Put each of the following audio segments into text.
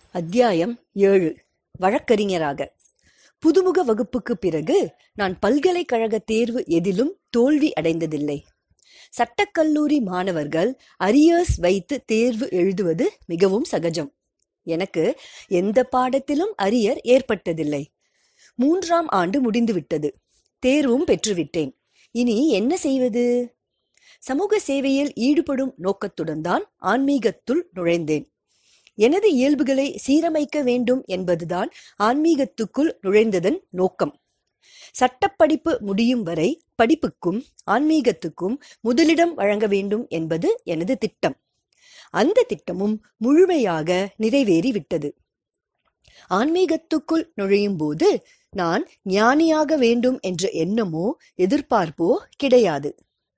அத்தியாயம் 7. வழக்கறிஞராக. புதுமுக வகுப்புக்கு பிறகு நான் பல்கலைக்கழக தேர்வு எதிலும் தோல்வி அடைந்ததில்லை. சட்டக்கல்லூரி மாணவர்கள் அரியர்ஸ் வைத்து தேர்வு எழுதுவது மிகவும் சகஜம். எனக்கு எந்த பாடத்திலும் அரியர் ஏற்பட்டதில்லை. 3ஆம் ஆண்டு முடிந்துவிட்டது. தேர்வும் பெற்றுவிட்டேன். இனி என்ன செய்வது? சமூக சேவையில் ஈடுபடும் நோக்கத்துடன் தான் ஆன்மீகத்துள் நுழைந்தேன். எனது இயல்புகளை சீரமைக்க வேண்டும் என்பதுதான் ஆன்மீகத்துக்குள் நுழைந்ததன் நோக்கம். சட்டப்படிப்பு முடியும் வரை படிப்புக்கும் ஆன்மீகத்துக்கும் முதலிடம் வழங்க வேண்டும் என்பது எனது திட்டம். அந்த திட்டமும் முழுமையாக நிறைவேறிவிட்டது. ஆன்மீகத்துக்குள் நுழையும் போது நான் ஞானியாக வேண்டும் என்ற எண்ணமோ எதிர்பார்ப்போ கிடையாது.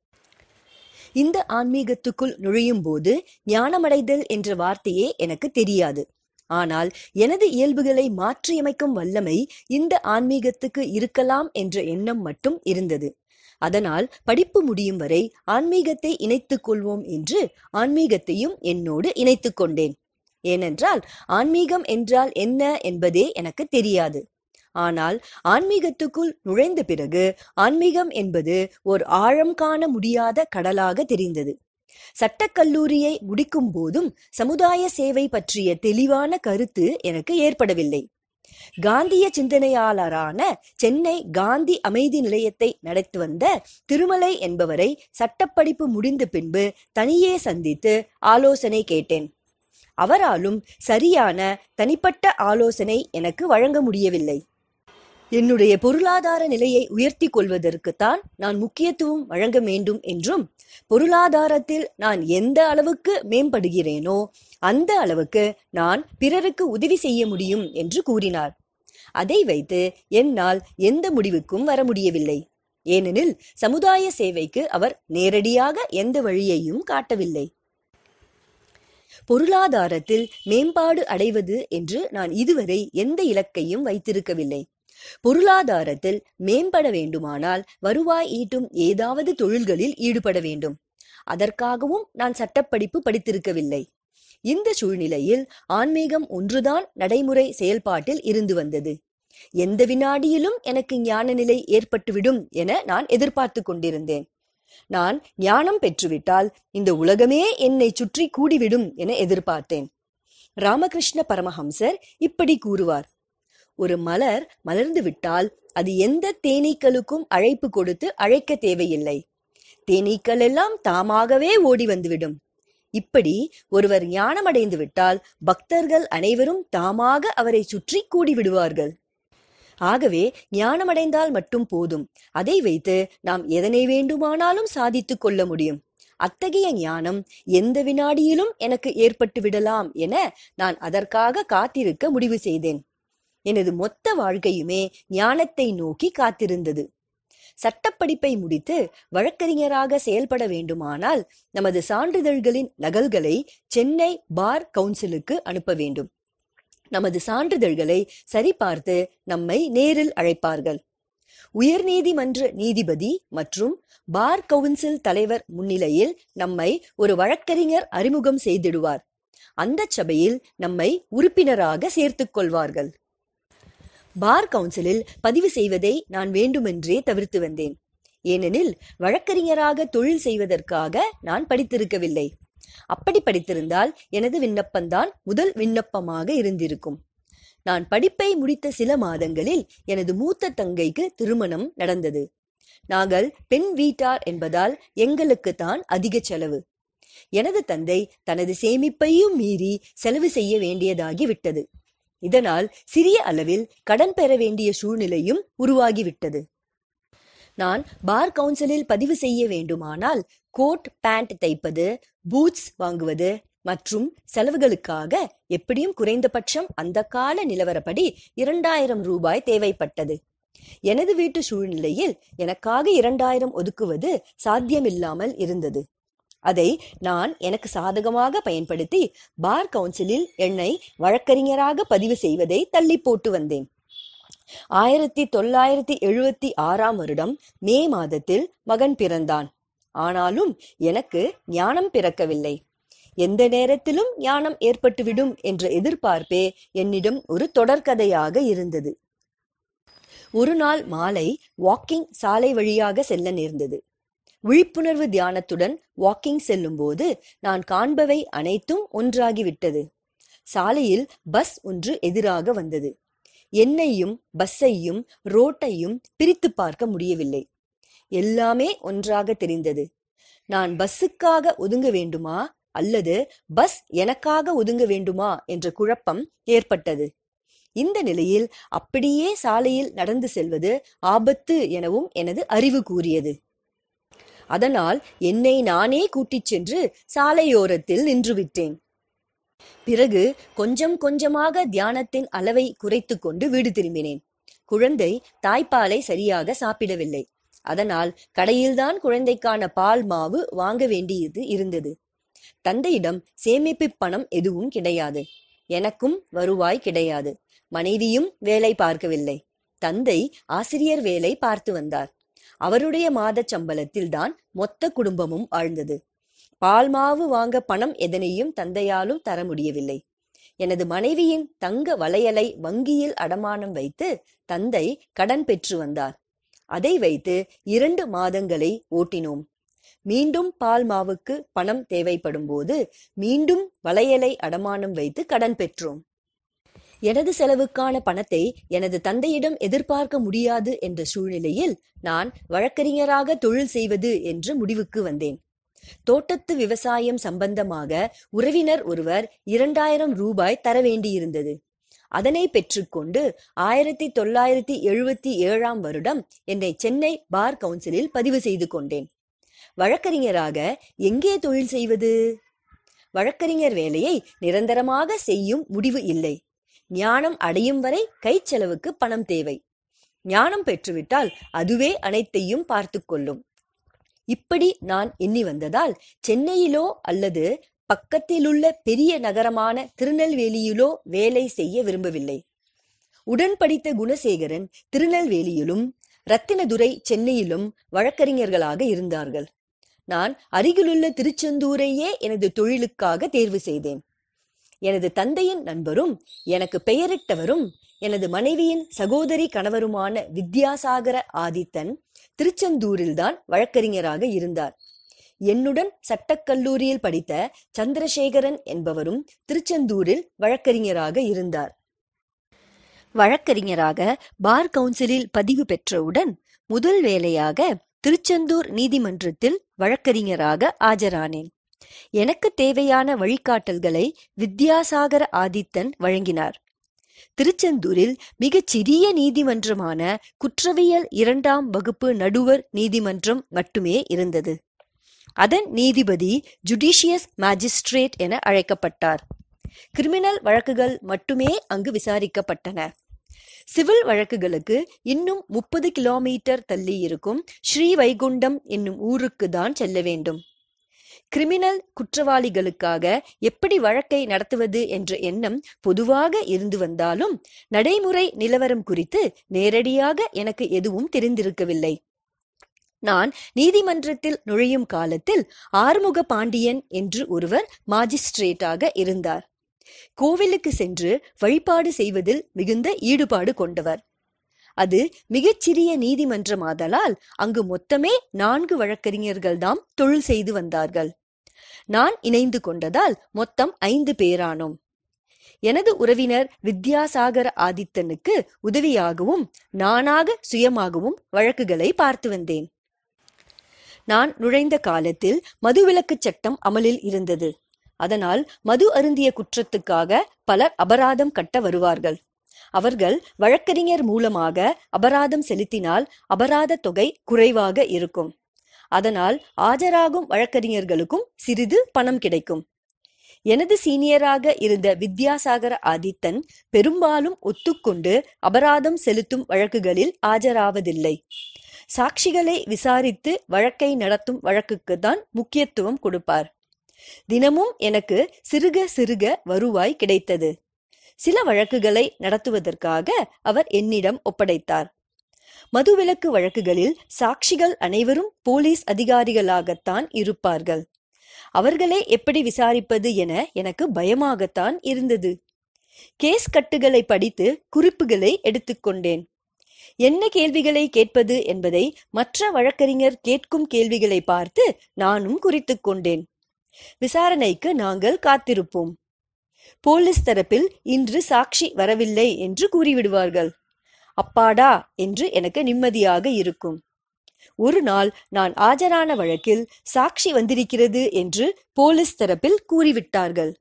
இந்த ஆன்மீகத்துக்குள் நுழையும் போது ஞானமடைதல் என்ற வார்த்தையே எனக்கு தெரியாது. ஆனால் எனது இயல்புகளை மாற்றியமைக்கும் வல்லமை இந்த ஆன்மீகத்துக்கு இருக்கலாம் என்ற எண்ணம் மட்டும் இருந்தது. அதனால் படிப்பு முடியும் வரை ஆன்மீகத்தை இணைத்துக் கொள்வோம் என்று ஆன்மீகத்தையும் என்னோடு இணைத்துக் கொண்டேன். ஏனென்றால் ஆன்மீகம் என்றால் என்ன என்பதே எனக்கு தெரியாது. ஆனால் ஆன்மீகத்துக்குள் நுழைந்த பிறகு ஆன்மீகம் என்பது ஒரு ஆழம் காண முடியாத கடலாக தெரிந்தது. சட்டக்கல்லூரியை முடிக்கும் போதும் சமுதாய சேவை பற்றிய தெளிவான கருத்து எனக்கு ஏற்படவில்லை. காந்திய சிந்தனையாளரான சென்னை காந்தி அமைதி நிலையத்தை நடத்தி வந்த திருமலை என்பவரை சட்டப்படிப்பு முடிந்த பின்பு தனியே சந்தித்து ஆலோசனை கேட்டேன். அவராலும் சரியான தனிப்பட்ட ஆலோசனை எனக்கு வழங்க முடியவில்லை. என்னுடைய பொருளாதார நிலையை உயர்த்தி கொள்வதற்குத்தான் நான் முக்கியத்துவம் வழங்க வேண்டும் என்றும், பொருளாதாரத்தில் நான் எந்த அளவுக்கு மேம்படுகிறேனோ அந்த அளவுக்கு நான் பிறருக்கு உதவி செய்ய முடியும் என்று கூறினார். அதை வைத்து என்னால் எந்த முடிவுக்கும் வர முடியவில்லை. ஏனெனில் சமுதாய சேவைக்கு அவர் நேரடியாக எந்த வழியையும் காட்டவில்லை. பொருளாதாரத்தில் மேம்பாடு அடைவது என்று நான் இதுவரை எந்த இலக்கையும் வைத்திருக்கவில்லை. பொருளாதாரத்தில் மேம்பட வேண்டுமானால் வருவாய் ஈட்டும் ஏதாவது தொழில்களில் ஈடுபட வேண்டும். அதற்காகவும் நான் சட்டப்படிப்பு படித்திருக்கவில்லை. இந்த சூழ்நிலையில் ஆன்மீகம் ஒன்றுதான் நடைமுறை செயல்பாட்டில் இருந்து வந்தது. எந்த வினாடியிலும் எனக்கு ஞான நிலை ஏற்பட்டுவிடும் என நான் எதிர்பார்த்து கொண்டிருந்தேன். நான் ஞானம் பெற்றுவிட்டால் இந்த உலகமே என்னை சுற்றி கூடிவிடும் என எதிர்பார்த்தேன். ராமகிருஷ்ண பரமஹம்சர் இப்படி கூறுவார்: ஒரு மலர் மலர்ந்து விட்டால் அது எந்த தேனீக்களுக்கும் அழைப்பு கொடுத்து அழைக்க தேவையில்லை. தேனீக்கள் எல்லாம் தாமாகவே ஓடி வந்துவிடும். இப்படி ஒருவர் ஞானமடைந்து விட்டால் பக்தர்கள் அனைவரும் தாமாக அவரை சுற்றி கூடிவிடுவார்கள். ஆகவே ஞானமடைந்தால் மட்டும் போதும். அதை வைத்து நாம் எதனை வேண்டுமானாலும் சாதித்துக் கொள்ள முடியும். அத்தகைய ஞானம் எந்த வினாடியிலும் எனக்கு ஏற்பட்டு விடலாம் என நான் அதற்காக காத்திருக்க முடிவு செய்தேன். எனது மொத்த வாழ்க்கையுமே ஞானத்தை நோக்கி காத்திருந்தது. சட்டப்படிப்பை முடித்து வழக்கறிஞராக செயல்பட வேண்டுமானால் நமது சான்றிதழ்களின் நகல்களை சென்னை பார் கவுன்சிலுக்கு அனுப்ப வேண்டும். நமது சான்றிதழ்களை சரிபார்த்து நம்மை நேரில் அழைப்பார்கள். உயர்நீதிமன்ற நீதிபதி மற்றும் பார் கவுன்சில் தலைவர் முன்னிலையில் நம்மை ஒரு வழக்கறிஞர் அறிமுகம் செய்திடுவார். அந்த சபையில் நம்மை உறுப்பினராக சேர்த்துக் கொள்வார்கள். பார் கவுன்சிலில் பதிவு செய்வதை நான் வேண்டுமென்றே தவிர்த்து வந்தேன். ஏனெனில் வழக்கறிஞராக தொழில் செய்வதற்காக நான் படித்திருக்கவில்லை. அப்படி படித்திருந்தால் எனது விண்ணப்பம்தான் முதல் விண்ணப்பமாக இருந்திருக்கும். நான் படிப்பை முடித்த சில மாதங்களில் எனது மூத்த தங்கைக்கு திருமணம் நடந்தது. நாங்கள் பெண் வீட்டார் என்பதால் எங்களுக்குத்தான் அதிக செலவு. எனது தந்தை தனது சேமிப்பையும் மீறி செலவு செய்ய வேண்டியதாகி விட்டது. இதனால் சிறிய அளவில் கடன் பெற வேண்டிய சூழ்நிலையும் உருவாகிவிட்டது. நான் பார் கவுன்சிலில் பதிவு செய்ய வேண்டுமானால் கோட் பேண்ட் தைப்பது, பூட்ஸ் வாங்குவது மற்றும் செலவுகளுக்காக எப்படியும் குறைந்தபட்சம் அந்த கால நிலவரப்படி 2000 ரூபாய் தேவைப்பட்டது. எனது வீட்டு சூழ்நிலையில் எனக்காக 2000 ஒதுக்குவது சாத்தியமில்லாமல் இருந்தது. அதை நான் எனக்கு சாதகமாக பயன்படுத்தி பார் கவுன்சிலில் என்னை வழக்கறிஞராக பதிவு செய்வதை தள்ளி போட்டு வந்தேன். 1976ஆம் வருடம் மே மாதத்தில் மகன் பிறந்தான். ஆனாலும் எனக்கு ஞானம் பிறக்கவில்லை. எந்த நேரத்திலும் ஞானம் ஏற்பட்டுவிடும் என்ற எதிர்பார்ப்பே என்னிடம் ஒரு தொடர்கதையாக இருந்தது. ஒரு நாள் மாலை வாக்கிங் சாலை வழியாக செல்ல நேர்ந்தது. விழிப்புணர்வு தியானத்துடன் வாக்கிங் செல்லும் போது நான் காண்பவை அனைத்தும் ஒன்றாகிவிட்டது. சாலையில் பஸ் ஒன்று எதிராக வந்தது. என்னையும் பஸ்ஸையும் ரோட்டையும் பிரித்து பார்க்க முடியவில்லை. எல்லாமே ஒன்றாக தெரிந்தது. நான் பஸ்ஸுக்காக ஒதுங்க வேண்டுமா அல்லது பஸ் எனக்காக ஒதுங்க வேண்டுமா என்ற குழப்பம் ஏற்பட்டது. இந்த நிலையில் அப்படியே சாலையில் நடந்து செல்வது ஆபத்து எனவும் எனது அறிவு கூறியது. அதனால் என்னை நானே கூட்டிச் சென்று சாலையோரத்தில் நின்றுவிட்டேன். பிறகு கொஞ்சம் கொஞ்சமாக தியானத்தின் அளவை குறைத்து கொண்டு வீடு திரும்பினேன். குழந்தை தாய்ப்பாலை சரியாக சாப்பிடவில்லை. அதனால் கடையில்தான் குழந்தைக்கான பால் மாவு வாங்க வேண்டியது இருந்தது. தந்தையிடம் சேமிப்பு பணம் எதுவும் கிடையாது. எனக்கும் வருவாய் கிடையாது. மனைவியும் வேலை பார்க்கவில்லை. தந்தை ஆசிரியர் வேலை பார்த்து வந்தார். அவருடைய மாத சம்பளத்தில் தான் மொத்த குடும்பமும் ஆழ்ந்தது. பால் மாவு வாங்க பணம் எதனையும் தந்தையாலும் தர முடியவில்லை. எனது மனைவியின் தங்க வளையலை வங்கியில் அடமானம் வைத்து தந்தை கடன் பெற்று வந்தார். அதை வைத்து 2 மாதங்களை ஓட்டினோம். மீண்டும் பால் மாவுக்கு பணம் தேவைப்படும் போது மீண்டும் வளையலை அடமானம் வைத்து கடன் பெற்றோம். எனது செலவுக்கான பணத்தை எனது தந்தையிடம் எதிர்பார்க்க முடியாது என்ற சூழ்நிலையில் நான் வழக்கறிஞராக தொழில் செய்வது என்று முடிவுக்கு வந்தேன். தோட்டத்து விவசாயம் சம்பந்தமாக உறவினர் ஒருவர் 2000 ரூபாய் தர வேண்டியிருந்தது. அதனை பெற்றுக்கொண்டு 1977 வருடம் என்னை சென்னை பார் கவுன்சிலில் பதிவு செய்து கொண்டேன். வழக்கறிஞராக எங்கே தொழில் செய்வது? வழக்கறிஞர் வேலையை நிரந்தரமாக செய்யும் முடிவு இல்லை. ஞானம் அடையும் வரை கை செலவுக்கு பணம் தேவை. ஞானம் பெற்றுவிட்டால் அதுவே அனைத்தையும் பார்த்து கொள்ளும். இப்படி நான் எண்ணி வந்ததால் சென்னையிலோ அல்லது பக்கத்திலுள்ள பெரிய நகரமான திருநெல்வேலியிலோ வேலை செய்ய விரும்பவில்லை. உடன் படித்த குணசேகரன் திருநெல்வேலியிலும் ரத்தினதுரை சென்னையிலும் வழக்கறிஞர்களாக இருந்தார்கள். நான் அருகிலுள்ள திருச்செந்தூரையே எனது தொழிலுக்காக தேர்வு செய்தேன். எனது தந்தையின் நண்பரும் எனக்கு பெயரிட்டவரும் எனது மனைவியின் சகோதரி கணவருமான வித்யாசாகர ஆதித்தன் திருச்செந்தூரில்தான் வழக்கறிஞராக இருந்தார். என்னுடன் சட்டக்கல்லூரியில் படித்த சந்திரசேகரன் என்பவரும் திருச்செந்தூரில் வழக்கறிஞராக இருந்தார். வழக்கறிஞராக பார் கவுன்சிலில் பதிவு பெற்றவுடன் முதல் வேலையாக திருச்செந்தூர் நீதிமன்றத்தில் வழக்கறிஞராக ஆஜரானேன். எனக்கு தேவையான வழிகாட்டல்களை வித்யாசாகர ஆதித்தன் வழங்கினார். திருச்செந்தூரில் மிகச் சிறிய நீதிமன்றமான குற்றவியல் 2ஆம் வகுப்பு நடுவர் நீதிமன்றம் மட்டுமே இருந்தது. அதன் நீதிபதி ஜுடிஷியஸ் மேஜிஸ்ட்ரேட் என அழைக்கப்பட்டார். கிரிமினல் வழக்குகள் மட்டுமே அங்கு விசாரிக்கப்பட்டன. சிவில் வழக்குகளுக்கு இன்னும் 30 கிலோமீட்டர் தள்ளி இருக்கும் ஸ்ரீவைகுண்டம் என்னும் ஊருக்கு தான் செல்ல வேண்டும். கிரிமினல் குற்றவாளிகளுக்காக எப்படி வழக்கை நடத்துவது என்ற எண்ணம் பொதுவாக இருந்து வந்தாலும் நடைமுறை நிலவரம் குறித்து நேரடியாக எனக்கு எதுவும் தெரிந்திருக்கவில்லை. நான் நீதிமன்றத்தில் நுழையும் காலத்தில் ஆறுமுக பாண்டியன் என்று ஒருவர் மாஜிஸ்ட்ரேட்டாக இருந்தார். கோவிலுக்கு சென்று வழிபாடு செய்வதில் மிகுந்த ஈடுபாடு கொண்டவர். அது மிகச்சிறிய நீதிமன்றமாதலால் அங்கு மொத்தமே 4 வழக்கறிஞர்கள்தாம் தொழில் செய்து வந்தார்கள். நான் இணைந்து கொண்டதால் மொத்தம் 5 பேரானோம். எனது உறவினர் வித்யாசாகர ஆதித்தனுக்கு உதவியாகவும் நானாக சுயமாகவும் வழக்குகளை பார்த்து வந்தேன். நான் நுழைந்த காலத்தில் மதுவிலக்கு சட்டம் அமலில் இருந்தது. அதனால் மது அருந்திய குற்றத்துக்காக பலர் அபராதம் கட்ட வருவார்கள். அவர்கள் வழக்கறிஞர் மூலமாக அபராதம் செலுத்தினால் அபராத தொகை குறைவாக இருக்கும். அதனால் ஆஜராகும் வழக்கறிஞர்களுக்கும் சிறிது பணம் கிடைக்கும். எனது சீனியராக இருந்த வித்யாசாகர ஆதித்தன் பெரும்பாலும் ஒத்துக்கொண்டு அபராதம் செலுத்தும் வழக்குகளில் ஆஜராவதில்லை. சாட்சிகளை விசாரித்து வழக்கை நடத்தும் வழக்குக்குத்தான் முக்கியத்துவம் கொடுப்பார். தினமும் எனக்கு சிறுக சிறுக வருவாய் கிடைத்தது. சில வழக்குகளை நடத்துவதற்காக அவர் என்னிடம் ஒப்படைத்தார். மதுவிலக்கு வழக்குகளில் சாட்சிகள் அனைவரும் போலீஸ் அதிகாரிகளாகத்தான் இருப்பார்கள். அவர்களே எப்படி விசாரிப்பது என எனக்கு பயமாகத்தான் இருந்தது. கேஸ் கட்டுகளை படித்து குறிப்புகளை எடுத்துக்கொண்டேன். என்ன கேள்விகளை கேட்பது என்பதை மற்ற வழக்கறிஞர் கேட்கும் கேள்விகளை பார்த்து நானும் குறித்துக் கொண்டேன். விசாரணைக்கு நாங்கள் காத்திருப்போம். போலீஸ் தரப்பில் இன்று சாட்சி வரவில்லை என்று கூறிவிடுவார்கள். அப்பாடா என்று எனக்கு நிம்மதியாக இருக்கும். ஒரு நாள் நான் ஆஜரான வழக்கில் சாட்சி வந்திருக்கிறது என்று போலீஸ் தரப்பில் கூறிவிட்டார்கள்.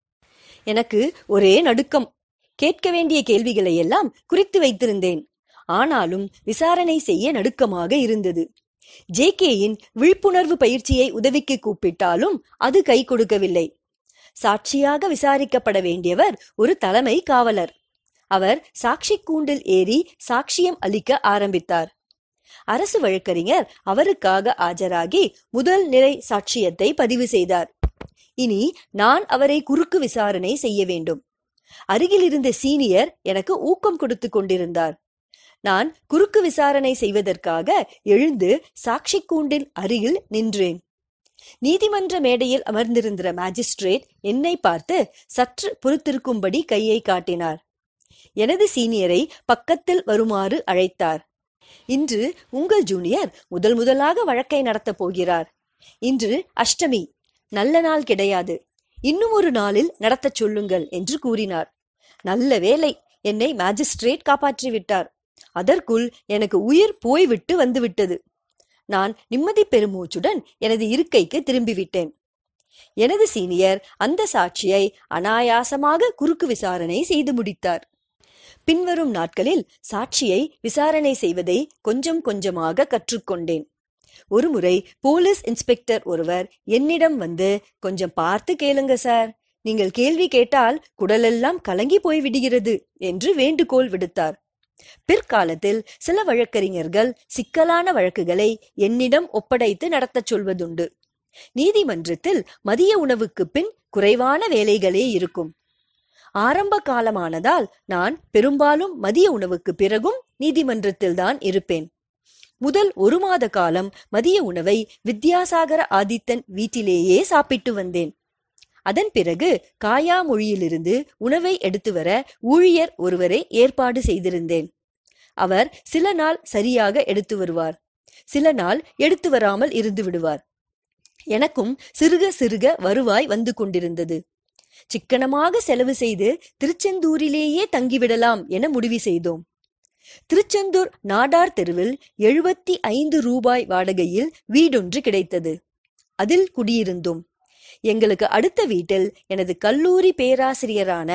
எனக்கு ஒரே நடுக்கம். கேட்க வேண்டிய கேள்விகளை எல்லாம் குறித்து வைத்திருந்தேன். ஆனாலும் விசாரணை செய்ய நடுக்கமாக இருந்தது. ஜேகேயின் விழிப்புணர்வு பயிற்சியை உதவிக்கு கூப்பிட்டாலும் அது கை கொடுக்கவில்லை. சாட்சியாக விசாரிக்கப்பட வேண்டியவர் ஒரு தலைமை காவலர். அவர் சாட்சி கூண்டில் ஏறி சாட்சியம் அளிக்க ஆரம்பித்தார். அரசு வழக்கறிஞர் அவருக்காக ஆஜராகி முதல் நிலை சாட்சியத்தை பதிவு செய்தார். இனி நான் அவரை குறுக்கு விசாரணை செய்ய வேண்டும். அருகில் இருந்த சீனியர் எனக்கு ஊக்கம் கொடுத்து கொண்டிருந்தார். நான் குறுக்கு விசாரணை செய்வதற்காக எழுந்து சாட்சி கூண்டின் அருகில் நின்றேன். நீதிமன்ற மேடையில் அமர்ந்திருந்த மாஜிஸ்ட்ரேட் என்னை பார்த்து சற்று பொறுத்திருக்கும்படி கையை காட்டினார். எனது சீனியரை பக்கத்தில் வருமாறு அழைத்தார். இன்று உங்கள் ஜூனியர் முதலாக வழக்கை நடத்தப் போகிறார். இன்று அஷ்டமி, நல்ல நாள் கிடையாது. இன்னும் ஒரு நாளில் நடத்தச் சொல்லுங்கள் என்று கூறினார். நல்ல வேலை, என்னை மாஜிஸ்ட்ரேட் காப்பாற்றிவிட்டார். அதற்குள் எனக்கு உயிர் போய்விட்டு வந்துவிட்டது. நான் நிம்மதி பெருமூச்சுடன் எனது இருக்கைக்கு திரும்பிவிட்டேன். எனது சீனியர் அந்த சாட்சியை அனாயாசமாக குறுக்கு விசாரணை செய்து முடித்தார். பின்வரும் நாட்களில் சாட்சியை விசாரணை செய்வதை கொஞ்சம் கொஞ்சமாக கற்றுக்கொண்டேன். ஒருமுறை போலீஸ் இன்ஸ்பெக்டர் ஒருவர் என்னிடம் வந்து, கொஞ்சம் பார்த்து கேளுங்க சார், நீங்கள் கேள்வி கேட்டால் குடலெல்லாம் கலங்கி போய் விடுகிறது என்று வேண்டுகோள் விடுத்தார். பிற்காலத்தில் சில வழக்கறிஞர்கள் சிக்கலான வழக்குகளை என்னிடம் ஒப்படைத்து நடத்தச் சொல்வதுண்டு. நீதிமன்றத்தில் மதிய உணவுக்கு பின் குறைவான வேலைகளே இருக்கும். ஆரம்ப காலமானதால் நான் பெரும்பாலும் மதிய உணவுக்கு பிறகும் நீதிமன்றத்தில்தான் இருப்பேன். முதல் 1 மாத காலம் மதிய உணவை வித்யாசாகர ஆதித்தன் வீட்டிலேயே சாப்பிட்டு வந்தேன். அதன் பிறகு காயா மொழியிலிருந்து உணவை எடுத்து வர ஊழியர் ஒருவரை ஏற்பாடு செய்திருந்தேன். அவர் சில நாள் சரியாக எடுத்து வருவார், சில நாள் எடுத்து வராமல் இருந்து விடுவார். எனக்கும் சிறுக சிறுக வருவாய் வந்து கொண்டிருந்தது. சிக்கனமாக செலவு செய்து திருச்செந்தூரிலேயே தங்கிவிடலாம் என முடிவு செய்தோம். திருச்செந்தூர் நாடார் தெருவில் 75 ரூபாய் வாடகையில் வீடொன்று கிடைத்தது. அதில் குடியிருந்தோம். எங்களுக்கு அடுத்த வீட்டில் எனது கல்லூரி பேராசிரியரான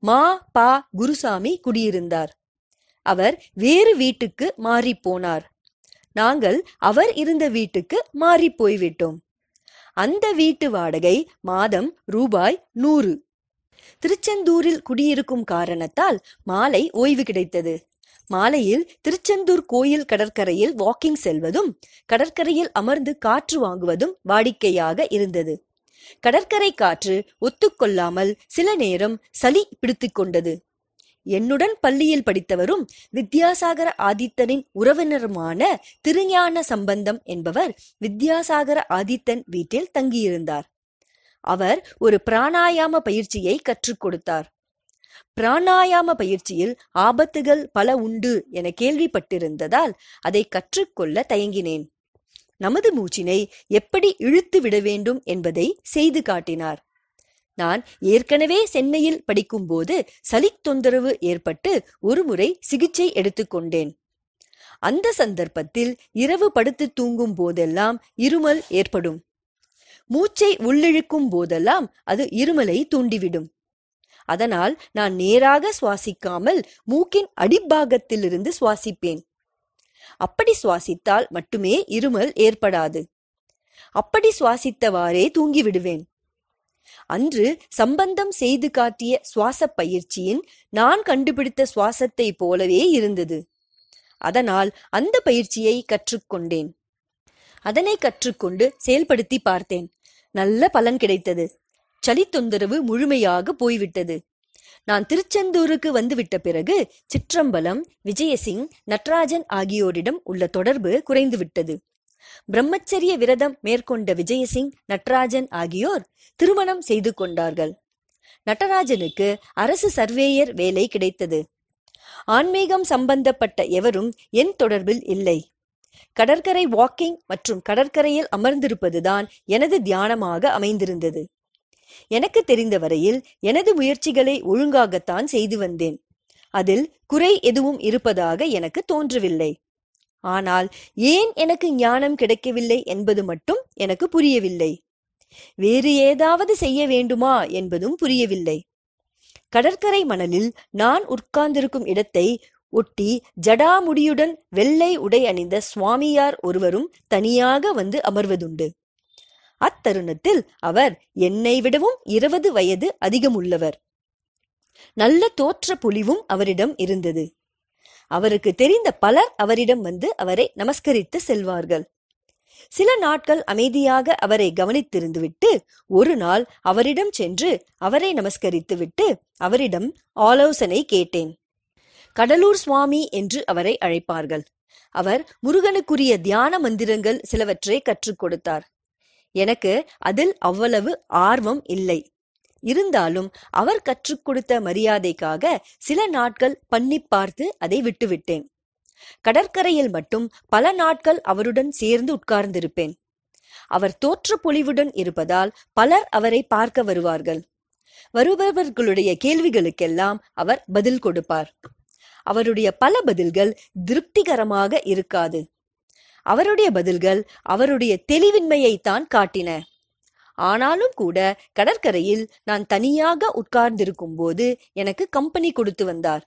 பா குருசாமி குடியிருந்தார். அவர் வேறு வீட்டுக்கு மாறி போனார். நாங்கள் அவர் இருந்த வீட்டுக்கு மாறி போய்விட்டோம். அந்த வீட்டு வாடகை மாதம் ரூபாய் 100. திருச்செந்தூரில் குடியிருக்கும் காரணத்தால் மாலை ஓய்வு கிடைத்தது. மாலையில் திருச்செந்தூர் கோயில் கடற்கரையில் வாக்கிங் செல்வதும் கடற்கரையில் அமர்ந்து காற்று வாங்குவதும் வாடிக்கையாக இருந்தது. கடற்கரை காற்று ஒத்துக்கொள்ளாமல் சில நேரம் சளி பிடித்துக் கொண்டது. என்னுடன் பள்ளியில் படித்தவரும் வித்யாசாகர ஆதித்தனின் உறவினருமான திருஞான சம்பந்தம் என்பவர் வித்யாசாகர ஆதித்தன் வீட்டில் தங்கியிருந்தார். அவர் ஒரு பிராணாயாம பயிற்சியை கற்றுக் கொடுத்தார். பிராணாயாம பயிற்சியில் ஆபத்துகள் பல உண்டு என கேள்விப்பட்டிருந்ததால் அதை கற்றுக்கொள்ள தயங்கினேன். நமது மூச்சினை எப்படி இழுத்து விட வேண்டும் என்பதை செய்து காட்டினார். நான் ஏற்கனவே சென்னையில் படிக்கும்போது சளி தொந்தரவு ஏற்பட்டு ஒருமுறை சிகிச்சை எடுத்துக்கொண்டேன். அந்த சந்தர்ப்பத்தில் இரவு படுத்து தூங்கும் போதெல்லாம் இருமல் ஏற்படும். மூச்சை உள்ளிழுக்கும் போதெல்லாம் அது இருமலை தூண்டிவிடும். அதனால் நான் நேராக சுவாசிக்காமல் மூக்கின் அடிப்பாகத்திலிருந்து சுவாசிப்பேன். அப்படி சுவாசித்தால் மட்டுமே இருமல் ஏற்படாது. அப்படி சுவாசித்தவாறே தூங்கிவிடுவேன். அன்று சம்பந்தம் செய்து காட்டிய சுவாச பயிற்சியின் நான் கண்டுபிடித்த சுவாசத்தை போலவே இருந்தது. அதனால் அந்த பயிற்சியை கற்றுக்கொண்டேன். அதனை கற்றுக்கொண்டு செயல்படுத்தி பார்த்தேன். நல்ல பலன் கிடைத்தது. சளி தொந்தரவு முழுமையாக போய்விட்டது. நான் திருச்செந்தூருக்கு வந்துவிட்ட பிறகு சிற்றம்பலம், விஜயசிங், நட்ராஜன் ஆகியோரிடம் உள்ள தொடர்பு குறைந்துவிட்டது. பிரம்மச்சரிய விரதம் மேற்கொண்ட விஜயசிங், நடராஜன் ஆகியோர் திருமணம் செய்து கொண்டார்கள். நடராஜனுக்கு அரசு சர்வேயர் வேலை கிடைத்தது. ஆன்மீகம் சம்பந்தப்பட்ட எவரும் என் தொடர்பில் இல்லை. கடற்கரை வாக்கிங் மற்றும் கடற்கரையில் அமர்ந்திருப்பதுதான் எனது தியானமாக அமைந்திருந்தது. எனக்கு தெரிந்த வரையில் எனது முயற்சிகளை ஒழுங்காகத்தான் செய்து வந்தேன். அதில் குறை எதுவும் இருப்பதாக எனக்கு தோன்றவில்லை. ஆனால் ஏன் எனக்கு ஞானம் கிடைக்கவில்லை என்பது மட்டும் எனக்கு புரியவில்லை. வேறு ஏதாவது செய்ய வேண்டுமா என்பதும் புரியவில்லை. கடற்கரை மணலில் நான் உட்கார்ந்திருக்கும் இடத்தை ஒட்டி ஜடாமுடியுடன் வெள்ளை உடை அணிந்த சுவாமியார் ஒருவரும் தனியாக வந்து அமர்வதுண்டு. அத்தருணத்தில் அவர் என்னை விடவும் 20 வயது அதிகமுள்ளவர். நல்ல தோற்ற பொலிவும் அவரிடம் இருந்தது. அவருக்கு தெரிந்த பலர் அவரிடம் வந்து அவரை நமஸ்கரித்து செல்வார்கள். சில நாட்கள் அமைதியாக அவரை கவனித்திருந்துவிட்டு ஒரு நாள் அவரிடம் சென்று அவரை நமஸ்கரித்து விட்டு அவரிடம் ஆலோசனை கேட்டேன். கடலூர் சுவாமி என்று அவரை அழைப்பார்கள். அவர் முருகனுக்குரிய தியான மந்திரங்கள் சிலவற்றை கற்றுக் கொடுத்தார். எனக்கு அதில் அவ்வளவு ஆர்வம் இல்லை. இருந்தாலும் அவர் கற்றுக் கொடுத்த மரியாதைக்காக சில நாட்கள் பண்ணி பார்த்து அதை விட்டுவிட்டேன். கடற்கரையில் மட்டும் பல நாட்கள் அவருடன் சேர்ந்து உட்கார்ந்திருப்பேன். அவர் தோற்ற பொலிவுடன் இருப்பதால் பலர் அவரை பார்க்க வருவார்கள். வருபவர்களுடைய கேள்விகளுக்கெல்லாம் அவர் பதில் கொடுப்பார். அவருடைய பல பதில்கள் திருப்திகரமாக இருக்காது. அவருடைய பதில்கள் அவருடைய தெளிவின்மையைத்தான் காட்டின. ஆனாலும் கூட கடற்கரையில் நான் தனியாக உட்கார்ந்திருக்கும் போது எனக்கு கம்பெனி கொடுத்து வந்தார்.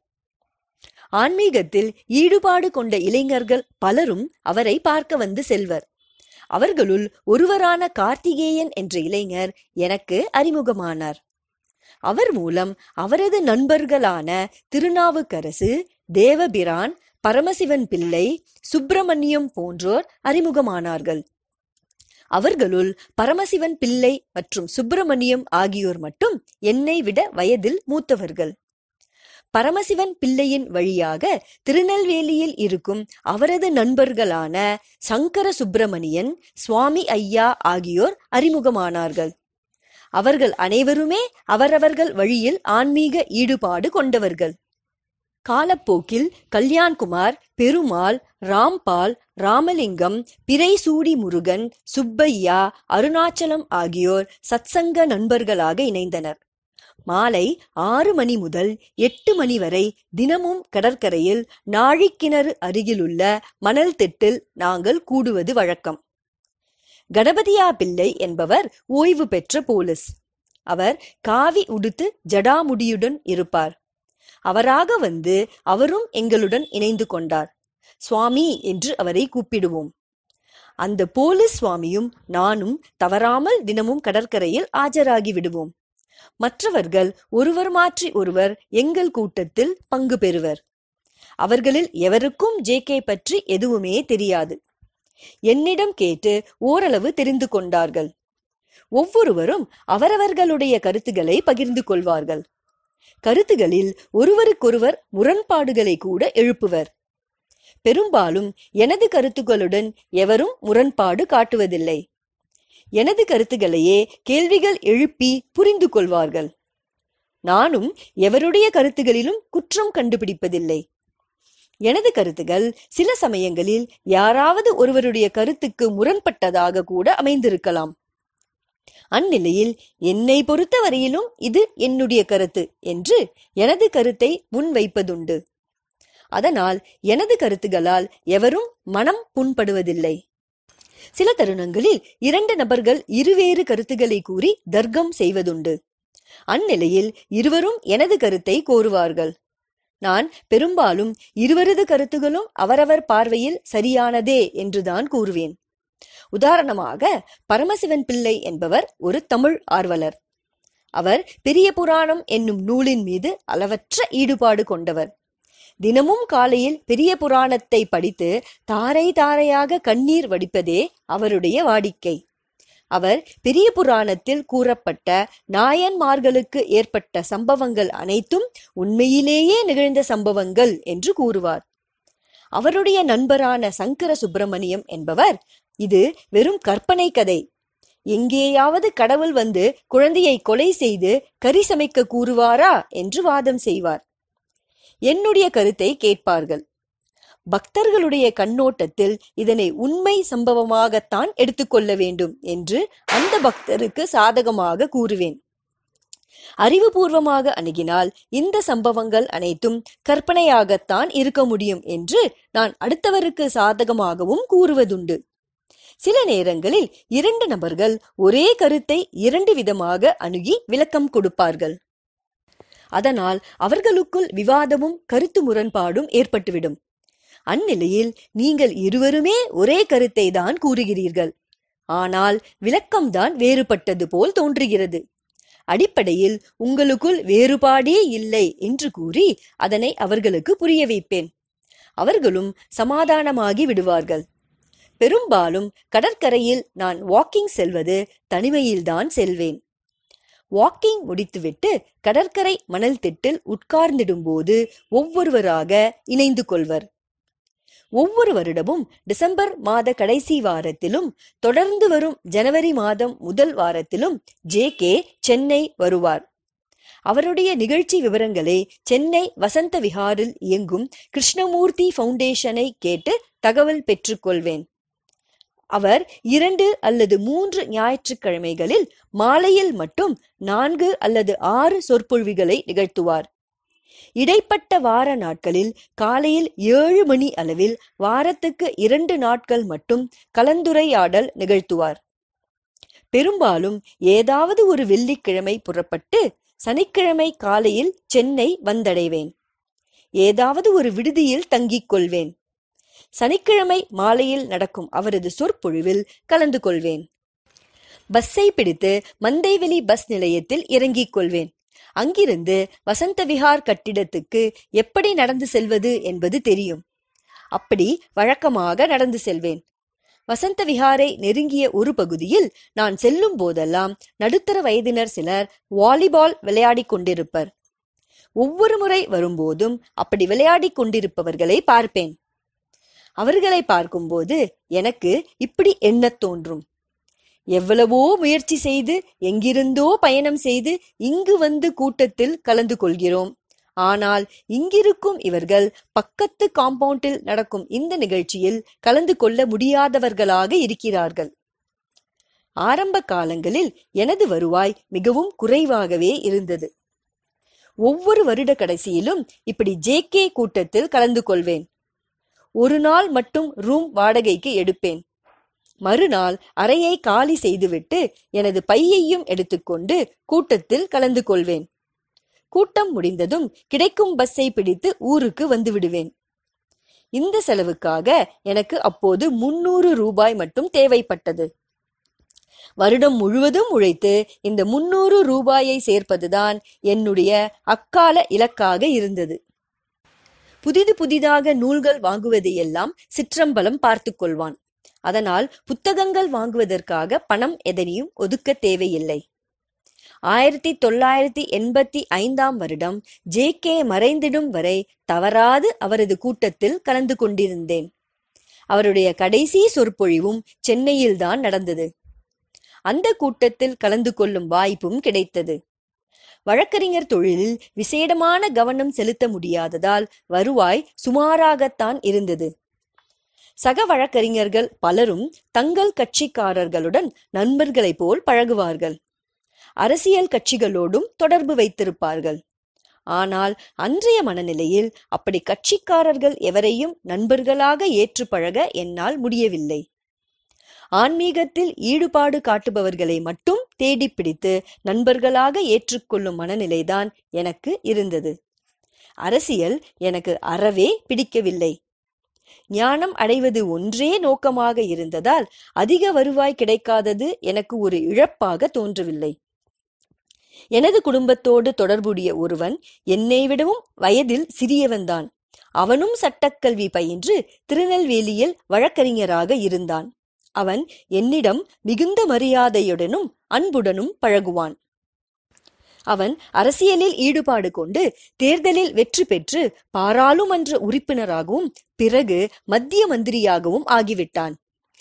ஆன்மீகத்தில் ஈடுபாடு கொண்ட இளைஞர்கள் பலரும் அவரை பார்க்க வந்து செல்வர். அவர்களுள் ஒருவரான கார்த்திகேயன் என்ற இளைஞர் எனக்கு அறிமுகமானார். அவர் மூலம் அவரது நண்பர்களான திருநாவுக்கரசு, தேவபிரான், பரமசிவன் பிள்ளை, சுப்பிரமணியம் போன்றோர் அறிமுகமானார்கள். அவர்களுள் பரமசிவன் பிள்ளை மற்றும் சுப்பிரமணியம் ஆகியோர் மட்டும் என்னை விட வயதில் மூத்தவர்கள். பரமசிவன் பிள்ளையின் வழியாக திருநெல்வேலியில் இருக்கும் அவரது நண்பர்களான சங்கர சுப்பிரமணியன், சுவாமி ஐயா ஆகியோர் அறிமுகமானார்கள். அவர்கள் அனைவருமே அவரவர்கள் வழியில் ஆன்மீக ஈடுபாடு கொண்டவர்கள். காலப்போக்கில் கல்யாண்குமார், பெருமாள், ராம்பால், ராமலிங்கம், பிறைசூடி முருகன், சுப்பையா, அருணாச்சலம் ஆகியோர் சத்சங்க நண்பர்களாக இணைந்தனர். மாலை 6 மணி முதல் 8 மணி வரை தினமும் கடற்கரையில் நாழிக்கிணறு அருகிலுள்ள மணல் திட்டில் நாங்கள் கூடுவது வழக்கம். கணபதியா பிள்ளை என்பவர் ஓய்வு பெற்ற போலீஸ். அவர் காவி உடுத்து ஜடாமுடியுடன் இருப்பார். அவராக வந்து அவரும் எங்களுடன் இணைந்து கொண்டார். சுவாமி என்று அவரை கூப்பிடுவோம். அந்த போலீஸ் சுவாமியும் நானும் தவறாமல் தினமும் கடற்கரையில் ஆஜராகி விடுவோம். மற்றவர்கள் ஒருவர் மாற்றி ஒருவர் எங்கள் கூட்டத்தில் பங்கு பெறுவர். அவர்களில் எவருக்கும் ஜேகே பற்றி எதுவுமே தெரியாது. என்னிடம் கேட்டு ஓரளவு தெரிந்து கொண்டார்கள். ஒவ்வொருவரும் அவரவர்களுடைய கருத்துக்களை பகிர்ந்து கொள்வார்கள். கருத்துகளில் ஒருவருக்கொருவர் முரண்பாடுகளை கூட எழுப்புவர். பெரும்பாலும் எனது கருத்துக்களுடன் எவரும் முரண்பாடு காட்டுவதில்லை. எனது கருத்துக்களையே கேள்விகள் எழுப்பி புரிந்து கொள்வார்கள். நானும் எவருடைய கருத்துகளிலும் குற்றம் கண்டுபிடிப்பதில்லை. எனது கருத்துகள் சில சமயங்களில் யாராவது ஒருவருடைய கருத்துக்கு முரண்பட்டதாக கூட அமைந்திருக்கலாம். அந்நிலையில் என்னை பொறுத்த வரையிலும் இது என்னுடைய கருத்து என்று எனது கருத்தை முன்வைப்பதுண்டு. அதனால் எனது கருத்துகளால் எவரும் மனம் புண்படுவதில்லை. சில தருணங்களில் 2 நபர்கள் இருவேறு கருத்துக்களை கூறி தர்க்கம் செய்வதுண்டு. அந்நிலையில் இருவரும் எனது கருத்தை கோருவார்கள். நான் பெரும்பாலும் இருவரது கருத்துகளும் அவரவர் பார்வையில் சரியானதே என்றுதான் கூறுவேன். உதாரணமாக, பரமசிவன் பிள்ளை என்பவர் ஒரு தமிழ் ஆர்வலர். அவர் பெரிய புராணம் என்னும் நூலின் மீது அளவற்ற ஈடுபாடு கொண்டவர். தினமும் காலையில் பெரிய புராணத்தை படித்து தாரை தாரையாக கண்ணீர் வடிப்பதே அவருடைய வாடிக்கை. அவர் பெரிய புராணத்தில் கூறப்பட்ட நாயன்மார்களுக்கு ஏற்பட்ட சம்பவங்கள் அனைத்தும் உண்மையிலேயே நிகழ்ந்த சம்பவங்கள் என்று கூறுவார். அவருடைய நண்பரான சங்கர சுப்பிரமணியம் என்பவர் இது வெறும் கற்பனை கதை. எங்கேயாவது கடவுள் வந்து குழந்தையை கொலை செய்து கறி சமைக்க கூறுவாரா என்று வாதம் செய்வார். என்னுடைய கருத்தை கேட்பார்கள். பக்தர்களுடைய கண்ணோட்டத்தில் இதனை உண்மை சம்பவமாகத்தான் எடுத்துக்கொள்ள வேண்டும் என்று அந்த பக்தருக்கு சாதகமாக கூறுவேன். அறிவுபூர்வமாக அணுகினால் இந்த சம்பவங்கள் அனைத்தும் கற்பனையாகத்தான் இருக்க முடியும் என்று நான் அடுத்தவருக்கு சாதகமாகவும் கூறுவதுண்டு. சில நேரங்களில் 2 நபர்கள் ஒரே கருத்தை 2 விதமாக அணுகி விளக்கம் கொடுப்பார்கள். அதனால் அவர்களுக்குள் விவாதமும் கருத்து முரண்பாடும் ஏற்பட்டுவிடும். அந்நிலையில் நீங்கள் இருவருமே ஒரே கருத்தை தான் கூறுகிறீர்கள். ஆனால் விளக்கம்தான் வேறுபட்டது போல் தோன்றுகிறது. அடிப்படையில் உங்களுக்குள் வேறுபாடே இல்லை என்று கூறி அதனை அவர்களுக்கு புரிய வைப்பேன். அவர்களும் சமாதானமாகி விடுவார்கள். பெரும்பாலும் கடற்கரையில் நான் வாக்கிங் செல்வது தனிமையில்தான் செல்வேன். வாக்கிங் முடித்துவிட்டு கடற்கரை மணல் திட்டில் உட்கார்ந்திடும்போது ஒவ்வொருவராக இணைந்து கொள்வர். ஒவ்வொரு வருடமும் டிசம்பர் மாத கடைசி வாரத்திலும் தொடர்ந்து வரும் ஜனவரி மாதம் முதல் வாரத்திலும் JK சென்னை வருவார். அவருடைய நிகழ்ச்சி விவரங்களை சென்னை வசந்த விஹாரில் இயங்கும் கிருஷ்ணமூர்த்தி ஃபவுண்டேஷனை கேட்டு தகவல் பெற்றுக்கொள்வேன். அவர் 2 அல்லது 3 ஞாயிற்றுக்கிழமைகளில் மாலையில் மட்டும் 4 அல்லது 6 சொற்பொழிவுகளை நிகழ்த்துவார். இடைப்பட்ட வார நாட்களில் காலையில் 7 மணி அளவில் வாரத்துக்கு 2 நாட்கள் மட்டும் கலந்துரையாடல் நிகழ்த்துவார். பெரும்பாலும் ஏதாவது ஒரு வெள்ளிக்கிழமை புறப்பட்டு சனிக்கிழமை காலையில் சென்னை வந்தடைவேன். ஏதாவது ஒரு விடுதியில் தங்கிக் கொள்வேன். சனிக்கிழமை மாலையில் நடக்கும் அவரது சொற்பொழிவில் கலந்து கொள்வேன். பஸ்ஸை பிடித்து மந்தைவெளி பஸ் நிலையத்தில் இறங்கிக் கொள்வேன். அங்கிருந்து வசந்த விஹார் கட்டிடத்துக்கு எப்படி நடந்து செல்வது என்பது தெரியும். அப்படி வழக்கமாக நடந்து செல்வேன். வசந்த விஹாரை நெருங்கிய ஒரு பகுதியில் நான் செல்லும் போதெல்லாம் நடுத்தர வயதினர் சிலர் வாலிபால் விளையாடி கொண்டிருப்பர். ஒவ்வொரு முறை வரும்போதும் அப்படி விளையாடி கொண்டிருப்பவர்களை பார்ப்பேன். அவர்களை பார்க்கும்போது எனக்கு இப்படி எண்ணத் தோன்றும். எவ்வளவோ முயற்சி செய்து எங்கிருந்தோ பயணம் செய்து இங்கு வந்து கூட்டத்தில் கலந்து கொள்கிறோம். ஆனால் இங்கிருக்கும் இவர்கள் பக்கத்து காம்பவுண்டில் நடக்கும் இந்த நிகழ்ச்சியில் கலந்து கொள்ள முடியாதவர்களாக இருக்கிறார்கள். ஆரம்ப காலங்களில் எனது வருவாய் மிகவும் குறைவாகவே இருந்தது. ஒவ்வொரு வருட கடைசியிலும் இப்படி JK கூட்டத்தில் கலந்து கொள்வேன். ஒரு நாள் மட்டும் ரூம் வாடகைக்கு எடுப்பேன். மறுநாள் அறையை காலி செய்துவிட்டு எனது பையையும் எடுத்துக்கொண்டு கூட்டத்தில் கலந்து கொள்வேன். கூட்டம் முடிந்ததும் கிடைக்கும் பஸ்ஸை பிடித்து ஊருக்கு வந்து விடுவேன். இந்த செலவுக்காக எனக்கு அப்போது 300 ரூபாய் மட்டும் தேவைப்பட்டது. வருடம் முழுவதும் உழைத்து இந்த 300 ரூபாயை சேர்ப்பதுதான் என்னுடைய அக்கால இலக்காக இருந்தது. புதிதாக நூல்கள் வாங்குவதையெல்லாம் சிற்றம்பலம் பார்த்து கொள்வான். அதனால் புத்தகங்கள் வாங்குவதற்காக பணம் எதனையும் ஒதுக்க தேவையில்லை. 1985 வருடம் JK மறைந்திடும் வரை தவறாது அவரது கூட்டத்தில் கலந்து கொண்டிருந்தேன். அவருடைய கடைசி சொற்பொழிவும் சென்னையில்தான் நடந்தது. அந்த கூட்டத்தில் கலந்து கொள்ளும் வாய்ப்பும் கிடைத்தது. வழக்கறிஞர் தொழிலில் விசேடமான கவனம் செலுத்த முடியாததால் வருவாய் சுமாராகத்தான் இருந்தது. சக வழக்கறிஞர்கள் பலரும் தங்கள் கட்சிக்காரர்களுடன் நண்பர்களைப் போல் பழகுவார்கள். அரசியல் கட்சிகளோடும் தொடர்பு வைத்திருப்பார்கள். ஆனால் அன்றைய மனநிலையில் அப்படி கட்சிக்காரர்கள் எவரையும் நண்பர்களாக ஏற்று பழக என்னால் முடியவில்லை. ஆன்மீகத்தில் ஈடுபாடு காட்டுபவர்களை மட்டும் தேடி பிடித்து நண்பர்களாக ஏற்றுக்கொள்ளும் மனநிலைதான் எனக்கு இருந்தது. அரசியல் எனக்கு அறவே பிடிக்கவில்லை. ஞானம் அடைவது ஒன்றே நோக்கமாக இருந்ததால் அதிக வருவாய் கிடைக்காதது எனக்கு ஒரு இழப்பாக தோன்றவில்லை. எனது குடும்பத்தோடு தொடர்புடைய ஒருவன் என்னை விடவும் வயதில் சிறியவன்தான். அவனும் சட்டக்கல்வி பயின்று திருநெல்வேலியில் வழக்கறிஞராக இருந்தான். அவன் என்னிடம் மிகுந்த மரியாதையுடனும் அன்புடனும் பழகுவான். அவன் அரசியலில் ஈடுபாடு கொண்டு தேர்தலில் வெற்றி பெற்று பாராளுமன்ற உறுப்பினராகவும் பிறகு மத்திய மந்திரியாகவும் ஆகிவிட்டான்.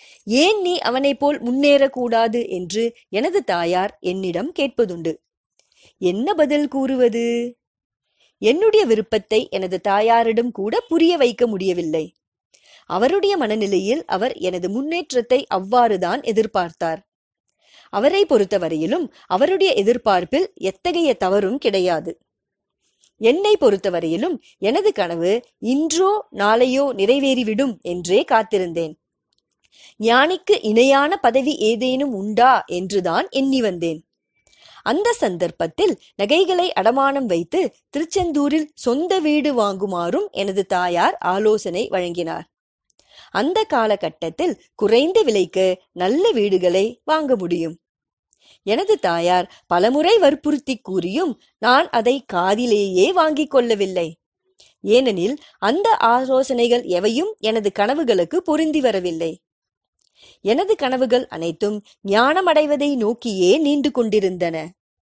ஏன் நீ அவனைப் போல் முன்னேறக்கூடாது என்று எனது தாயார் என்னிடம் கேட்பதுண்டு. என்ன பதில் கூறுவது? என்னுடைய விருப்பத்தை எனது தாயாரிடம் கூட புரிய வைக்க முடியவில்லை. அவருடைய மனநிலையில் அவர் எனது முன்னேற்றத்தை அவ்வாறுதான் எதிர்பார்த்தார். அவரை பொறுத்தவரையிலும் அவருடைய எதிர்பார்ப்பில் எத்தகைய தவறும் கிடையாது. என்னை பொறுத்தவரையிலும் எனது கனவு இன்றோ நாளையோ நிறைவேறிவிடும் என்றே காத்திருந்தேன். ஞானிக்கு இணையான பதவி ஏதேனும் உண்டா என்றுதான் எண்ணி வந்தேன். அந்த சந்தர்ப்பத்தில் நகைகளை அடமானம் வைத்து திருச்செந்தூரில் சொந்த வீடு வாங்குமாறும் எனது தாயார் ஆலோசனை வழங்கினார். அந்த காலகட்டத்தில் குறைந்த விலைக்கு நல்ல வீடுகளை வாங்க முடியும். எனது தாயார் பலமுறை வற்புறுத்தி கூறியும் நான் அதை காதிலேயே வாங்கிக் கொள்ளவில்லை. ஏனெனில் அந்த ஆலோசனைகள் எவையும் எனது கனவுகளுக்கு பொருந்தி வரவில்லை. எனது கனவுகள் அனைத்தும் ஞானமடைவதை நோக்கியே நீண்டு கொண்டிருந்தன.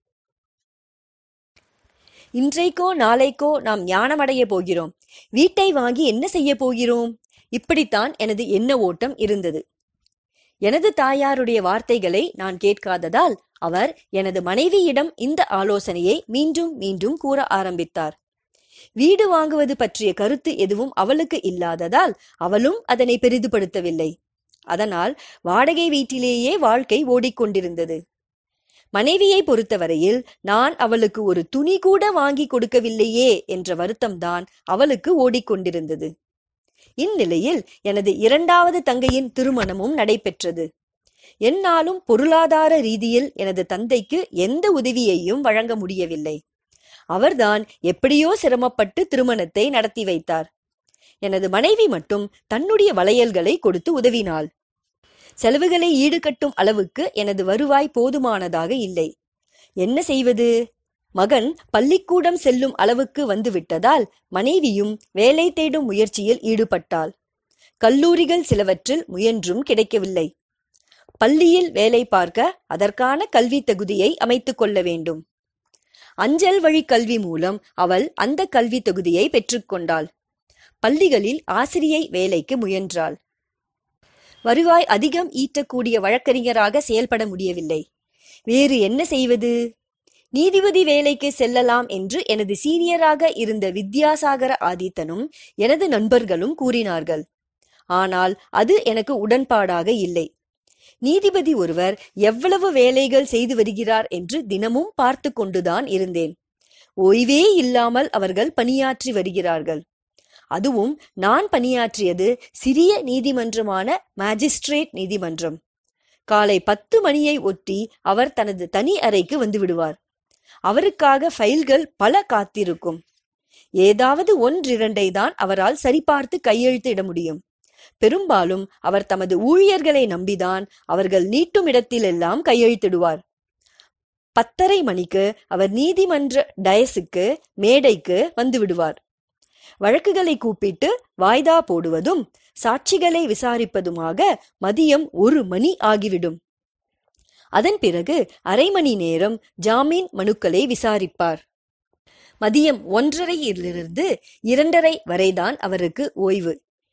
இன்றைக்கோ நாளைக்கோ நாம் ஞானமடைய போகிறோம், வீட்டை வாங்கி என்ன செய்ய போகிறோம், இப்படித்தான் எனது எண்ண ஓட்டம் இருந்தது. எனது தாயாருடைய வார்த்தைகளை நான் கேட்காததால் அவர் எனது மனைவியிடம் இந்த ஆலோசனையை மீண்டும் மீண்டும் கூற ஆரம்பித்தார். வீடு வாங்குவது பற்றிய கருத்து எதுவும் அவளுக்கு இல்லாததால் அவளும் அதனை பெரிதுபடுத்தவில்லை. அதனால் வாடகை வீட்டிலேயே வாழ்க்கை ஓடிக்கொண்டிருந்தது. மனைவியை பொறுத்தவரையில் நான் அவளுக்கு ஒரு துணி கூட வாங்கி கொடுக்கவில்லையே என்ற வருத்தம்தான் அவளுக்கு ஓடிக்கொண்டிருந்தது. இந்நிலையில் எனது இரண்டாவது தங்கையின் திருமணமும் நடைபெற்றது. என்னாலும் பொருளாதார ரீதியில் எனது தந்தைக்கு எந்த உதவியையும் வழங்க முடியவில்லை. அவர்தான் எப்படியோ சிரமப்பட்டு திருமணத்தை நடத்தி வைத்தார். எனது மனைவி மட்டும் தன்னுடைய வளையல்களை கொடுத்து உதவினாள். செலவுகளை ஈடுகட்டும் அளவுக்கு எனது வருவாய் போதுமானதாக இல்லை. என்ன செய்வது? மகன் பள்ளிக்கூடம் செல்லும் அளவுக்கு வந்துவிட்டதால் மனைவியும் வேலை தேடும் முயற்சியில் ஈடுபட்டாள். கல்லூரிகள் சிலவற்றில் முயன்றும் கிடைக்கவில்லை. பள்ளியில் வேலை பார்க்க அதற்கான கல்வி தகுதியை அமைத்துக் கொள்ள வேண்டும். அஞ்சல் வழி கல்வி மூலம் அவள் அந்த கல்வி தகுதியை பெற்றுக்கொண்டாள். பள்ளிகளில் ஆசிரியை வேலைக்கு முயன்றாள். வருவாய் அதிகம் ஈட்டக்கூடிய வழக்கறிஞராக செயல்பட முடியவில்லை. வேறு என்ன செய்வது? நீதிபதி வேலைக்கு செல்லலாம் என்று எனது சீனியராக இருந்த வித்யாசாகர ஆதித்தனும் எனது நண்பர்களும் கூறினார்கள். ஆனால் அது எனக்கு உடன்பாடாக இல்லை. நீதிபதி ஒருவர் எவ்வளவு வேலைகள் செய்து வருகிறார் என்று தினமும் பார்த்து கொண்டுதான் இருந்தேன். ஓய்வே இல்லாமல் அவர்கள் பணியாற்றி வருகிறார்கள். அதுவும் நான் பணியாற்றியது சிறிய நீதிமன்றமான மாஜிஸ்ட்ரேட் நீதிமன்றம். காலை 10 மணியை ஒட்டி அவர் தனது தனி அறைக்கு வந்து விடுவார். அவருக்காக ஃபைல்கள் பல காத்திருக்கும். ஏதாவது ஒன்றிரண்டை தான் அவரால் சரிபார்த்து கையெழுத்து இட முடியும். பெரும்பாலும் அவர் தமது ஊழியர்களை நம்பிதான் அவர்கள் நீட்டும் இடத்திலெல்லாம் கையெழுத்திடுவார். 10:30 மணிக்கு அவர் நீதிமன்ற டயஸுக்கு மேடைக்கு வந்து விடுவார். வழக்குகளை கூப்பிட்டு வாய்தா போடுவதும் சாட்சிகளை விசாரிப்பதுமாக மதியம் 1 மணி ஆகிவிடும். அதன் பிறகு அரை மணி நேரம் ஜாமீன் மனுக்களை விசாரிப்பார். மதியம் 1:30 2:30 வரைதான் அவருக்கு ஓய்வு.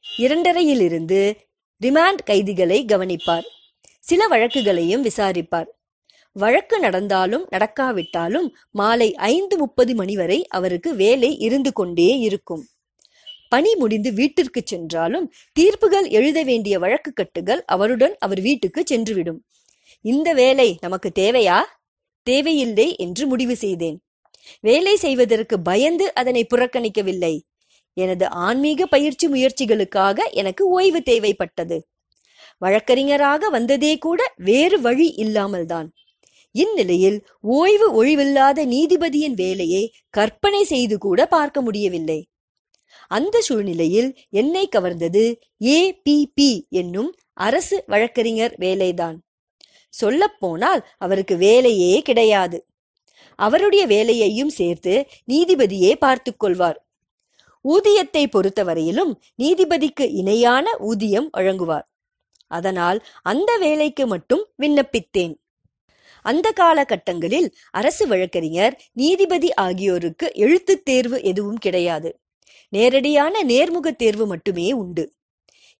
2:30 ரிமாண்ட் கைதிகளை கவனிப்பார். சில வழக்குகளையும் விசாரிப்பார். வழக்கு நடந்தாலும் நடக்காவிட்டாலும் மாலை 5:30 மணி வரை அவருக்கு வேலை இருந்து கொண்டே இருக்கும். பணி முடிந்து வீட்டிற்கு சென்றாலும் தீர்ப்புகள் எழுத வேண்டிய வழக்கு கட்டுகள் அவருடன் அவர் வீட்டுக்கு சென்றுவிடும். இந்த வேலை நமக்கு தேவையா? தேவையில்லை என்று முடிவு செய்தேன். வேலை செய்வதற்கு பயந்து அதனை புறக்கணிக்கவில்லை. எனது ஆன்மீக பயிற்சி முயற்சிகளுக்காக எனக்கு ஓய்வு தேவைப்பட்டது. வழக்கறிஞராக வந்ததே கூட வேறு வழி இல்லாமல்தான். இந்நிலையில் ஓய்வு ஒழிவில்லாத நீதிபதியின் வேலையை கற்பனை செய்து கூட பார்க்க முடியவில்லை. அந்த சூழ்நிலையில் என்னை கவர்ந்தது APP என்னும் அரசு வழக்கறிஞர் வேலைதான். சொல்லப்போனால் அவருக்கு வேலையே கிடையாது. அவருடைய வேலையையும் சேர்த்து நீதிபதியே பார்த்து கொள்வார். ஊதியத்தை பொறுத்தவரையிலும் நீதிபதிக்கு இணையான ஊதியம் வழங்குவார். அதனால் அந்த வேலைக்கு மட்டும் விண்ணப்பித்தேன். அந்த காலகட்டங்களில் அரசு வழக்கறிஞர், நீதிபதி ஆகியோருக்கு எழுத்துத் தேர்வு எதுவும் கிடையாது. நேரடியான நேர்முக தேர்வு மட்டுமே உண்டு.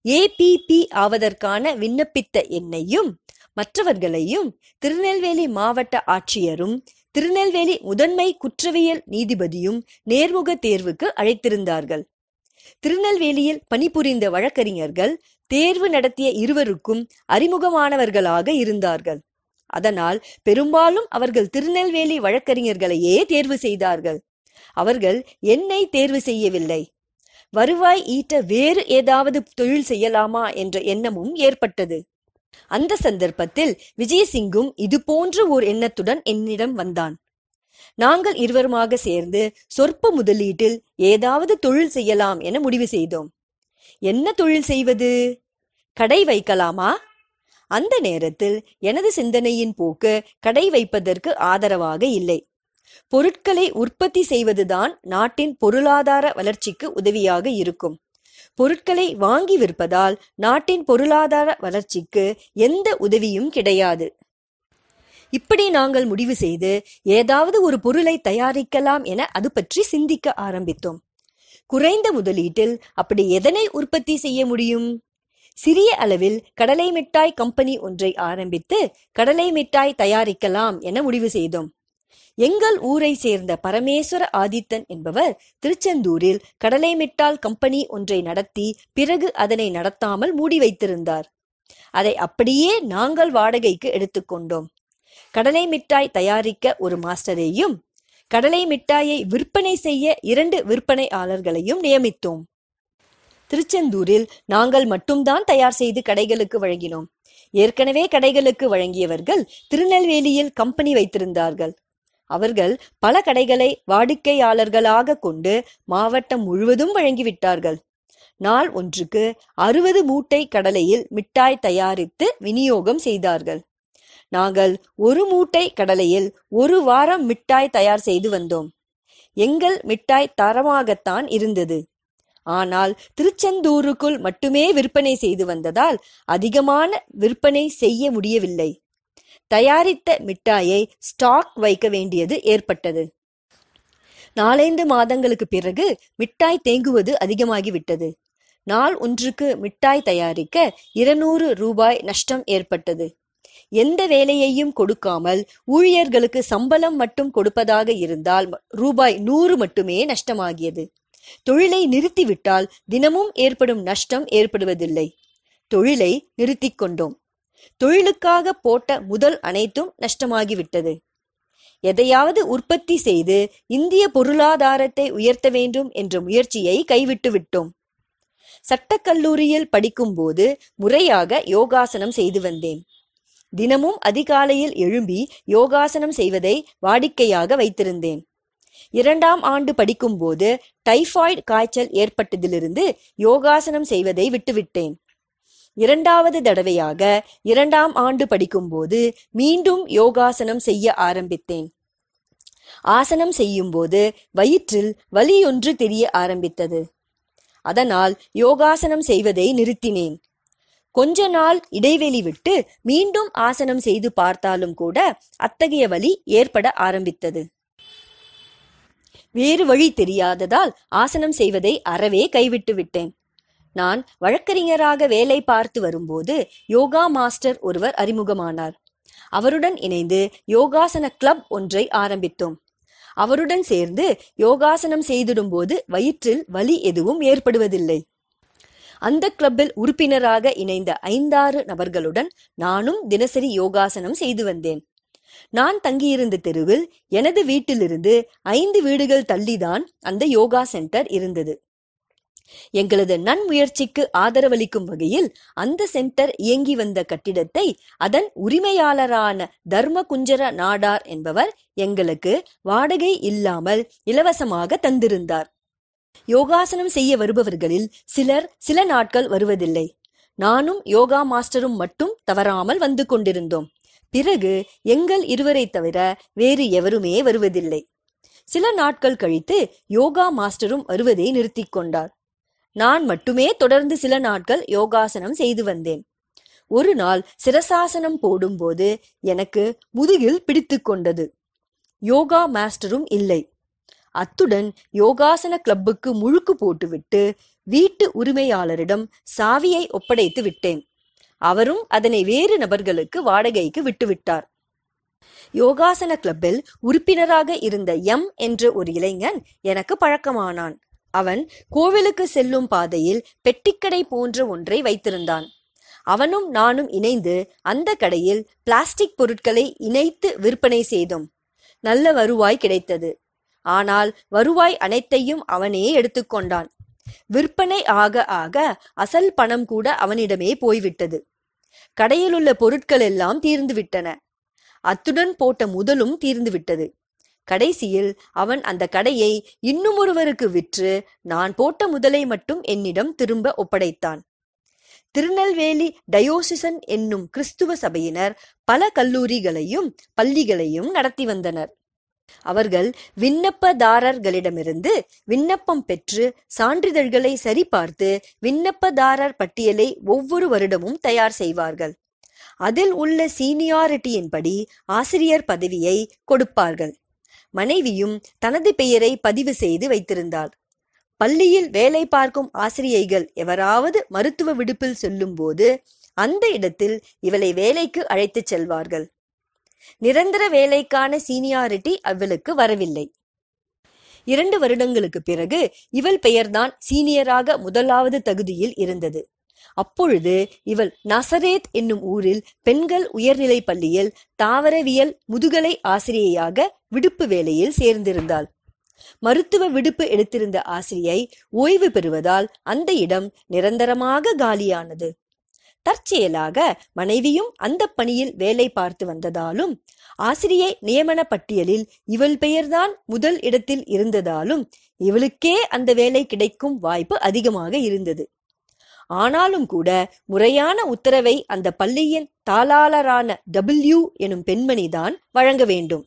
APP ஆவதற்கான விண்ணப்பித்த என்னையும் மற்றவர்களையும் திருநெல்வேலி மாவட்ட ஆட்சியரும் திருநெல்வேலி முதன்மை குற்றவியல் நீதிபதியும் நேர்முக தேர்வுக்கு அழைத்திருந்தார்கள். திருநெல்வேலியில் பணிபுரிந்த வழக்கறிஞர்கள் தேர்வு நடத்திய இருவருக்கும் அறிமுகமானவர்களாக இருந்தார்கள். அதனால் பெரும்பாலும் அவர்கள் திருநெல்வேலி வழக்கறிஞர்களையே தேர்வு செய்தார்கள். அவர்கள் என்னை தேர்வு செய்யவில்லை. வருவாய் ஈட்ட வேறு ஏதாவது தொழில் செய்யலாமா என்ற எண்ணமும் ஏற்பட்டது. அந்த சந்தர்ப்பத்தில் விஜயசிங்கும் இது போன்ற ஓர் எண்ணத்துடன் என்னிடம் வந்தான். நாங்கள் இருவருமாக சேர்ந்து சொற்ப முதலீட்டில் ஏதாவது தொழில் செய்யலாம் என முடிவு செய்தோம். என்ன தொழில் செய்வது? கடை வைக்கலாமா? அந்த நேரத்தில் எனது சிந்தனையின் போக்கு கடை வைப்பதற்கு ஆதரவாக இல்லை. பொருட்களை உற்பத்தி செய்வதுதான் நாட்டின் பொருளாதார வளர்ச்சிக்கு உதவியாக இருக்கும். பொருட்களை வாங்கி விற்பதால் நாட்டின் பொருளாதார வளர்ச்சிக்கு எந்த உதவியும் கிடையாது. இப்படி நாங்கள் முடிவு செய்து ஏதாவது ஒரு பொருளை தயாரிக்கலாம் என அது பற்றி சிந்திக்க ஆரம்பித்தோம். குறைந்த முதலீட்டில் அப்படி எதனை உற்பத்தி செய்ய முடியும்? சிறிய அளவில் கடலை மிட்டாய் கம்பெனி ஒன்றை ஆரம்பித்து கடலை மிட்டாய் தயாரிக்கலாம் என முடிவு செய்தோம். எங்கள் ஊரை சேர்ந்த பரமேஸ்வர ஆதித்தன் என்பவர் திருச்செந்தூரில் கடலை மிட்டாய் கம்பெனி ஒன்றை நடத்தி பிறகு அதனை நடத்தாமல் மூடி வைத்திருந்தார். அதை அப்படியே நாங்கள் வாடகைக்கு எடுத்துக்கொண்டோம். கடலை மிட்டாய் தயாரிக்க ஒரு மாஸ்டரையும் கடலை மிட்டாயை விற்பனை செய்ய 2 விற்பனையாளர்களையும் நியமித்தோம். திருச்செந்தூரில் நாங்கள் மட்டும்தான் தயார் செய்து கடைகளுக்கு வழங்கினோம். ஏற்கனவே கடைகளுக்கு வழங்கியவர்கள் திருநெல்வேலியில் கம்பெனி வைத்திருந்தார்கள். அவர்கள் பல கடைகளை வாடிக்கையாளர்களாக கொண்டு மாவட்டம் முழுவதும் வழங்கிவிட்டார்கள். நாள் ஒன்றுக்கு 60 மூட்டை கடலையில் மிட்டாய் தயாரித்து விநியோகம் செய்தார்கள். நாங்கள் 1 மூட்டை கடலையில் 1 வாரம் மிட்டாய் தயார் செய்து வந்தோம். எங்கள் மிட்டாய் தரமாகத்தான் இருந்தது. ஆனால் திருச்செந்தூருக்குள் மட்டுமே விற்பனை செய்து வந்ததால் அதிகமான விற்பனை செய்ய முடியவில்லை. தயாரித்த மிட்டாயை ஸ்டாக் வைக்க வேண்டியது ஏற்பட்டது. 4-5 மாதங்களுக்கு பிறகு மிட்டாய் தேங்குவது அதிகமாகிவிட்டது. நாள் ஒன்றுக்கு மிட்டாய் தயாரிக்க 200 ரூபாய் நஷ்டம் ஏற்பட்டது. எந்த வேலையையும் கொடுக்காமல் ஊழியர்களுக்கு சம்பளம் மட்டும் கொடுப்பதாக இருந்தால் ரூபாய் 100 மட்டுமே நஷ்டமாகியது. தொழிலை நிறுத்திவிட்டால் தினமும் ஏற்படும் நஷ்டம் ஏற்படுவதில்லை. தொழிலை நிறுத்திக் கொண்டோம். தொழிலுக்காக போட்ட முதல் அனைத்தும் நஷ்டமாகிவிட்டது. எதையாவது உற்பத்தி செய்து இந்திய பொருளாதாரத்தை உயர்த்த வேண்டும் என்ற முயற்சியை கைவிட்டு விட்டோம். சட்டக்கல்லூரியில் படிக்கும் போது முறையாக யோகாசனம் செய்து வந்தேன். தினமும் அதிகாலையில் எழும்பி யோகாசனம் செய்வதை வாடிக்கையாக வைத்திருந்தேன். 2ஆம் ஆண்டு படிக்கும் போது டைபாய்டு காய்ச்சல் ஏற்பட்டதிலிருந்து யோகாசனம் செய்வதை விட்டுவிட்டேன். 2வது தடவையாக 2ஆம் ஆண்டு படிக்கும் போது மீண்டும் யோகாசனம் செய்ய ஆரம்பித்தேன். ஆசனம் செய்யும் போது வயிற்றில் வலியொன்று தெரிய ஆரம்பித்தது. அதனால் யோகாசனம் செய்வதை நிறுத்தினேன். கொஞ்ச நாள் இடைவெளி விட்டு மீண்டும் ஆசனம் செய்து பார்த்தாலும் கூட அத்தகைய வலி ஏற்பட ஆரம்பித்தது. வேறு வழி தெரியாததால் ஆசனம் செய்வதை அறவே கைவிட்டு விட்டேன். நான் வழக்கறிஞராக வேலை பார்த்து வரும்போது யோகா மாஸ்டர் ஒருவர் அறிமுகமானார். அவருடன் இணைந்து யோகாசன கிளப் ஒன்றை ஆரம்பித்தோம். அவருடன் சேர்ந்து யோகாசனம் செய்திடும் போது வயிற்றில் வலி எதுவும் ஏற்படுவதில்லை. அந்த கிளப்பில் உறுப்பினராக இணைந்த 5-6 நபர்களுடன் நானும் தினசரி யோகாசனம் செய்து வந்தேன். நான் தங்கியிருந்த தெருவில் எனது வீட்டிலிருந்து 5 வீடுகள் தள்ளிதான் அந்த யோகா சென்டர் இருந்தது. எங்களது நன்முயற்சிக்கு ஆதரவளிக்கும் வகையில் அந்த சென்டர் இயங்கி வந்த கட்டிடத்தை அதன் உரிமையாளரான தர்மகுஞ்சர நாடார் என்பவர் எங்களுக்கு வாடகை இல்லாமல் இலவசமாக தந்திருந்தார். யோகாசனம் செய்ய வருபவர்களில் சிலர் சில நாட்கள் வருவதில்லை. நானும் யோகா மாஸ்டரும் மட்டும் தவறாமல் வந்து கொண்டிருந்தோம். பிறகு எங்கள் இருவரை தவிர வேறு எவருமே வருவதில்லை. சில நாட்கள் கழித்து யோகா மாஸ்டரும் வருவதை நிறுத்தி கொண்டார். நான் மட்டுமே தொடர்ந்து சில நாட்கள் யோகாசனம் செய்து வந்தேன். ஒரு நாள் சிரசாசனம் போடும்போது எனக்கு முதுகில் பிடித்து கொண்டது. யோகா மாஸ்டரும் இல்லை. அத்துடன் யோகாசன கிளப்புக்கு முழுக்கு போட்டுவிட்டு வீட்டு உரிமையாளரிடம் சாவியை ஒப்படைத்து விட்டேன். அவரும் அதனை வேறு நபர்களுக்கு வாடகைக்கு விட்டுவிட்டார். யோகாசன கிளப்பில் உறுப்பினராக இருந்த என்ற ஒரு இளைஞன் எனக்கு பழக்கமானான். அவன் கோவிலுக்கு செல்லும் பாதையில் பெட்டிக்கடை போன்ற ஒன்றை வைத்திருந்தான். அவனும் நானும் இணைந்து அந்த கடையில் பிளாஸ்டிக் பொருட்களை இணைத்து விற்பனை செய்தோம். நல்ல வருவாய் கிடைத்தது. ஆனால் வருவாய் அனைத்தையும் அவனே எடுத்துக்கொண்டான். விற்பனை ஆக ஆக அசல் பணம் கூட அவனிடமே போய்விட்டது. கடையிலுள்ள பொருட்கள் எல்லாம் தீர்ந்துவிட்டன. அத்துடன் போட்ட முதலும் தீர்ந்துவிட்டது. கடைசியில் அவன் அந்த கடையை இன்னும் ஒருவருக்கு விற்று நான் போட்ட முதலை மட்டும் என்னிடம் திரும்ப ஒப்படைத்தான். திருநெல்வேலி டயோசிசன் என்னும் கிறிஸ்துவ சபையினர் பல கல்லூரிகளையும் பள்ளிகளையும் நடத்தி வந்தனர். அவர்கள் விண்ணப்பதாரர்களிடமிருந்து விண்ணப்பம் பெற்று சான்றிதழ்களை சரிபார்த்து விண்ணப்பதாரர் பட்டியலை ஒவ்வொரு வருடமும் தயார் செய்வார்கள். அதில் உள்ள சீனியாரிட்டியின் படி ஆசிரியர் பதவியை கொடுப்பார்கள். மனைவியும் தனது பெயரை பதிவு செய்து வைத்திருந்தாள். பள்ளியில் வேலை பார்க்கும் ஆசிரியைகள் எவராவது மருத்துவ விடுப்பில் செல்லும் போது அந்த இடத்தில் இவளை வேலைக்கு அழைத்துச் செல்வார்கள். நிரந்தர வேலைக்கான சீனியாரிட்டி அவளுக்கு வரவில்லை. 2 வருடங்களுக்கு பிறகு இவள் பெயர்தான் சீனியராக முதலாவது தகுதியில் இருந்தது. அப்பொழுது இவள் நசரேத் என்னும் ஊரில் பெண்கள் உயர்நிலை பள்ளியில் தாவரவியல் முதுகலை ஆசிரியையாக விடுப்பு வேலையில் சேர்ந்திருந்தாள். மருத்துவ விடுப்பு எடுத்திருந்த ஆசிரியை ஓய்வு பெறுவதால் அந்த இடம் நிரந்தரமாக காலியானது. தற்செயலாக மனைவியும் அந்த பணியில் வேலை பார்த்து வந்ததாலும் ஆசிரியை நியமன பட்டியலில் இவள் பெயர்தான் முதல் இடத்தில் இருந்ததாலும் இவளுக்கே அந்த வேலை கிடைக்கும் வாய்ப்பு அதிகமாக இருந்தது. ஆனாலும் கூட முறையான உத்தரவை அந்த பள்ளியின் தாளாளரான எனும் பெண்மணிதான் வழங்க வேண்டும்.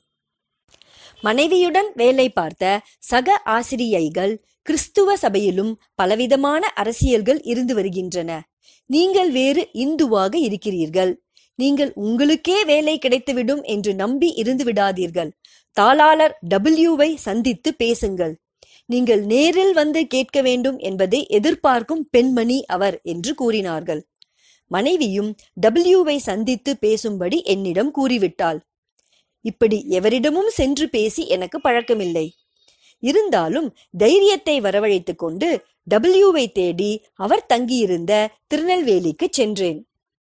மனைவியுடன் வேலை பார்த்த சக ஆசிரியைகள் கிறிஸ்துவ சபையிலும் பலவிதமான அரசியல்கள் இருந்து வருகின்றன. நீங்கள் வேறு இந்துவாக இருக்கிறீர்கள். நீங்கள் உங்களுக்கே வேலை கிடைத்துவிடும் என்று நம்பி இருந்து விடாதீர்கள். தாளாளர் வை சந்தித்து பேசுங்கள். நீங்கள் நேரில் வந்து கேட்க வேண்டும் என்பதை எதிர்பார்க்கும் பெண்மணி அவர் என்று கூறினார்கள். மனைவியும் வை சந்தித்து பேசும்படி என்னிடம் கூறிவிட்டாள். இப்படி எவரிடமும் சென்று பேசி எனக்கு பழக்கமில்லை. இருந்தாலும் தைரியத்தை வரவழைத்துக் கொண்டு வை தேடி அவர் தங்கியிருந்த திருநெல்வேலிக்கு சென்றேன்.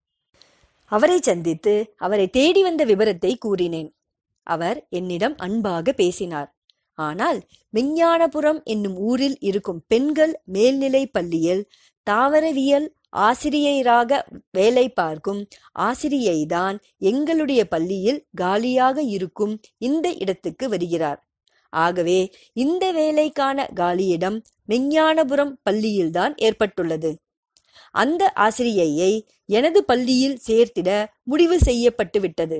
அவரை சந்தித்து அவரை தேடி வந்த விவரத்தை கூறினேன். அவர் என்னிடம் அன்பாக பேசினார். ஆனால் விஞ்ஞானபுரம் என்னும் ஊரில் இருக்கும் பெண்கள் மேல்நிலை பள்ளியில் தாவரவியல் ஆசிரியராக வேலை பார்க்கும் ஆசிரியைதான் எங்களுடைய பள்ளியில் காலியாக இருக்கும் இந்த இடத்துக்கு வருகிறார். ஆகவே இந்த வேலைக்கான காலியிடம் விஞ்ஞானபுரம் பள்ளியில்தான் ஏற்பட்டுள்ளது. அந்த ஆசிரியையை எனது பள்ளியில் சேர்த்திட முடிவு செய்யப்பட்டு விட்டது.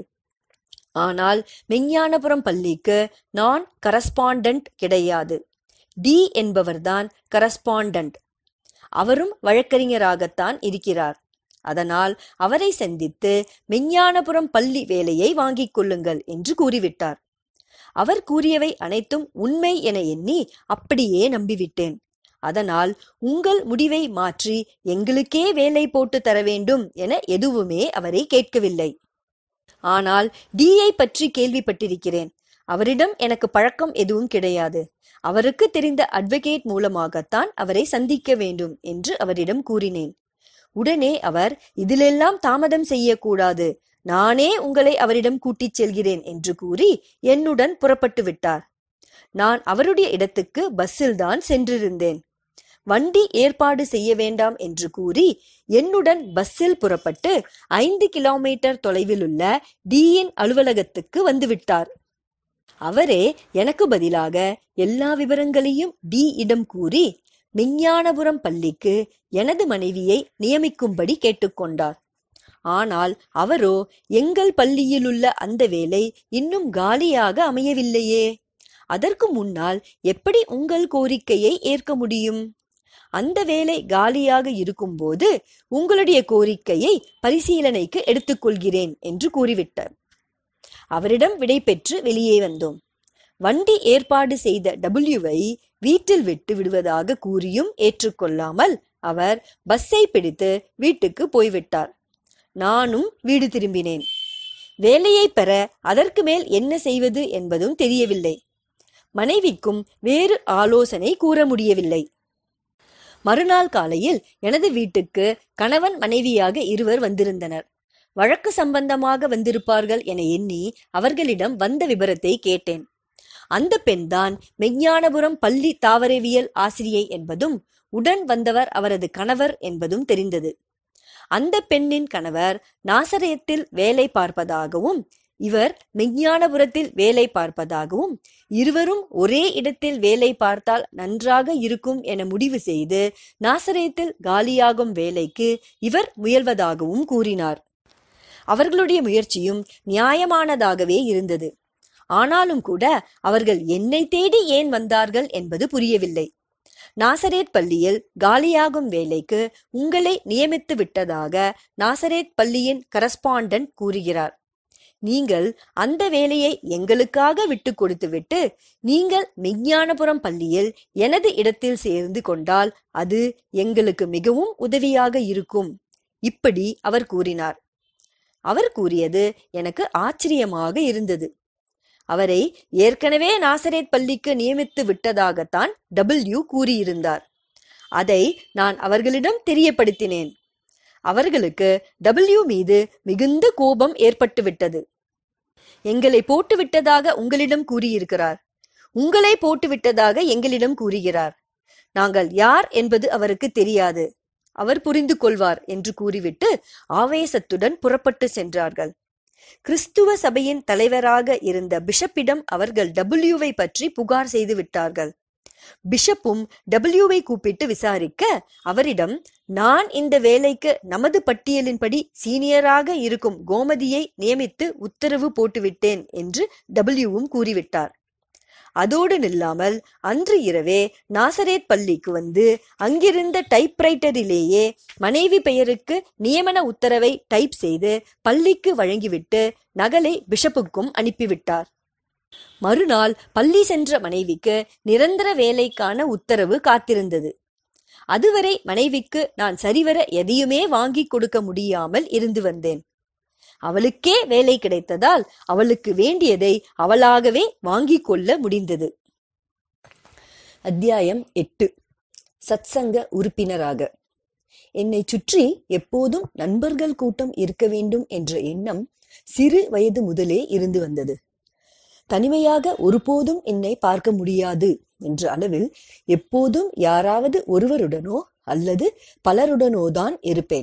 ஆனால் விஞ்ஞானபுரம் பள்ளிக்கு நான் கரஸ்பாண்டன்ட் கிடையாது. என்பவர்தான் கரஸ்பாண்டன்ட். அவரும் வழக்கறிஞராகத்தான் இருக்கிறார். அதனால் அவரை சந்தித்து விஞ்ஞானபுரம் பள்ளி வேலையை வாங்கிக் கொள்ளுங்கள் என்று கூறிவிட்டார். அவர் கூறியவை அனைத்தும் உண்மை என எண்ணி அப்படியே நம்பிவிட்டேன். அதனால் உங்கள் முடிவை மாற்றி எங்களுக்கே வேலை போட்டு தர வேண்டும் என எதுவுமே அவரை கேட்கவில்லை. ஆனால் பற்றி கேள்விப்பட்டிருக்கிறேன். அவரிடம் எனக்கு பழக்கம் எதுவும் கிடையாது. அவருக்கு தெரிந்த அட்வொகேட் மூலமாகத்தான் அவரை சந்திக்க வேண்டும் என்று அவரிடம் கூறினேன். உடனே அவர், இதிலெல்லாம் தாமதம் செய்யக்கூடாது, நானே உங்களை அவரிடம் கூட்டிச் செல்கிறேன் என்று கூறி என்னுடன் புறப்பட்டு விட்டார். நான் அவருடைய இடத்துக்கு பஸ்ஸில் தான் சென்றிருந்தேன். வண்டி ஏற்பாடு செய்ய வேண்டாம் என்று கூறி என்னுடன் பஸ்ஸில் புறப்பட்டு 5 கிலோமீட்டர் தொலைவில் உள்ள டியின் அலுவலகத்துக்கு வந்துவிட்டார். அவரே எனக்கு பதிலாக எல்லா விவரங்களையும் இடம் கூறி விஞ்ஞானபுரம் பள்ளிக்கு எனது மனைவியை நியமிக்கும்படி கேட்டுக்கொண்டார். ஆனால் அவரோ, எங்கள் பள்ளியிலுள்ள அந்த வேலை இன்னும் காலியாக அமையவில்லையே, அதற்கு முன்னால் எப்படி உங்கள் கோரிக்கையை ஏற்க முடியும்? அந்த வேலை காலியாக இருக்கும்போது உங்களுடைய கோரிக்கையை பரிசீலனைக்கு எடுத்துக்கொள்கிறேன் என்று கூறிவிட்டார். அவரிடம் விடை பெற்று வெளியே வந்தோம். வண்டி ஏற்பாடு செய்த வை வீட்டில் விட்டு விடுவதாக கூறியும் ஏற்றுக்கொள்ளாமல் அவர் பஸ்ஸை பிடித்து வீட்டுக்கு போய்விட்டார். நானும் வீடு திரும்பினேன். வேலையை பெற அதற்கு மேல் என்ன செய்வது என்பதும் தெரியவில்லை. மனைவிக்கும் வேறு ஆலோசனை கூற முடியவில்லை. மறுநாள் காலையில் எனது வீட்டுக்கு கணவன் மனைவியாக இருவர் வந்திருந்தனர். வழக்கு சம்பந்தமாக வந்திருப்பார்கள் என எண்ணி அவர்களிடம் வந்த விபரத்தை கேட்டேன். அந்த பெண்தான் மெஞ்ஞானபுரம் பள்ளி தாவரவியல் ஆசிரியை என்பதும் உடன் வந்தவர் அவரது கணவர் என்பதும் தெரிந்தது. அந்த பெண்ணின் கணவர் நாசரேத்தில் வேலை பார்ப்பதாகவும் இவர் மெஞ்ஞானபுரத்தில் வேலை பார்ப்பதாகவும் இருவரும் ஒரே இடத்தில் வேலை பார்த்தால் நன்றாக இருக்கும் என முடிவு செய்து நாசரேத்தில் காலியாகும் வேலைக்கு இவர் முயல்வதாகவும் கூறினார். அவர்களுடைய முயற்சியும் நியாயமானதாகவே இருந்தது. ஆனாலும் கூட அவர்கள் என்னை தேடி ஏன் வந்தார்கள் என்பது புரியவில்லை. நாசரேத் பள்ளியில் காலியாகும் வேலைக்கு உங்களை நியமித்து விட்டதாக நாசரேத் பள்ளியின் கரஸ்பாண்டன்ட் கூறுகிறார். நீங்கள் அந்த வேலையை எங்களுக்காக விட்டு கொடுத்துவிட்டு நீங்கள் மெஞ்ஞானபுரம் பள்ளியில் எனது இடத்தில் சேர்ந்து கொண்டால் அது எங்களுக்கு மிகவும் உதவியாக இருக்கும். இப்படி அவர் கூறினார். அவர் கூறியது எனக்கு ஆச்சரியமாக இருந்தது. அவரை ஏற்கனவே நாசரேத் பள்ளிக்கு நியமித்து விட்டதாகத்தான் டபிள்யூ கூறியிருந்தார். அதை நான் அவர்களிடம் தெரியப்படுத்தினேன். அவர்களுக்கு டபிள்யூ மீது மிகுந்த கோபம் ஏற்பட்டு விட்டது. எங்களை போட்டு விட்டதாக உங்களிடம் கூறியிருக்கிறார், உங்களை போட்டு விட்டதாக எங்களிடம் கூறுகிறார். நாங்கள் யார் என்பது அவருக்கு தெரியாது, அவர் புரிந்து கொள்வார் என்று கூறிவிட்டு ஆவேசத்துடன் புறப்பட்டு சென்றார்கள். கிறிஸ்துவ சபையின் தலைவராக இருந்த பிஷப்பிடம் அவர்கள் டபிள்யூவை பற்றி புகார் செய்து விட்டார்கள். பிஷப்பும் டபிள்யூவை கூப்பிட்டு விசாரிக்க அவரிடம் நான் இந்த வேலைக்கு நமது பட்டியலின்படி சீனியராக இருக்கும் கோமதியை நியமித்து உத்தரவு போட்டுவிட்டேன் என்று டபிள்யூவும் கூறிவிட்டார். அதோடு நில்லாமல் அன்று இரவே நாசரேத் பள்ளிக்கு வந்து அங்கிருந்த டைப்ரைட்டரிலேயே மனைவி பெயருக்கு நியமன உத்தரவை டைப் செய்து பள்ளிக்கு வழங்கிவிட்டு நகலை பிஷப்புக்கும் அனுப்பிவிட்டார். மறுநாள் பள்ளி சென்ற மனைவிக்கு நிரந்தர வேலைக்கான உத்தரவு காத்திருந்தது. அதுவரை மனைவிக்கு நான் சரிவர எதையுமே வாங்கி கொடுக்க முடியாமல் இருந்து வந்தேன். அவளுக்கே வேலை கிடைத்ததால் அவளுக்கு வேண்டியதை அவளாகவே வாங்கிக் கொள்ள முடிந்தது. அத்தியாயம் 8. சத்சங்க உறுப்பினராக. என்னை சுற்றி எப்போதும் நண்பர்கள் கூட்டம் இருக்க வேண்டும் என்ற எண்ணம் சிறு வயது முதலே இருந்து வந்தது. தனிமையாக ஒருபோதும் என்னை பார்க்க முடியாது என்ற அளவில் எப்போதும் யாராவது ஒருவருடனோ அல்லது பலருடனோதான் இருப்பேன்.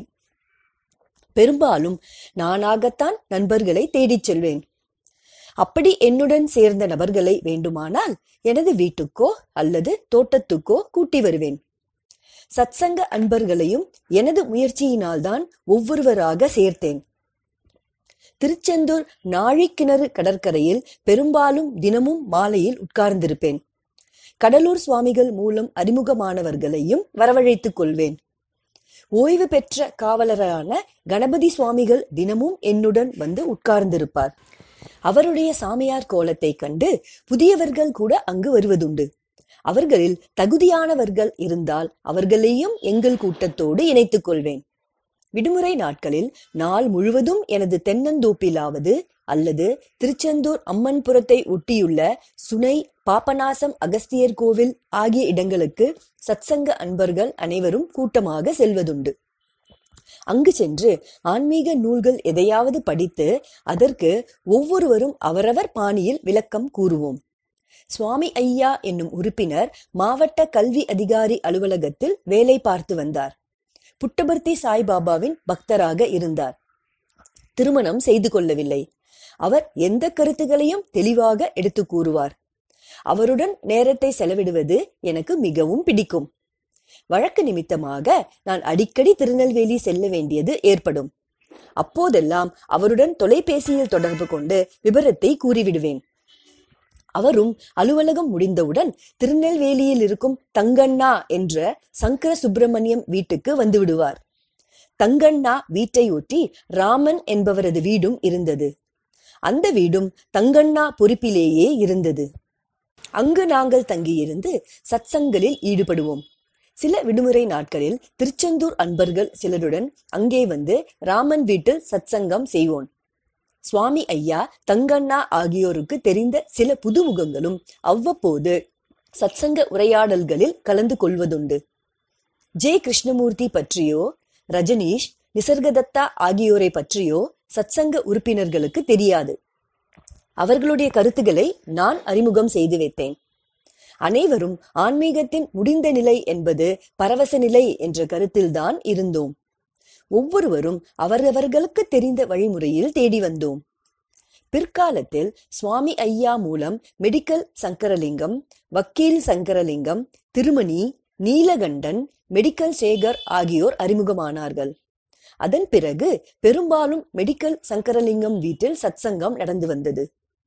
பெரும்பாலும் நானாகத்தான் நண்பர்களை தேடிச் செல்வேன். அப்படி என்னுடன் சேர்ந்த நபர்களை வேண்டுமானால் எனது வீட்டுக்கோ அல்லது தோட்டத்துக்கோ கூட்டி வருவேன். சத்சங்க அன்பர்களையும் எனது முயற்சியினால்தான் ஒவ்வொருவராக சேர்த்தேன். திருச்செந்தூர் நாழிக்கிணறு கடற்கரையில் பெரும்பாலும் தினமும் மாலையில் உட்கார்ந்திருப்பேன். கடலூர் சுவாமிகள் மூலம் அறிமுகமானவர்களையும் வரவழைத்துக் கொள்வேன். ஓய்வு பெற்ற காவலரான கணபதி சுவாமிகள் தினமும் என்னுடன் வந்து உட்கார்ந்திருப்பார். அவருடைய சாமியார் கோலத்தை கண்டு புதியவர்கள் கூட அங்கு வருவதுண்டு. அவர்களில் தகுதியானவர்கள் இருந்தால் அவர்களையும் எங்கள் கூட்டத்தோடு இணைத்துக் கொள்வேன். விடுமுறை நாட்களில் நாள் முழுவதும் எனது தென்னந்தோப்பிலாவது அல்லது திருச்செந்தூர் அம்மன்புரத்தை ஒட்டியுள்ள சுனை, பாபநாசம், அகஸ்தியர் கோவில் ஆகிய இடங்களுக்கு சத்சங்க அன்பர்கள் அனைவரும் கூட்டமாக செல்வதுண்டு. அங்கு சென்று ஆன்மீக நூல்கள் எதையாவது படித்து அதற்கு ஒவ்வொருவரும் அவரவர் பாணியில் விளக்கம் கூறுவோம். சுவாமி ஐயா என்னும் உறுப்பினர் மாவட்ட கல்வி அதிகாரி அலுவலகத்தில் வேலை பார்த்து வந்தார். புட்டபர்த்தி சாய்பாபாவின் பக்தராக இருந்தார். திருமணம் செய்து கொள்ளவில்லை. அவர் எந்த கருத்துகளையும் தெளிவாக எடுத்து கூறுவார். அவருடன் நேரத்தை செலவிடுவது எனக்கு மிகவும் பிடிக்கும். வழக்கு நிமித்தமாக நான் அடிக்கடி திருநெல்வேலி செல்ல வேண்டியது ஏற்படும். அப்போதெல்லாம் அவருடன் தொலைபேசியில் தொடர்பு கொண்டு விபரத்தை கூறிவிடுவேன். அவரும் அலுவலகம் முடிந்தவுடன் திருநெல்வேலியில் இருக்கும் தங்கண்ணா என்ற சங்கர சுப்பிரமணியம் வீட்டுக்கு வந்து விடுவார். தங்கண்ணா வீட்டை ஒட்டி ராமன் என்பவரது வீடும் இருந்தது. அந்த வீடும் தங்கண்ணா பொறுப்பிலேயே இருந்தது. அங்கு நாங்கள் தங்கியிருந்து சத்சங்களில் ஈடுபடுவோம். சில விடுமுறை நாட்களில் திருச்செந்தூர் அன்பர்கள் சிலருடன் அங்கே வந்து ராமன் வீட்டில் சத்சங்கம் செய்வோம். சுவாமி ஐயா, தங்கண்ணா ஆகியோருக்கு தெரிந்த சில புதுமுகங்களும் அவ்வப்போது சத்சங்க உரையாடல்களில் கலந்து கொள்வதுண்டு. ஜே கிருஷ்ணமூர்த்தி பற்றியோ ரஜனீஷ், நிசர்கதத்தா ஆகியோரை பற்றியோ சத்சங்க உறுப்பினர்களுக்கு தெரியாது. அவர்களுடைய கருத்துக்களை நான் அறிமுகம் செய்து வைத்தேன். அனைவரும் ஆன்மீகத்தின் முடிந்த நிலை என்பது பரவச நிலை என்ற கருத்தில்தான் இருந்தோம். ஒவ்வொருவரும் அவரவர்களுக்கு தெரிந்த வழிமுறையில் தேடி வந்தோம். பிற்காலத்தில் சுவாமி ஐயா மூலம் மெடிக்கல் சங்கரலிங்கம், வக்கீல் சங்கரலிங்கம், திருமணி, நீலகண்டன், மெடிக்கல் சேகர் ஆகியோர் அறிமுகமானார்கள். அதன் பிறகு பெரும்பாலும் மெடிக்கல் சங்கரலிங்கம் வீட்டில் சத்சங்கம் நடந்து வந்தது.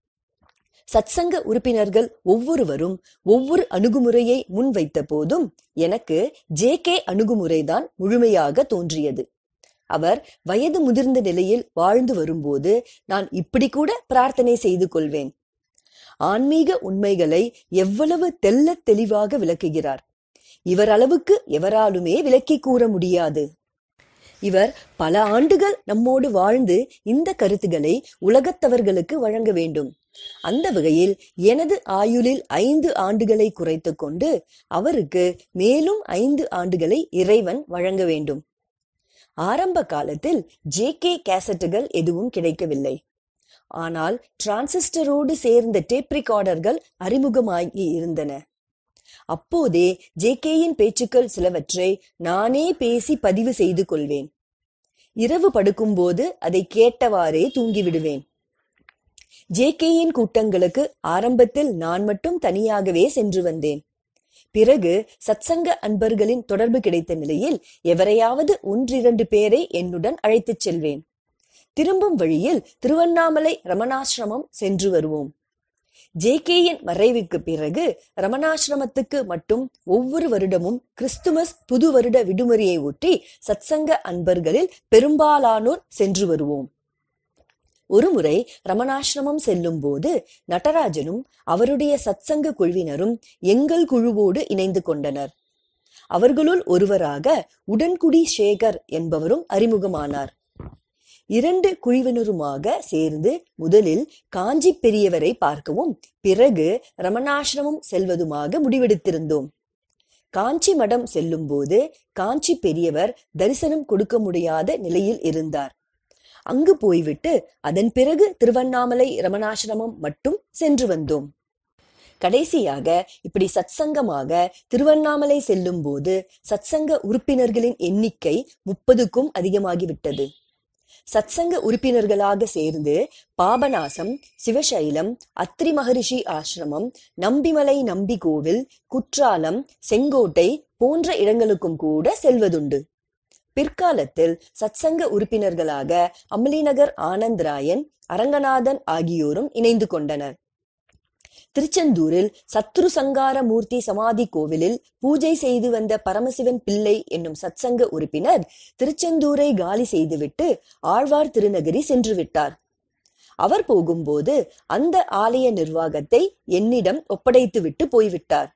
சத்சங்க உறுப்பினர்கள் ஒவ்வொருவரும் ஒவ்வொரு அணுகுமுறையை முன்வைத்த போதும் எனக்கு ஜே.கே. அணுகுமுறைதான் முழுமையாக தோன்றியது. அவர் வயது முதிர்ந்த நிலையில் வாழ்ந்து வரும்போது நான் இப்படி கூட பிரார்த்தனை செய்து கொள்வேன். ஆன்மீக உண்மைகளை எவ்வளவு தெல்ல தெளிவாக விளக்குகிறார். இவர் அளவுக்கு எவராலுமே விளக்கி கூற முடியாது. இவர் பல ஆண்டுகள் நம்மோடு வாழ்ந்து இந்த கருத்துக்களை உலகத்தவர்களுக்கு வழங்க வேண்டும். அந்த வகையில் எனது ஆயுளில் 5 ஆண்டுகளை குறைத்து கொண்டு அவருக்கு மேலும் 5 ஆண்டுகளை இறைவன் வழங்க வேண்டும். ஆரம்ப காலத்தில் ஜே.கே. கேசட்டுகள் எதுவும் கிடைக்கவில்லை. ஆனால் டிரான்சிஸ்டரோடு சேர்ந்த டேப் ரெக்கார்டர்கள் அறிமுகமாகி இருந்தன. அப்போதே ஜே.கே.யின் பேச்சுக்கள் சிலவற்றை நானே பேசி பதிவு செய்து கொள்வேன். இரவு படுக்கும்போது அதை கேட்டவாறே தூங்கிவிடுவேன். ஜே.கே.யின் கூட்டங்களுக்கு ஆரம்பத்தில் நான் மட்டும் தனியாகவே சென்று வந்தேன். பிறகு சத்சங்க அன்பர்களின் தொடர்பு கிடைத்த நிலையில் எவரையாவது 1-2 பேரை என்னுடன் அழைத்துச் செல்வேன். திரும்பும் வழியில் திருவண்ணாமலை ரமணாசிரமம் சென்று வருவோம். ஜே.கே.யின் மறைவுக்கு பிறகு ரமணாசிரமத்துக்கு மட்டும் ஒவ்வொரு வருடமும் கிறிஸ்துமஸ் புது வருட விடுமுறையை ஒட்டி சத்சங்க அன்பர்களில் பெரும்பாலானோர் சென்று வருவோம். ஒருமுறை ரமணாசிரமம் செல்லும் போது நடராஜனும் அவருடைய சத்சங்க குழுவினரும் எங்கள் குழுவோடு இணைந்து கொண்டனர். அவர்களுள் ஒருவராக உடன்குடி சேகர் என்பவரும் அறிமுகமானார். 2 குழுவினருமாக சேர்ந்து முதலில் காஞ்சி பெரியவரை பார்க்கவும் பிறகு ரமணாசிரமம் செல்வதுமாக முடிவெடுத்திருந்தோம். காஞ்சி மடம் செல்லும் போது காஞ்சி பெரியவர் தரிசனம் கொடுக்க முடியாத நிலையில் இருந்தார். அங்கு போய்விட்டு அதன் பிறகு திருவண்ணாமலை ரமணாசிரமம் மட்டும் சென்று வந்தோம். கடைசியாக இப்படி சத்சங்கமாக திருவண்ணாமலை செல்லும் போது சத்சங்க உறுப்பினர்களின் எண்ணிக்கை 30க்கும் அதிகமாகிவிட்டது. சத்சங்க உறுப்பினர்களாக சேர்ந்து பாபநாசம், சிவசைலம், அத்ரி மகரிஷி ஆசிரமம், நம்பிமலை நம்பி கோவில், குற்றாலம், செங்கோட்டை போன்ற இடங்களுக்கும் கூட செல்வதுண்டு. பிற்காலத்தில் சத்சங்க உறுப்பினர்களாக அமளிநகர் ஆனந்தராயன், அரங்கநாதன் ஆகியோரும் இணைந்து கொண்டனர். திருச்செந்தூரில் சத்ரு சங்கார மூர்த்தி சமாதி கோவிலில் பூஜை செய்து வந்த பரமசிவன் பிள்ளை என்னும் சத்சங்க உறுப்பினர் திருச்செந்தூரை காலி செய்துவிட்டு ஆழ்வார் திருநகரி சென்று விட்டார். அவர் போகும்போது அந்த ஆலய நிர்வாகத்தை என்னிடம் ஒப்படைத்துவிட்டு போய்விட்டார்.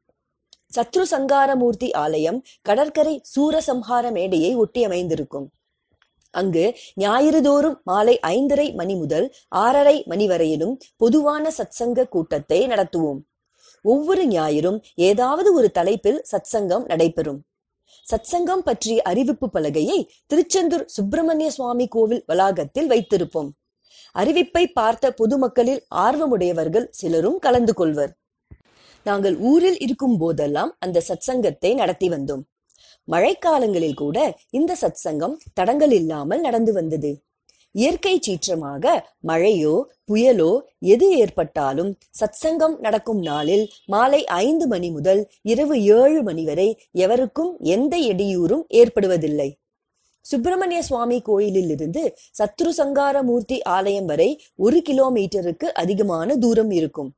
சத்ரு சங்காரமூர்த்தி ஆலயம் கடற்கரை சூரசம்ஹார மேடையை ஒட்டி அமைந்திருக்கும். அங்கு ஞாயிறுதோறும் மாலை 5:30 மணி முதல் 6:30 மணி வரையிலும் பொதுவான சத்சங்க கூட்டத்தை நடத்துவோம். ஒவ்வொரு ஞாயிறும் ஏதாவது ஒரு தலைப்பில் சத்சங்கம் நடைபெறும். சத்சங்கம் பற்றிய அறிவிப்பு பலகையை திருச்செந்தூர் சுப்பிரமணிய சுவாமி கோவில் வளாகத்தில் வைத்திருப்போம். அறிவிப்பை பார்த்த பொதுமக்களில் ஆர்வமுடையவர்கள் சிலரும் கலந்து கொள்வர். நாங்கள் ஊரில் இருக்கும் போதெல்லாம் அந்த சத்சங்கத்தை நடத்தி வந்தோம். மழைக்காலங்களில் கூட இந்த சத்சங்கம் தடங்கள் இல்லாமல் நடந்து வந்தது. இயற்கை சீற்றமாக மழையோ புயலோ எது ஏற்பட்டாலும் சத்சங்கம் நடக்கும் நாளில் மாலை 5 மணி முதல் இரவு 7 மணி வரை எவருக்கும் எந்த இடையூறும் ஏற்படுவதில்லை. சுப்பிரமணிய சுவாமி கோயிலில் இருந்து சத்ரு சங்காரமூர்த்தி ஆலயம் வரை 1 கிலோமீட்டருக்கு அதிகமான தூரம் இருக்கும்.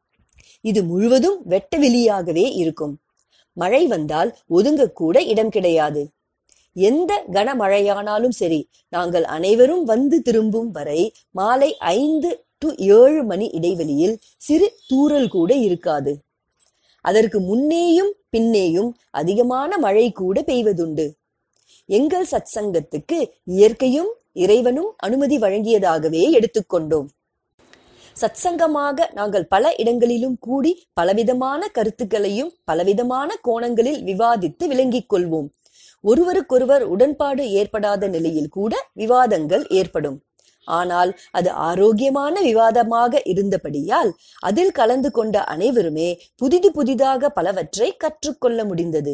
இது முழுவதும் வெட்ட வெளியாகவே இருக்கும். மழை வந்தால் ஒதுங்க கூட இடம் கிடையாது. எந்த கனமழையானாலும் சரி, நாங்கள் அனைவரும் வந்து திரும்பும் வரை மாலை 5 to 7 மணி இடைவெளியில் சிறு தூறல் கூட இருக்காது. அதற்கு முன்னேயும் பின்னேயும் அதிகமான மழை கூட பெய்வதுண்டு. எங்கள் சத்சங்கத்துக்கு இயற்கையும் இறைவனும் அனுமதி வழங்கியதாகவே எடுத்துக்கொண்டோம். சத்சங்கமாக நாங்கள் பல இடங்களிலும் கூடி பலவிதமான கருத்துக்களையும் பலவிதமான கோணங்களில் விவாதித்து விளங்கிக் கொள்வோம். ஒருவருக்கொருவர் உடன்பாடு ஏற்படாத நிலையில் கூட விவாதங்கள் ஏற்படும். ஆனால் அது ஆரோக்கியமான விவாதமாக இருந்தபடியால் அதில் கலந்து கொண்ட அனைவருமே புதிதாக பலவற்றை கற்றுக்கொள்ள முடிந்தது.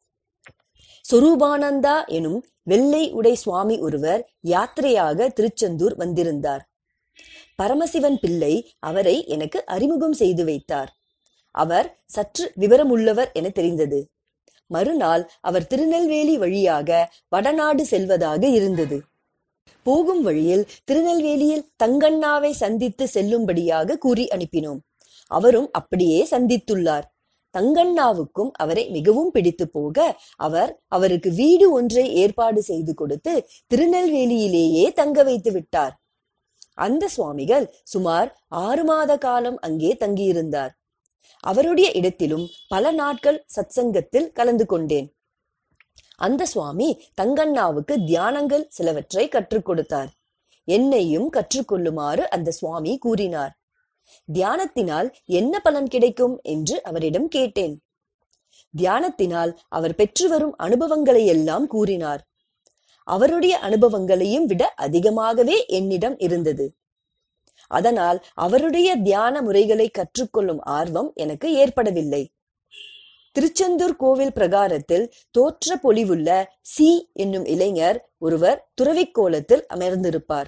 சொரூபானந்தா எனும் வெள்ளை உடை சுவாமி ஒருவர் யாத்திரையாக திருச்செந்தூர் வந்திருந்தார். பரமசிவன் பிள்ளை அவரை எனக்கு அறிமுகம் செய்து வைத்தார். அவர் சற்று விவரமுள்ளவர் என தெரிந்தது. மறுநாள் அவர் திருநெல்வேலி வழியாக வடநாடு செல்வதாக இருந்தது. போகும் வழியில் திருநெல்வேலியில் தங்கண்ணாவை சந்தித்து செல்லும்படியாக கூறி அனுப்பினோம். அவரும் அப்படியே சந்தித்துள்ளார். தங்கண்ணாவுக்கும் அவரை மிகவும் பிடித்து போக அவருக்கு வீடு ஒன்றை ஏற்பாடு செய்து கொடுத்து திருநெல்வேலியிலேயே தங்க வைத்து விட்டார். அந்த சுவாமிகள் சுமார் 6 மாத காலம் அங்கே தங்கியிருந்தார். அவருடைய இடத்திலும் பல நாட்கள் சத்சங்கத்தில் கலந்து கொண்டேன். அந்த சுவாமி தங்கண்ணாவுக்கு தியானங்கள் சிலவற்றை கற்றுக் கொடுத்தார். என்னையும் கற்றுக்கொள்ளுமாறு அந்த சுவாமி கூறினார். தியானத்தினால் என்ன பலன் கிடைக்கும் என்று அவரிடம் கேட்டேன். தியானத்தினால் அவர் பெற்று வரும் அனுபவங்களை எல்லாம் கூறினார். அவருடைய அனுபவங்களையும் விட அதிகமாகவே என்னிடம் இருந்தது. அதனால் அவருடைய தியான முறைகளை கற்றுக்கொள்ளும் ஆர்வம் எனக்கு ஏற்படவில்லை. திருச்செந்தூர் கோவில் பிரகாரத்தில் தோற்ற பொலிவுள்ள சி என்னும் இளைஞர் ஒருவர் துறவிக்கோலத்தில் அமர்ந்திருப்பார்.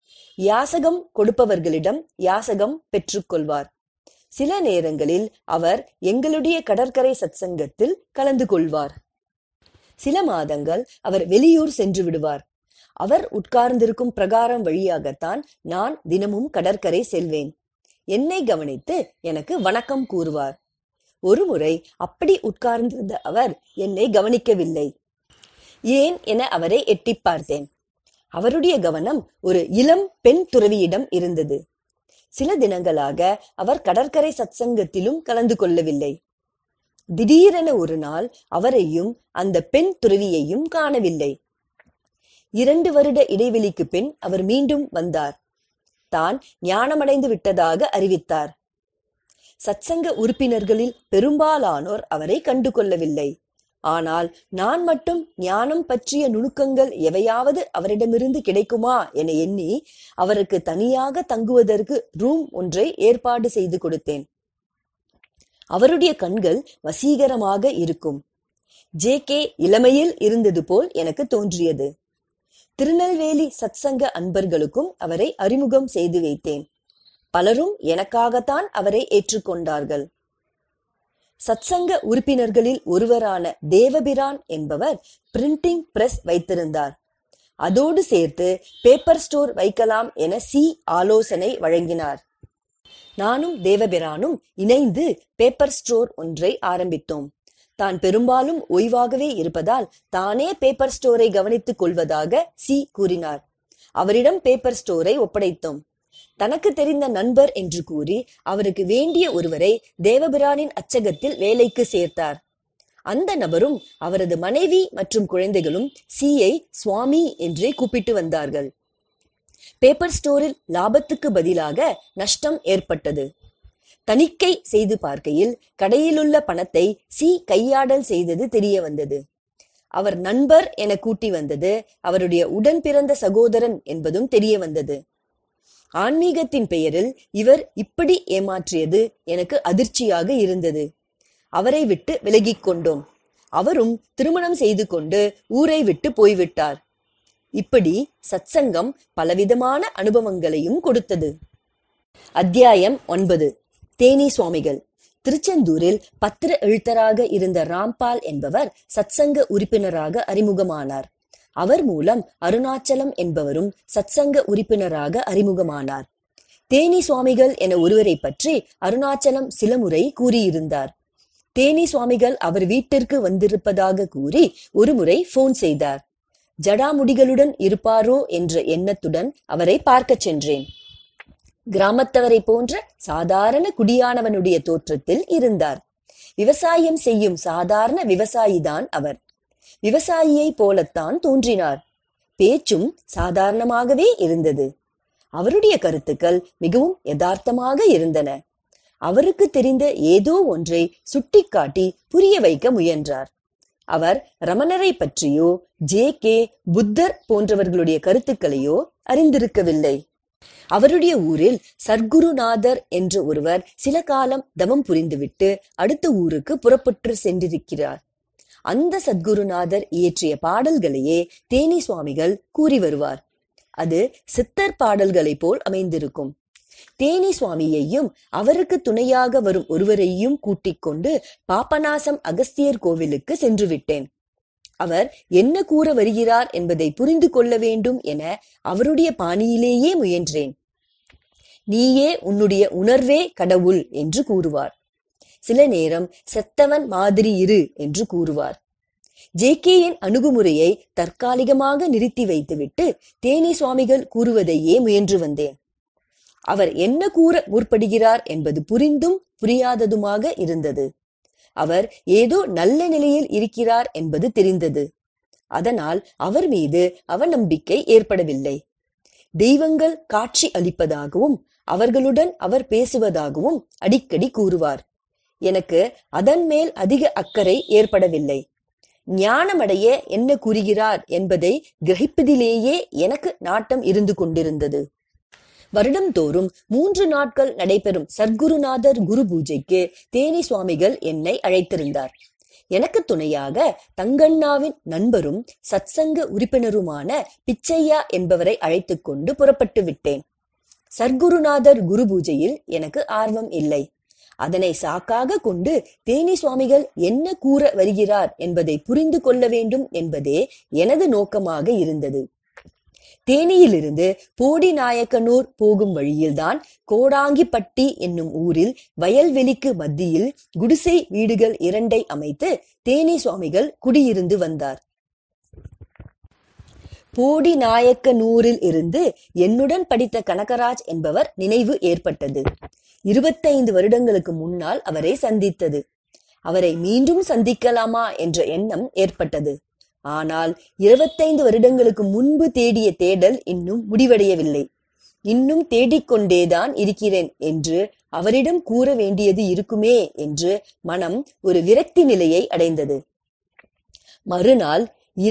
யாசகம் கொடுப்பவர்களிடம் யாசகம் பெற்றுக்கொள்வார். சில நேரங்களில் அவர் எங்களுடைய கடற்கரை சத்சங்கத்தில் கலந்து கொள்வார். சில மாதங்கள் அவர் வெளியூர் சென்று விடுவார். அவர் உட்கார்ந்திருக்கும் பிரகாரம் வழியாகத்தான் நான் தினமும் கடற்கரை செல்வேன். என்னை கவனித்து எனக்கு வணக்கம் கூறுவார். ஒருமுறை அப்படி உட்கார்ந்திருந்த அவர் என்னை கவனிக்கவில்லை. ஏன் என அவரை எட்டி பார்த்தேன். அவருடைய கவனம் ஒரு இளம் பெண் துறவியிடம் இருந்தது. சில தினங்களாக அவர் கடற்கரை சத்சங்கத்திலும் கலந்து கொள்ளவில்லை. திடீரென ஒரு நாள் அவரையும் அந்த பெண் துறவியையும் காணவில்லை. 2 வருட இடைவெளிக்கு பின் அவர் மீண்டும் வந்தார். தான் ஞானமடைந்து விட்டதாக அறிவித்தார். சத்சங்க உறுப்பினர்களில் பெரும்பாலானோர் அவரை கண்டு கொள்ளவில்லை. ஆனால் நான் மட்டும் ஞானம் பற்றிய நுணுக்கங்கள் எவையாவது அவரிடமிருந்து கிடைக்குமா என எண்ணி அவருக்கு தனியாக தங்குவதற்கு ரூம் ஒன்றை ஏற்பாடு செய்து கொடுத்தேன். அவருடைய கண்கள் வசீகரமாக இருக்கும். ஜே.கே. இளமையில் இருந்தது போல் எனக்கு தோன்றியது. திருநெல்வேலி சத்சங்க அன்பர்களுக்கும் அவரை அறிமுகம் செய்து வைத்தேன். பலரும் எனக்காகத்தான் அவரை ஏற்றுக்கொண்டார்கள். சத்சங்க உறுப்பினர்களில் ஒருவரான தேவபிரான் என்பவர் பிரிண்டிங் பிரஸ் வைத்திருந்தார். அதோடு சேர்த்து பேப்பர் ஸ்டோர் வைக்கலாம் என சி ஆலோசனை வழங்கினார். நானும் தேவபிரானும் இணைந்து பேப்பர் ஸ்டோர் ஒன்றை ஆரம்பித்தோம். தான் பெரும்பாலும் ஓய்வாகவே இருப்பதால் தானே பேப்பர் ஸ்டோரை கவனித்துக் கொள்வதாக சி கூறினார். அவரிடம் பேப்பர் ஸ்டோரை ஒப்படைத்தோம். தனக்கு தெரிந்த நண்பர் என்று கூறி அவருக்கு வேண்டிய ஒருவரை தேவபிரானின் அச்சகத்தில் வேலைக்கு சேர்த்தார். அந்த நபரும் அவரது மனைவி மற்றும் குழந்தைகளும் சியை சுவாமி என்றே கூப்பிட்டு வந்தார்கள். பேப்பர் ஸ்டோரில் லாபத்துக்கு பதிலாக நஷ்டம் ஏற்பட்டது. தணிக்கை செய்து பார்க்கையில் கடையிலுள்ள பணத்தை சி கையாடல் செய்தது தெரிய வந்தது. அவர் நண்பர் என கூட்டி வந்தது அவருடைய உடன் பிறந்த சகோதரன் என்பதும் தெரிய வந்தது. ஆன்மீகத்தின் பெயரில் இவர் இப்படி ஏமாற்றியது எனக்கு அதிர்ச்சியாக இருந்தது. அவரை விட்டு விலகிக் கொண்டோம். அவரும் திருமணம் செய்து கொண்டு ஊரை விட்டு போய்விட்டார். இப்படி சத்சங்கம் பலவிதமான அனுபவங்களையும் கொடுத்தது. அத்தியாயம் 9. தேனி சுவாமிகள். திருச்செந்தூரில் பத்திர எழுத்தராக இருந்த ராம்பால் என்பவர் சத்சங்க உறுப்பினராக அறிமுகமானார். அவர் மூலம் அருணாச்சலம் என்பவரும் சத்சங்க உறுப்பினராக அறிமுகமானார். தேனி சுவாமிகள் என ஒருவரை பற்றி அருணாச்சலம் சில முறை கூறியிருந்தார். தேனி சுவாமிகள் அவர் வீட்டிற்கு வந்திருப்பதாக கூறி ஒரு முறை போன் செய்தார். ஜடாமுடிகளுடன் இருப்பாரோ என்ற எண்ணத்துடன் அவரை பார்க்க சென்றேன். கிராமத்தவரை போன்ற சாதாரண குடியானவனுடைய தோற்றத்தில் இருந்தார். விவசாயம் செய்யும் சாதாரண விவசாயிதான் அவர். விவசாயியை போலத்தான் தோன்றினார். பேச்சும் சாதாரணமாகவே இருந்தது. அவருடைய கருத்துக்கள் மிகவும் யதார்த்தமாக இருந்தன. அவருக்கு தெரிந்த ஏதோ ஒன்றை சுட்டிக்காட்டி புரிய வைக்க முயன்றார். அவர் ரமணரை பற்றியோ ஜே.கே. புத்தர் போன்றவர்களுடைய கருத்துக்களையோ அறிந்திருக்கவில்லை. அவருடைய ஊரில் சர்க்குருநாதர் என்ற ஒருவர் சில காலம் தவம் புரிந்துவிட்டு அடுத்த ஊருக்கு புறப்பட்டு சென்றிருக்கிறார். அந்த சத்குருநாதர் இயற்றிய பாடல்களையே தேனி சுவாமிகள் கூறி வருவார். அது சித்தர் பாடல்களை போல் அமைந்திருக்கும். தேனி சுவாமியையும் அவருக்கு துணையாக வரும் ஒருவரையும் கூட்டிக் கொண்டு பாபநாசம் அகஸ்தியர் கோவிலுக்கு சென்று விட்டேன். அவர் என்ன கூற வருகிறார் என்பதை புரிந்து கொள்ள வேண்டும் என அவருடைய பாணியிலேயே முயன்றேன். நீயே உன்னுடைய உணர்வே கடவுள் என்று கூறுவார். சில நேரம் செத்தவன் மாதிரி இரு என்று கூறுவார். ஜே.கே.யின் அணுகுமுறையை தற்காலிகமாக நிறுத்தி வைத்துவிட்டு தேனி சுவாமிகள் கூறுவதையே முயன்று வந்தேன். அவர் என்ன கூற முற்படுகிறார் என்பது புரிந்தும் புரியாததுமாக இருந்தது. அவர் ஏதோ நல்ல நிலையில் இருக்கிறார் என்பது தெரிந்தது. அதனால் அவர் மீது அவநம்பிக்கை ஏற்படவில்லை. தெய்வங்கள் காட்சி அளிப்பதாகவும் அவர்களுடன் அவர் பேசுவதாகவும் அடிக்கடி கூறுவார். எனக்கு அதன் மேல் அதிக அக்கறை ஏற்படவில்லை. ஞானமடைய என்ன கூறுகிறார் என்பதை கிரகிப்பதிலேயே எனக்கு நாட்டம் இருந்து கொண்டிருந்தது. வருடந்தோறும் 3 நாட்கள் நடைபெறும் சர்க்குருநாதர் குரு பூஜைக்கு தேனி சுவாமிகள் என்னை அழைத்திருந்தார். எனக்கு துணையாக தங்கண்ணாவின் நண்பரும் சத்சங்க உறுப்பினருமான பிச்சையா என்பவரை அழைத்துக் கொண்டு புறப்பட்டு விட்டேன். சர்க்குருநாதர் குரு பூஜையில் எனக்கு ஆர்வம் இல்லை. அதனை சாக்காக கொண்டு தேனி சுவாமிகள் என்ன கூற வருகிறார் என்பதை புரிந்து கொள்ள வேண்டும் என்பதே எனது நோக்கமாக இருந்தது. தேனியிலிருந்து போடிநாயக்கனூர் போகும் வழியில்தான் கோடாங்கிப்பட்டி என்னும் ஊரில் வயல்வெளிக்கு மத்தியில் குடிசை வீடுகள் 2 அமைத்து தேனி சுவாமிகள் குடியிருந்து வந்தார். போடிநாயக்கனூரில் இருந்து என்னுடன் படித்த கனகராஜ் என்பவர் நினைவு ஏற்பட்டது. 25 வருடங்களுக்கு முன்னால் அவரை சந்தித்தது. அவரை மீண்டும் சந்திக்கலாமா என்ற எண்ணம் ஏற்பட்டது. ஆனால் 25 வருடங்களுக்கு முன்பு தேடிய தேடல் இன்னும் முடிவடையவில்லை. இன்னும் தேடிக்கொண்டேதான் இருக்கிறேன் என்று அவரிடம் கூற வேண்டியது இருக்குமே என்று மனம் ஒரு விரக்தி நிலையை அடைந்தது. மறுநாள்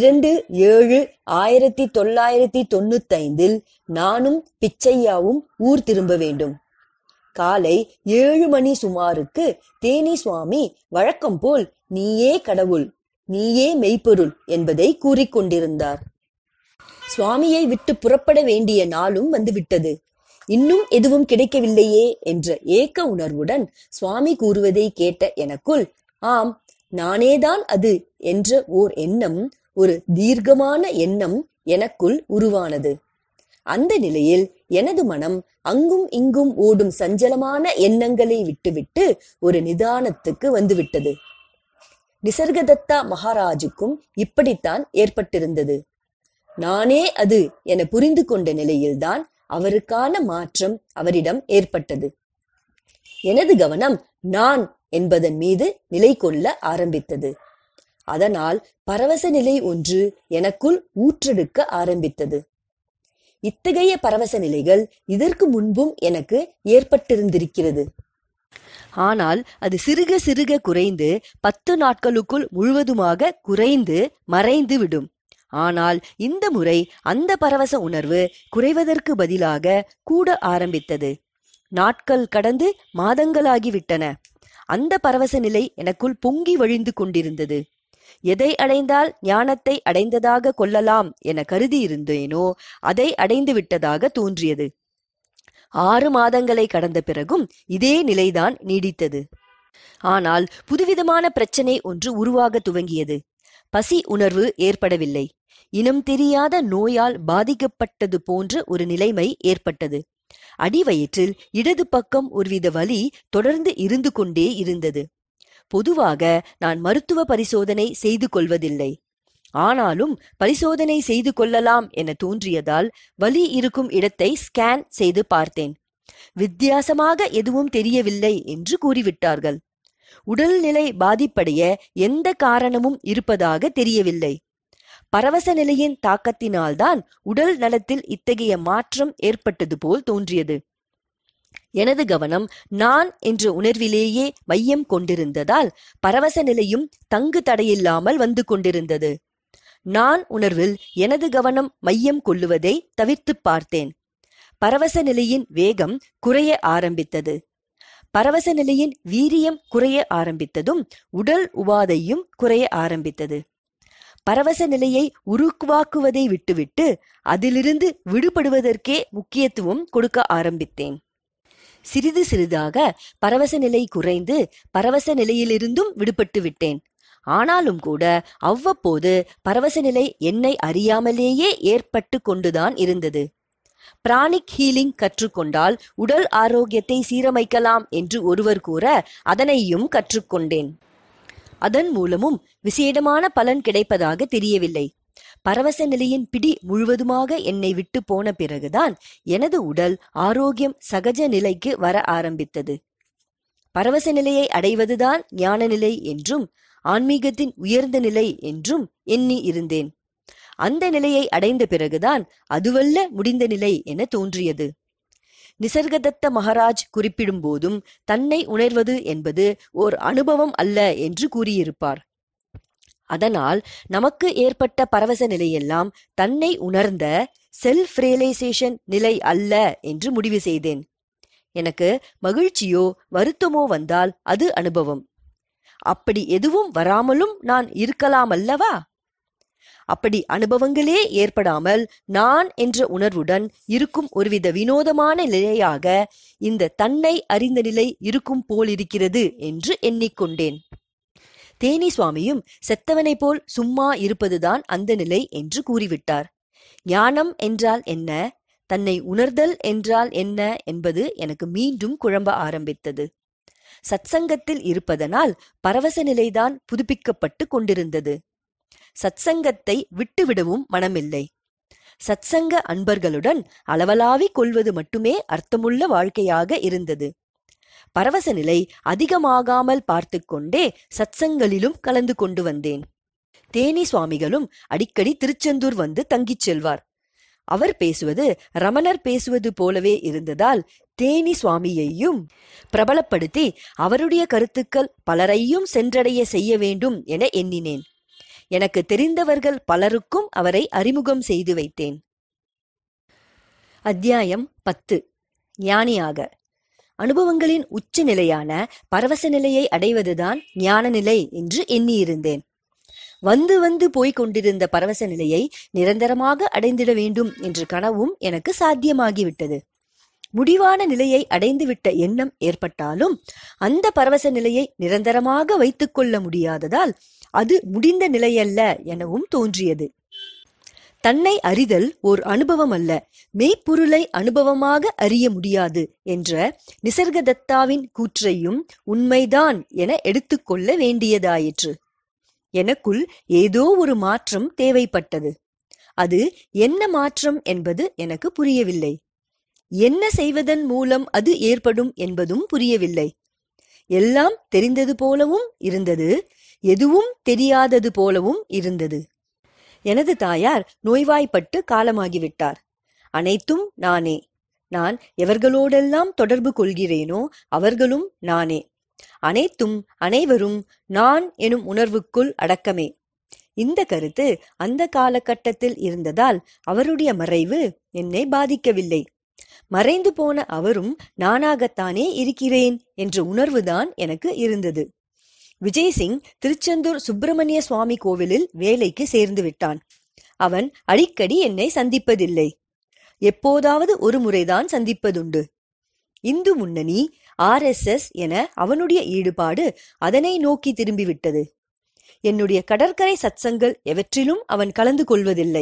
2/7/1995 நானும் பிச்சையாவும் ஊர் திரும்ப வேண்டும். காலை 7 மணி சுமாருக்கு தேனி சுவாமி வழக்கம் போல் நீயே கடவுள், நீயே மெய்ப்பொருள் என்பதை கூறிக்கொண்டிருந்தார். சுவாமியை விட்டு புறப்பட வேண்டிய நாளும் வந்துவிட்டது. இன்னும் எதுவும் கிடைக்கவில்லையே என்ற ஏக்க உணர்வுடன் சுவாமி கூறுவதை கேட்ட எனக்குள், ஆம் நானேதான் அது என்ற ஓர் எண்ணம், ஒரு தீர்க்கமான எண்ணம் எனக்குள் உருவானது. அந்த நிலையில் எனது மனம் அங்கும் இங்கும் ஓடும் சஞ்சலமான எண்ணங்களை விட்டுவிட்டு ஒரு நிதானத்துக்கு வந்துவிட்டது. நிசர்கதத்தா மகாராஜுக்கும் இப்படித்தான் ஏற்பட்டிருந்தது. நானே அது என புரிந்து கொண்ட நிலையில்தான் அவருக்கான மாற்றம் அவரிடம் ஏற்பட்டது. எனது கவனம் நான் என்பதன் மீது நிலை கொள்ள ஆரம்பித்தது. அதனால் பரவச நிலை ஒன்று எனக்குள் ஊற்றெடுக்க ஆரம்பித்தது. இத்தகைய பரவச நிலைகள் இதற்கு முன்பும் எனக்கு ஏற்பட்டிருந்திருக்கிறது. ஆனால் அது சிறுக சிறுக குறைந்து 10 நாட்களுக்குள் முழுவதுமாக குறைந்து மறைந்து விடும். ஆனால் இந்த முறை அந்த பரவச உணர்வு குறைவதற்கு பதிலாக கூட ஆரம்பித்தது. நாட்கள் கடந்து மாதங்களாகிவிட்டன. அந்த பரவச நிலை எனக்குள் பொங்கி வழிந்து கொண்டிருந்தது. எதை அடைந்தால் ஞானத்தை அடைந்ததாக கொள்ளலாம் என கருதி இருந்தேனோ அதை அடைந்து விட்டதாக தோன்றியது. 6 மாதங்களை கடந்த பிறகும் இதே நிலைதான் நீடித்தது. ஆனால் புதுவிதமான பிரச்சனை ஒன்று உருவாக துவங்கியது. பசி உணர்வு ஏற்படவில்லை. இனம் தெரியாத நோயால் பாதிக்கப்பட்டது போன்ற ஒரு நிலைமை ஏற்பட்டது. அடிவயிற்றில் இடது பக்கம் ஒருவித வலி தொடர்ந்து இருந்து கொண்டே இருந்தது. பொதுவாக நான் மருத்துவ பரிசோதனை செய்து கொள்வதில்லை. ஆனாலும் பரிசோதனை செய்து கொள்ளலாம் என தோன்றியதால் வலி இருக்கும் இடத்தை ஸ்கேன் செய்து பார்த்தேன். வித்தியாசமாக எதுவும் தெரியவில்லை என்று கூறிவிட்டார்கள். உடல்நிலை பாதிப்படைய எந்த காரணமும் இருப்பதாக தெரியவில்லை. பரவச நிலையின் தாக்கத்தினால்தான் உடல் நலத்தில் இத்தகைய மாற்றம் ஏற்பட்டது போல் தோன்றியது. எனது கவனம் நான் என்ற உணர்விலேயே மையம் கொண்டிருந்ததால் பரவச நிலையும் தங்கு தடையில்லாமல் வந்து கொண்டிருந்தது. நான் உணர்வில் எனது கவனம் மையம் கொள்ளுவதை தவிர்த்து பார்த்தேன். பரவச நிலையின் வேகம் குறைய ஆரம்பித்தது. பரவச நிலையின் வீரியம் குறைய ஆரம்பித்ததும் உடல் உபாதையும் குறைய ஆரம்பித்தது. பரவச நிலையை உருவாக்குவதை விட்டுவிட்டு அதிலிருந்து விடுபடுவதற்கே முக்கியத்துவம் கொடுக்க ஆரம்பித்தேன். சிறிது சிறிதாக பரவச நிலை குறைந்து பரவச நிலையிலிருந்தும் விடுபட்டு விட்டேன். ஆனாலும் கூட அவ்வப்போது பரவச நிலை என்னை அறியாமலேயே ஏற்பட்டு கொண்டுதான் இருந்தது. பிராணிக் ஹீலிங் கற்றுக்கொண்டால் உடல் ஆரோக்கியத்தை சீரமைக்கலாம் என்று ஒருவர் கூற அதனையும் கற்றுக்கொண்டேன். அதன் மூலமும் விசேடமான பலன் கிடைப்பதாக தெரியவில்லை. பரவச நிலையின் பிடி முழுவதுமாக என்னை விட்டு போன பிறகுதான் எனது உடல் ஆரோக்கியம் சகஜ நிலைக்கு வர ஆரம்பித்தது. பரவச நிலையை அடைவதுதான் ஞான நிலை என்றும் ஆன்மீகத்தின் உயர்ந்த நிலை என்றும் எண்ணி இருந்தேன். அந்த நிலையை அடைந்த பிறகுதான் அதுவல்ல முடிந்த நிலை என தோன்றியது. நிசர்கதத்த மகாராஜ் குறிப்பிடும் போதும் தன்னை உணர்வது என்பது ஓர் அனுபவம் அல்ல என்று கூறியிருப்பார். அதனால் நமக்கு ஏற்பட்ட பரவச நிலையெல்லாம் தன்னை உணர்ந்த செல்ஃப் ரியலைசேஷன் நிலை அல்ல என்று முடிவு செய்தேன். எனக்கு மகிழ்ச்சியோ வருத்தமோ வந்தால் அது அனுபவம். அப்படி எதுவும் வராமலும் நான் இருக்கலாம் அல்லவா? அப்படி அனுபவங்களே ஏற்படாமல் நான் என்ற உணர்வுடன் இருக்கும் ஒருவித வினோதமான நிலையாக இந்த தன்னை அறிந்த நிலை இருக்கும் போலிருக்கிறது என்று எண்ணிக்கொண்டேன். தேனி சுவாமியும் செத்தவனை போல் சும்மா இருப்பதுதான் அந்த நிலை என்று கூறிவிட்டார். ஞானம் என்றால் என்ன, தன்னை உணர்தல் என்றால் என்ன என்பது எனக்கு மீண்டும் குழம்ப ஆரம்பித்தது. சத்சங்கத்தில் இருப்பதனால் பரவச நிலைதான் புதுப்பிக்கப்பட்டு கொண்டிருந்தது. சத்சங்கத்தை விட்டுவிடவும் மனமில்லை. சத்சங்க அன்பர்களுடன் அளவலாவிக் கொள்வது மட்டுமே அர்த்தமுள்ள வாழ்க்கையாக இருந்தது. பரவச நிலை அதிகமாகாமல் பார்த்து கொண்டே சத்சங்களிலும் கலந்து கொண்டு வந்தேன். தேனி சுவாமிகளும் அடிக்கடி திருச்செந்தூர் வந்து தங்கிச் செல்வார். அவர் பேசுவது ரமணர் பேசுவது போலவே இருந்ததால் தேனி சுவாமியையும் பிரபலப்படுத்தி அவருடைய கருத்துக்கள் பலரையும் சென்றடைய செய்ய வேண்டும் என எண்ணினேன். எனக்கு தெரிந்தவர்கள் பலருக்கும் அவரை அறிமுகம் செய்து வைத்தேன். அத்தியாயம் 10. ஞானியாக. அனுபவங்களின் உச்ச நிலையான பரவச நிலையை அடைவதுதான் ஞான நிலை என்று எண்ணியிருந்தேன். வந்து வந்து போய்க் கொண்டிருந்த பரவச நிலையை நிரந்தரமாக அடைந்திட வேண்டும் என்ற கனவும் எனக்கு சாத்தியமாகிவிட்டது. முடிவான நிலையை அடைந்துவிட்ட எண்ணம் ஏற்பட்டாலும் அந்த பரவச நிலையை நிரந்தரமாக வைத்துக் கொள்ள முடியாததால் அது முடிந்த நிலையல்ல எனவும் தோன்றியது. தன்னை அறிதல் ஓர் அனுபவம் அல்ல, மெய்ப்பொருளை அனுபவமாக அறிய முடியாது என்ற நிசர்கதத்தாவின் கூற்றையும் உண்மைதான் என எடுத்துக்கொள்ள வேண்டியதாயிற்று. எனக்குள் ஏதோ ஒரு மாற்றம் தேவைப்பட்டது. அது என்ன மாற்றம் என்பது எனக்கு புரியவில்லை. என்ன செய்வதன் மூலம் அது ஏற்படும் என்பதும் புரியவில்லை. எல்லாம் தெரிந்தது போலவும் இருந்தது, எதுவும் தெரியாதது போலவும் இருந்தது. எனது தாயார் நோய்வாய்ப்பட்டு காலமாகிவிட்டார். அனைத்தும் நானே. நான் எவர்களோடெல்லாம் தொடர்பு கொள்கிறேனோ அவர்களும் நானே. அனைத்தும் அனைவரும் நான் எனும் உணர்வுக்குள் அடக்கமே. இந்த கருத்து அந்த காலகட்டத்தில் இருந்ததால் அவருடைய மறைவு என்னை பாதிக்கவில்லை. மறைந்து போன அவரும் நானாகத்தானே இருக்கிறேன் என்ற உணர்வுதான் எனக்கு இருந்தது. விஜய் சிங் திருச்செந்தூர் சுப்பிரமணிய சுவாமி கோவிலில் வேலைக்கு சேர்ந்து விட்டான். அவன் அடிக்கடி என்னை சந்திப்பதில்லை. எப்போதாவது ஒரு முறைதான் சந்திப்பதுண்டு. இந்து முன்னணி, RSS என அவனுடைய ஈடுபாடு அதனை நோக்கி திரும்பிவிட்டது. என்னுடைய கடற்கரை சத்சங்கள் எவற்றிலும் அவன் கலந்து கொள்வதில்லை.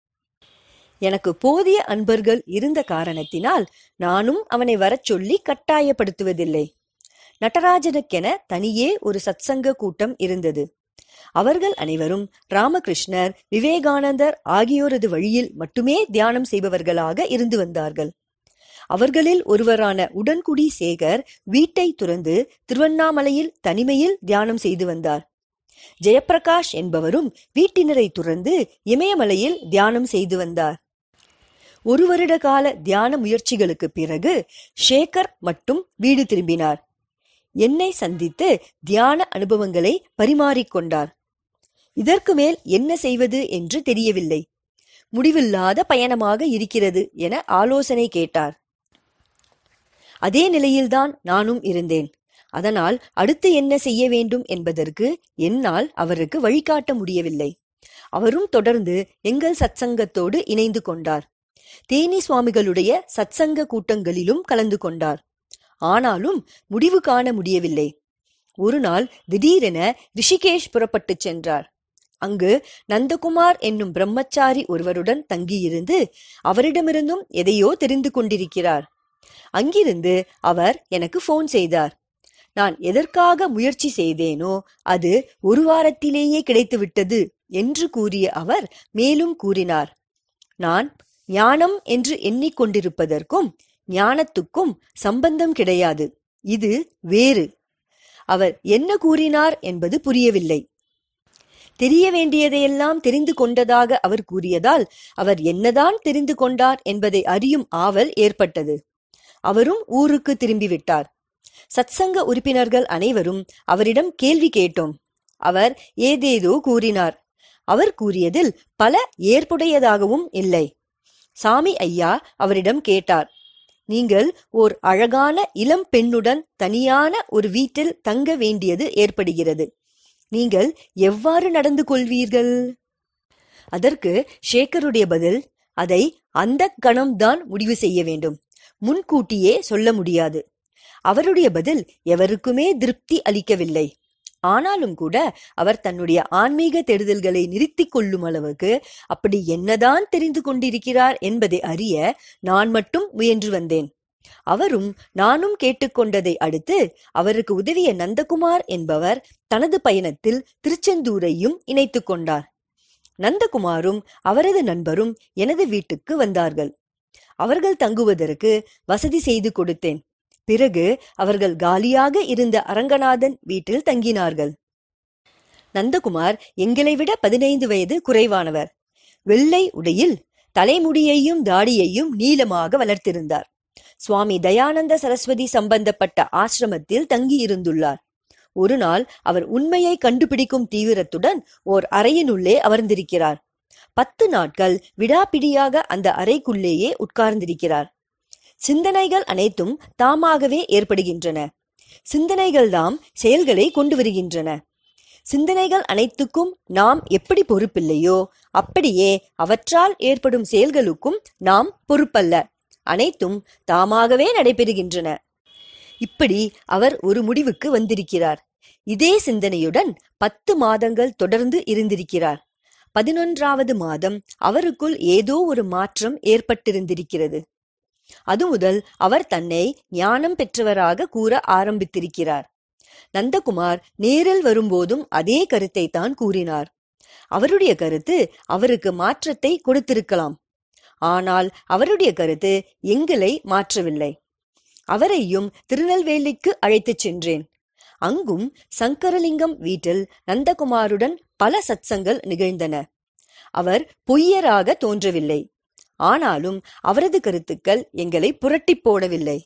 எனக்கு போதிய அன்பர்கள் இருந்த காரணத்தினால் நானும் அவனை வரச் சொல்லி கட்டாயப்படுத்துவதில்லை. நடராஜனுக்கென தனியே ஒரு சத்சங்க கூட்டம் இருந்தது. அவர்கள் அனைவரும் ராமகிருஷ்ணர், விவேகானந்தர் ஆகியோரது வழியில் மட்டுமே தியானம் செய்பவர்களாக இருந்து வந்தார்கள். அவர்களில் ஒருவரான உடன்குடி சேகர் வீட்டை துறந்து திருவண்ணாமலையில் தனிமையில் தியானம் செய்து வந்தார். ஜெயப்பிரகாஷ் என்பவரும் வீட்டினரை துறந்து இமயமலையில் தியானம் செய்து வந்தார். 1 வருட கால தியான முயற்சிகளுக்கு பிறகு சேகர் மட்டும் வீடு திரும்பினார். என்னை சந்தித்து தியான அனுபவங்களை பரிமாறிக்கொண்டார். இதற்கு மேல் என்ன செய்வது என்று தெரியவில்லை. முடிவில்லாத பயணமாக இருக்கிறது என ஆலோசனை கேட்டார். அதே நிலையில்தான் நானும் இருந்தேன். அதனால் அடுத்து என்ன செய்ய வேண்டும் என்பதற்கு என்னால் அவருக்கு வழிகாட்ட முடியவில்லை. அவரும் தொடர்ந்து எங்கள் சத்சங்கத்தோடு இணைந்து கொண்டார். தேனி சுவாமிகளுடைய சத்சங்க கூட்டங்களிலும் கலந்து கொண்டார். ஆனாலும் முடிவு காண முடியவில்லை. ஒரு நாள் திடீரென ரிஷிகேஷ் புறப்பட்டு சென்றார். அங்கு நந்தகுமார் என்னும் பிரம்மச்சாரி ஒருவருடன் தங்கியிருந்து அவரிடமிருந்தும் எதையோ தெரிந்து கொண்டிருக்கிறார். அங்கிருந்து அவர் எனக்கு போன் செய்தார். நான் எதற்காக முயற்சி செய்தேனோ அது 1 வாரத்திலேயே கிடைத்துவிட்டது என்று கூறிய அவர் மேலும் கூறினார், நான் ஞானம் என்று எண்ணிக்கொண்டிருப்பதற்கும் ஞானத்துக்கும் சம்பந்தம் கிடையாது. இது வேறு. அவர் என்ன கூறினார் என்பது புரியவில்லை. தெரிய வேண்டியதையெல்லாம் தெரிந்து கொண்டதாக அவர் கூறியதால் அவர் என்னதான் தெரிந்து கொண்டார் என்பதை அறியும் ஆவல் ஏற்பட்டது. அவரும் ஊருக்கு திரும்பிவிட்டார். சத்சங்க உறுப்பினர்கள் அனைவரும் அவரிடம் கேள்வி கேட்டோம். அவர் ஏதேதோ கூறினார். அவர் கூறியதில் பல ஏற்புடையதாகவும் இல்லை. சாமி ஐயா அவரிடம் கேட்டார், நீங்கள் ஓர் அழகான இளம் பெண்ணுடன் தனியான ஒரு வீட்டில் தங்க வேண்டியது ஏற்படுகிறது. நீங்கள் எவ்வாறு நடந்து கொள்வீர்கள்? அதற்கு சேகருடைய பதில், அதை அந்த கணம்தான் முடிவு செய்ய வேண்டும். முன்கூட்டியே சொல்ல முடியாது. அவருடைய பதில் எவருக்குமே திருப்தி அளிக்கவில்லை. ஆனாலும் கூட அவர் தன்னுடைய ஆன்மீக தேடுதல்களை நிறுத்திக் கொள்ளும் அளவுக்கு அப்படி என்னதான் தெரிந்து கொண்டிருக்கிறார் என்பதை அறிய நான் மட்டும் முயன்று வந்தேன். அவரும் நானும் கேட்டுக்கொண்டதை அடுத்து அவருக்கு உதவிய நந்தகுமார் என்பவர் தனது பயணத்தில் திருச்செந்தூரையும் இணைத்து கொண்டார். நந்தகுமாரும் அவரது நண்பரும் எனது வீட்டுக்கு வந்தார்கள். அவர்கள் தங்குவதற்கு வசதி செய்து கொடுத்தேன். பிறகு அவர்கள் காலியாக இருந்த அரங்கநாதன் வீட்டில் தங்கினார்கள். நந்தகுமார் எங்களை விட 15 வயது குறைவானவர். வெள்ளை உடையில் தலைமுடியையும் தாடியையும் நீளமாக வளர்த்திருந்தார். சுவாமி தயானந்த சரஸ்வதி சம்பந்தப்பட்ட ஆசிரமத்தில் தங்கி இருந்துள்ளார். ஒரு நாள் அவர் உண்மையை கண்டுபிடிக்கும் தீவிரத்துடன் ஓர் அறையினுள்ளே அமர்ந்திருக்கிறார். 10 நாட்கள் விடாப்பிடியாக அந்த அறைக்குள்ளேயே உட்கார்ந்திருக்கிறார். சிந்தனைகள் அனைத்தும் தாமாகவே ஏற்படுகின்றன. சிந்தனைகள் தாம் செயல்களை கொண்டு வருகின்றன. சிந்தனைகள் அனைத்துக்கும் நாம் எப்படி பொறுப்பில்லையோ அப்படியே அவற்றால் ஏற்படும் செயல்களுக்கும் நாம் பொறுப்பல்ல. அனைத்தும் தாமாகவே நடைபெறுகின்றன. இப்படி அவர் ஒரு முடிவுக்கு வந்திருக்கிறார். இதே சிந்தனையுடன் 10 மாதங்கள் தொடர்ந்து இருந்திருக்கிறார். 11வது மாதம் அவருக்குள் ஏதோ ஒரு மாற்றம் ஏற்பட்டிருந்திருக்கிறது. அது முதல் அவர் தன்னை ஞானம் பெற்றவராக கூற ஆரம்பித்திருக்கிறார். நந்தகுமார் நேரில் வரும்போதும் அதே கருத்தை தான் கூறினார். அவருடைய கருத்து அவருக்கு மாற்றத்தை கொடுத்திருக்கலாம். ஆனால் அவருடைய கருத்து எங்களை மாற்றவில்லை. அவரையும் திருநெல்வேலிக்கு அழைத்துச் சென்றேன். அங்கும் சங்கரலிங்கம் வீட்டில் நந்தகுமாருடன் பல சத்சங்கள் நிகழ்ந்தன. அவர் பொய்யராக தோன்றவில்லை. ஆனாலும் அவரது கருத்துக்கள் எங்களை புரட்டி போடவில்லை.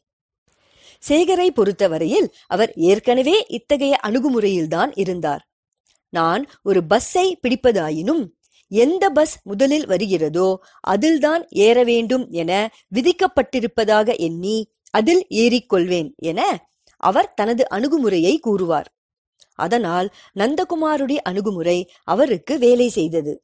சேகரை பொறுத்தவரையில் அவர் ஏற்கனவே இத்தகைய அணுகுமுறையில்தான் இருந்தார். நான் ஒரு பஸ்ஸை பிடிப்பதாயினும் எந்த பஸ் முதலில் வருகிறதோ அதில்தான் ஏற வேண்டும் என விதிக்கப்பட்டிருப்பதாக எண்ணி அதில் ஏறிக்கொள்வேன் என அவர் தனது அணுகுமுறையை கூறுவார். அதனால் நந்தகுமாருடைய அணுகுமுறை அவருக்கு வேலை செய்தது.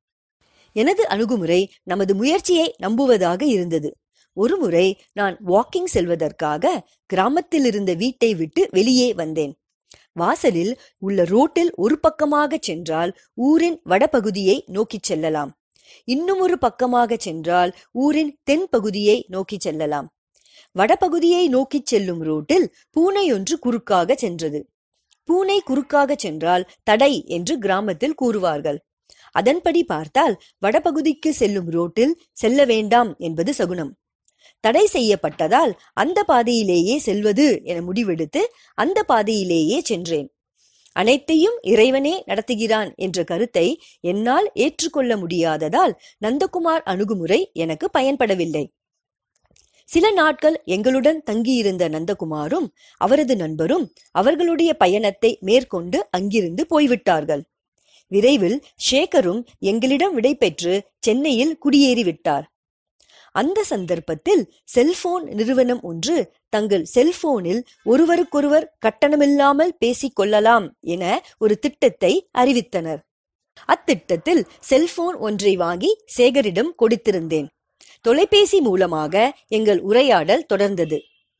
எனது அணுகுமுறை நமது முயற்சியை நம்புவதாக இருந்தது. ஒருமுறை நான் வாக்கிங் செல்வதற்காக கிராமத்தில் இருந்த வீட்டை விட்டு வெளியே வந்தேன். வாசலில் உள்ள ரோட்டில் ஒரு பக்கமாக சென்றால் ஊரின் வடபகுதியை நோக்கி செல்லலாம். இன்னும் ஒரு பக்கமாக சென்றால் ஊரின் தென் பகுதியை நோக்கி செல்லலாம். வடபகுதியை நோக்கி செல்லும் ரோட்டில் பூனை ஒன்று குறுக்காக சென்றது. பூனை குறுக்காக சென்றால் தடை என்று கிராமத்தில் கூறுவார்கள். அதன்படி பார்த்தால் வடபகுதிக்கு செல்லும் ரோட்டில் செல்ல வேண்டாம் என்பது சகுனம். தடை செய்யப்பட்டதால் அந்த பாதையிலேயே செல்வது என முடிவெடுத்து அந்த பாதையிலேயே சென்றேன். அனைத்தையும் இறைவனே நடத்துகிறான் என்ற கருத்தை என்னால் ஏற்றுக்கொள்ள முடியாததால் நந்தகுமார் அணுகுமுறை எனக்கு பயன்படவில்லை. சில நாட்கள் எங்களுடன் தங்கியிருந்த நந்தகுமாரும் அவரது நண்பரும் அவர்களுடைய பயணத்தை மேற்கொண்டு அங்கிருந்து போய்விட்டார்கள். விரைவில் சேகரும் எங்களிடம் விடைபெற்று சென்னையில் குடியேறிவிட்டார். அந்த சந்தர்ப்பத்தில் செல்போன் நிறுவனம் ஒன்று தங்கள் செல்போனில் ஒருவருக்கொருவர் கட்டணமில்லாமல் பேசிக் கொள்ளலாம் என ஒரு திட்டத்தை அறிவித்தனர். அத்திட்டத்தில் செல்போன் ஒன்றை வாங்கி சேகரிடம் கொடுத்திருந்தேன். தொலைபேசி மூலமாக எங்கள் உரையாடல் தொடர்ந்தது.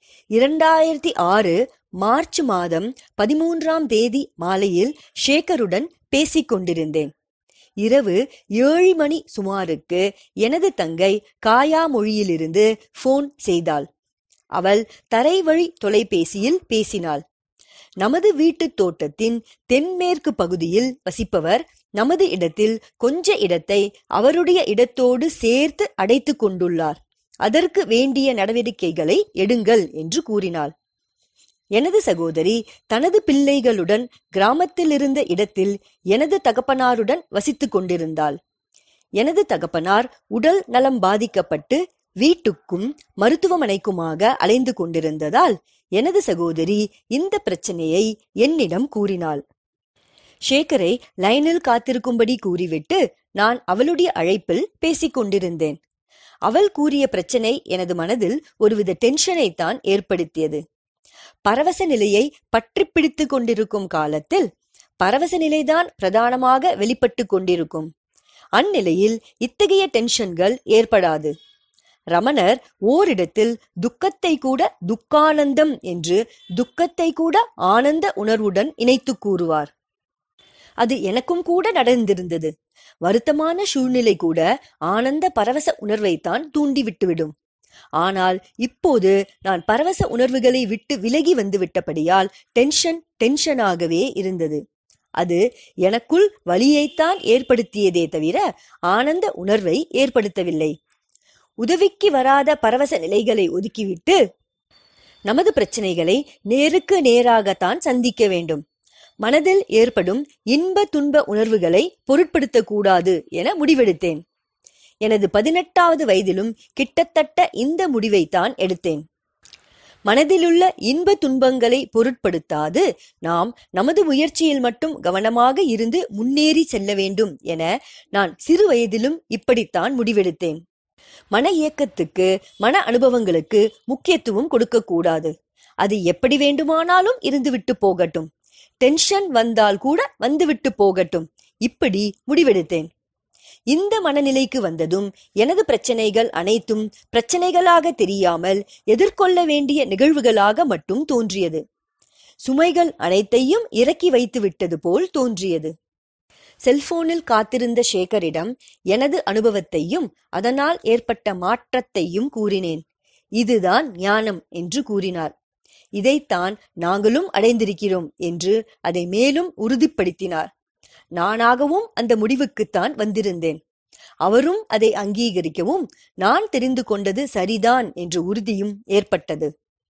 2006 மார்ச் மாதம் 13 மாலையில் சேகருடன் பேசிக் கொண்டிருந்தேன். இரவு 7 மணி சுமாருக்கு எனது தங்கை காயாமொழியிலிருந்து போன் செய்தாள். அவள் தரைவழி தொலைபேசியில் பேசினாள். நமது வீட்டு தோட்டத்தின் தென்மேற்கு பகுதியில் வசிப்பவர் நமது இடத்தில் கொஞ்ச இடத்தை அவருடைய இடத்தோடு சேர்த்து அடைத்து கொண்டுள்ளார். அதற்கு வேண்டிய நடவடிக்கைகளை எடுங்கள் என்று கூறினாள். எனது சகோதரி தனது பிள்ளைகளுடன் கிராமத்தில் இருந்த இடத்தில் எனது தகப்பனாருடன் வசித்துக் கொண்டிருந்தாள். எனது தகப்பனார் உடல் நலம் பாதிக்கப்பட்டு வீட்டுக்கும் மருத்துவமனைக்குமாக அலைந்து கொண்டிருந்ததால் எனது சகோதரி இந்த பிரச்சனையை என்னிடம் கூறினாள். சேகரை லைனில் காத்திருக்கும்படி கூறிவிட்டு நான் அவளுடைய அழைப்பில் பேசிக் கொண்டிருந்தேன். அவள் கூறிய பிரச்சனை எனது மனதில் ஒருவித டென்ஷனை தான் ஏற்படுத்தியது. பரவச நிலையை பற்றி பிடித்துக் கொண்டிருக்கும் காலத்தில் பரவச நிலைதான் பிரதானமாக வெளிப்பட்டு கொண்டிருக்கும். அந்நிலையில் இத்தகைய டென்ஷன்கள் ஏற்படாது. ரமணர் ஓரிடத்தில் துக்கத்தை கூட துக்கானந்தம் என்று துக்கத்தை கூட ஆனந்த உணர்வுடன் இணைத்து கூறுவார். அது எனக்கும் கூட நடந்திருந்தது. வருத்தமான சூழ்நிலை கூட ஆனந்த பரவச உணர்வைத்தான் தூண்டிவிட்டுவிடும். ஆனால் இப்போது நான் பரவச உணர்வுகளை விட்டு விலகி வந்து விட்டபடியால் டென்ஷனாகவே இருந்தது. அது எனக்குள் வலியைத்தான் ஏற்படுத்தியதே தவிர ஆனந்த உணர்வை ஏற்படுத்தவில்லை. உதவிக்கு வராத பரவச நிலைகளை ஒதுக்கிவிட்டு நமது பிரச்சனைகளை நேருக்கு நேராகத்தான் சந்திக்க வேண்டும். மனதில் ஏற்படும் இன்ப துன்ப உணர்வுகளை பொருட்படுத்தக்கூடாது என முடிவெடுத்தேன். எனது 18வது வயதிலும் கிட்டத்தட்ட இந்த முடிவைத்தான் எடுத்தேன். மனதிலுள்ள இன்ப துன்பங்களை பொருட்படுத்தாது நாம் நமது முயற்சியில் மட்டும் கவனமாக இருந்து முன்னேறி செல்ல வேண்டும் என நான் சிறு வயதிலும் இப்படித்தான் முடிவெடுத்தேன். மன இயக்கத்துக்கு மன அனுபவங்களுக்கு முக்கியத்துவம் கொடுக்க கூடாது. அது எப்படி வேண்டுமானாலும் இருந்துவிட்டு போகட்டும். டென்ஷன் வந்தால் கூட வந்துவிட்டு போகட்டும். இப்படி முடிவெடுத்தேன். இந்த மனநிலைக்கு வந்ததும் எனது பிரச்சனைகள் அனைத்தும் பிரச்சனைகளாக தெரியாமல் எதிர்கொள்ள வேண்டிய நிகழ்வுகளாக மட்டும் தோன்றியது. சுமைகள் அனைத்தையும் இறக்கி வைத்து விட்டது போல் தோன்றியது. செல்போனில் காத்திருந்த சேகரிடம் எனது அனுபவத்தையும் அதனால் ஏற்பட்ட மாற்றத்தையும் கூறினேன். இதுதான் ஞானம் என்று கூறினார். இதைத்தான் நாங்களும் அடைந்திருக்கிறோம் என்று அதை மேலும் உறுதிப்படுத்தினார். நானாகவும் அந்த முடிவுக்குத்தான் வந்திருந்தேன். அவரும் அதை அங்கீகரிக்கவும் நான் தெரிந்து கொண்டது சரிதான் என்ற உறுதியும் ஏற்பட்டது.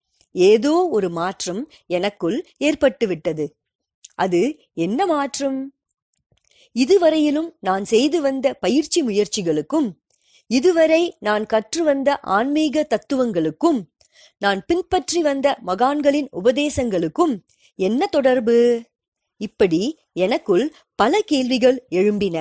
ஏதோ ஒரு மாற்றம் எனக்குள் ஏற்பட்டுவிட்டது. அது என்ன மாற்றம்? இதுவரையிலும் நான் செய்து வந்த பயிற்சி முயற்சிகளுக்கும் இதுவரை நான் கற்று வந்த ஆன்மீக தத்துவங்களுக்கும் நான் பின்பற்றி வந்த மகான்களின் உபதேசங்களுக்கும் என்ன தொடர்பு? இப்படி எனக்குள் பல கேள்விகள் எழும்பின.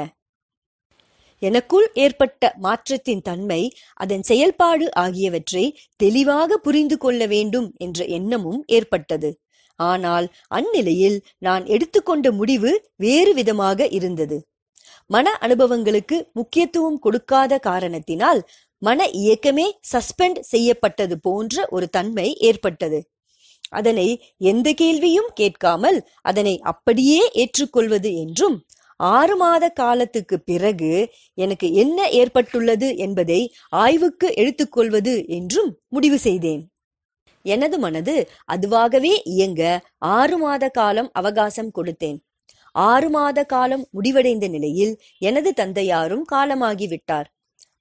எனக்குள் ஏற்பட்ட மாற்றத்தின் தன்மை, அதன் செயல்பாடு ஆகியவற்றை தெளிவாக புரிந்து கொள்ள வேண்டும் என்ற எண்ணமும் ஏற்பட்டது. ஆனால் அந்நிலையில் நான் எடுத்துக்கொண்ட முடிவு வேறு விதமாக இருந்தது. மன அனுபவங்களுக்கு முக்கியத்துவம் கொடுக்காத காரணத்தினால் மன இயக்கமே சஸ்பெண்ட் செய்யப்பட்டது போன்ற ஒரு தன்மை ஏற்பட்டது. அதனை எந்த கேள்வியும் கேட்காமல் அதனை அப்படியே ஏற்றுக்கொள்வது என்றும் 6 மாத காலத்துக்கு பிறகு எனக்கு என்ன ஏற்பட்டுள்ளது என்பதை ஆய்வுக்கு எடுத்துக்கொள்வது என்றும் முடிவு செய்தேன். எனது மனது அதுவாகவே இயங்க 6 மாத காலம் அவகாசம் கொடுத்தேன். 6 மாத காலம் முடிவடைந்த நிலையில் எனது தந்தையாரும் காலமாகிவிட்டார்.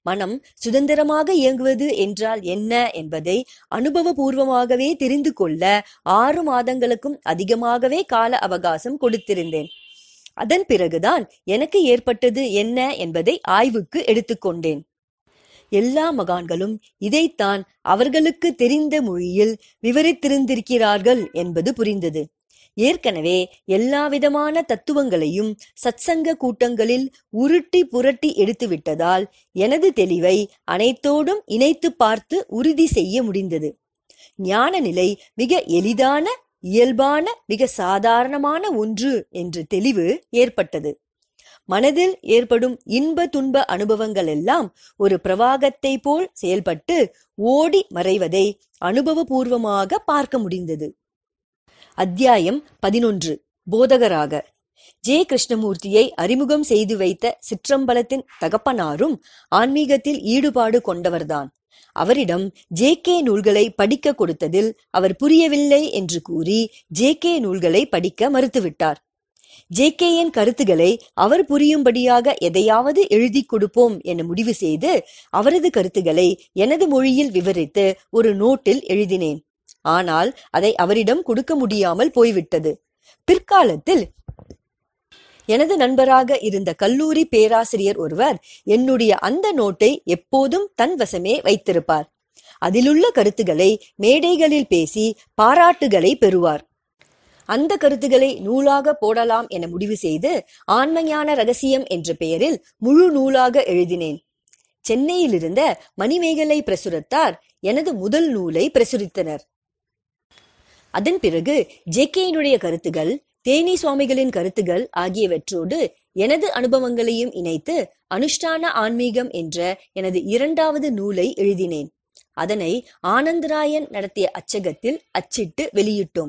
மனம் சுதந்திரமாக இயங்குவது என்றால் என்ன என்பதை அனுபவபூர்வமாகவே தெரிந்து கொள்ள 6 மாதங்களுக்கும் அதிகமாகவே கால அவகாசம் கொடுத்திருந்தேன். அதன் பிறகுதான் எனக்கு ஏற்பட்டது என்ன என்பதை ஆய்வுக்கு எடுத்துக்கொண்டேன். எல்லா மகான்களும் இதைத்தான் அவர்களுக்கு தெரிந்த மொழியில் விவரித்திருந்திருக்கிறார்கள் என்பது புரிந்தது. ஏற்கனவே எல்லாவிதமான தத்துவங்களையும் சத்சங்க கூட்டங்களில் உருட்டி புரட்டி எடுத்துவிட்டதால் எனது தெளிவை அனைத்தோடும் இணைத்து பார்த்து உறுதி செய்ய முடிந்தது. ஞான நிலை மிக எளிதான, இயல்பான, மிக சாதாரணமான ஒன்று என்ற தெளிவு ஏற்பட்டது. மனதில் ஏற்படும் இன்ப துன்ப அனுபவங்கள் எல்லாம் ஒரு பிரவாகத்தை போல் செயல்பட்டு ஓடி மறைவதை அனுபவபூர்வமாக பார்க்க முடிந்தது. அத்தியாயம் 11. போதகராக ஜே. கிருஷ்ணமூர்த்தியை அறிமுகம் செய்து வைத்த சிற்றம்பலத்தின் தகப்பனாரும் ஆன்மீகத்தில் ஈடுபாடு கொண்டவர்தான். அவரிடம் ஜே.கே. நூல்களை படிக்க கொடுத்ததில் அவர் புரியவில்லை என்று கூறி ஜே.கே. நூல்களை படிக்க மறுத்துவிட்டார். ஜே.கே.யின் கருத்துக்களை அவர் புரியும்படியாக எதையாவது எழுதி கொடுப்போம் என முடிவு செய்து அவரது கருத்துக்களை எனது மொழியில் விவரித்து ஒரு நோட்டில் எழுதினேன். ஆனால் அதை அவரிடம் கொடுக்க முடியாமல் போய்விட்டது. பிற்காலத்தில் எனது நண்பராக இருந்த கல்லூரி பேராசிரியர் ஒருவர் என்னுடைய அந்த நோட்டை எப்போதும் தன் வசமே வைத்திருப்பார். அதிலுள்ள கருத்துக்களை மேடைகளில் பேசி பாராட்டுகளை பெறுவார். அந்த கருத்துக்களை நூலாக போடலாம் என முடிவு செய்து ஆன்மஞான ரகசியம் என்ற பெயரில் முழு நூலாக எழுதினேன். சென்னையில் இருந்த மணிமேகலை பிரசுரத்தார் எனது முதல் நூலை பிரசுரித்தனர். அதன் பிறகு ஜே.கே.யினுடைய கருத்துகள், தேனி சுவாமிகளின் கருத்துகள் ஆகியவற்றோடு எனது அனுபவங்களையும் இணைத்து அனுஷ்டான ஆன்மீகம் என்ற எனது 2வது நூலை எழுதினேன். அதனை ஆனந்தராயன் நடத்திய அச்சகத்தில் அச்சிட்டு வெளியிட்டோம்.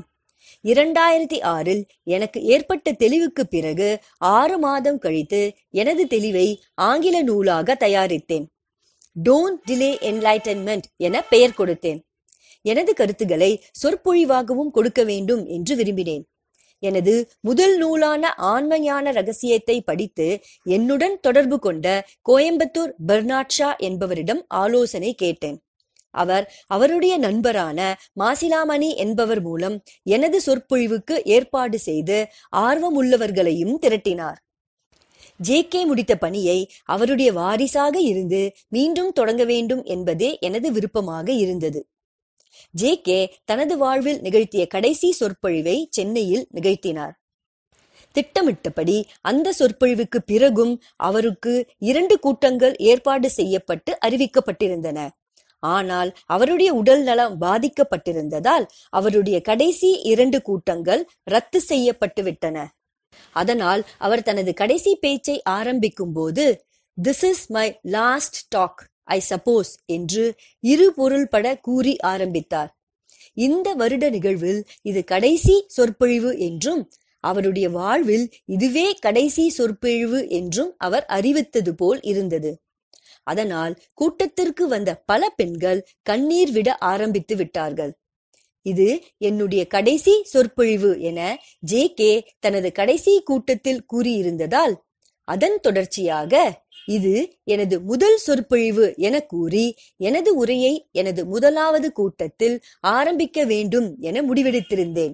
2006 எனக்கு ஏற்பட்ட தெளிவுக்கு பிறகு 6 மாதம் கழித்து எனது தெளிவை ஆங்கில நூலாக தயாரித்தேன். டோன்ட் டிலே என்லைட்டன்மெண்ட் என பெயர் கொடுத்தேன். எனது கருத்துக்களை சொற்பொழிவாகவும் கொடுக்க வேண்டும் என்று விரும்பினேன். எனது முதல் நூலான ஆன்மஞான ரகசியத்தை படித்து என்னுடன் தொடர்பு கொண்ட கோயம்புத்தூர் பெர்னாட் ஷா என்பவரிடம் ஆலோசனை கேட்டேன். அவர் அவருடைய நண்பரான மாசிலாமணி என்பவர் மூலம் எனது சொற்பொழிவுக்கு ஏற்பாடு செய்து ஆர்வமுள்ளவர்களையும் திரட்டினார். ஜே.கே. முடித்த பணியை அவருடைய வாரிசாக இருந்து மீண்டும் தொடங்க வேண்டும் என்பதே எனது விருப்பமாக இருந்தது. ஜே.கே. தனது வாழ்வில் நிகழ்த்திய கடைசி சொற்பொழிவை சென்னையில் நிகழ்த்தினார். திட்டமிட்டபடி அந்த சொற்பொழிவுக்கு பிறகும் அவருக்கு 2 கூட்டங்கள் ஏற்பாடு செய்யப்பட்டு அறிவிக்கப்பட்டிருந்தன. ஆனால் அவருடைய உடல் நலம் பாதிக்கப்பட்டிருந்ததால் அவருடைய கடைசி 2 கூட்டங்கள் ரத்து செய்யப்பட்டு விட்டன. அதனால் அவர் தனது கடைசி பேச்சை ஆரம்பிக்கும் போது "This is my last talk, I suppose" என்று இரு பொருள்பட கூறி ஆரம்பித்தார். இந்த வருட நிகழ்வில் இது கடைசி சொற்பொழிவு என்றும் அவருடைய வாழ்வில் இதுவே கடைசி சொற்பொழிவு என்றும் அவர் அறிவித்தது போல் இருந்தது. அதனால் கூட்டத்திற்கு வந்த பல பெண்கள் கண்ணீர் விட ஆரம்பித்து விட்டார்கள். இது என்னுடைய கடைசி சொற்பொழிவு என ஜே.கே. தனது கடைசி கூட்டத்தில் கூறியிருந்ததால் அதன் தொடர்ச்சியாக இது எனது முதல் சொற்பொழிவு என கூறி எனது உரையை எனது முதலாவது கூட்டத்தில் ஆரம்பிக்க வேண்டும் என முடிவெடுத்திருந்தேன்.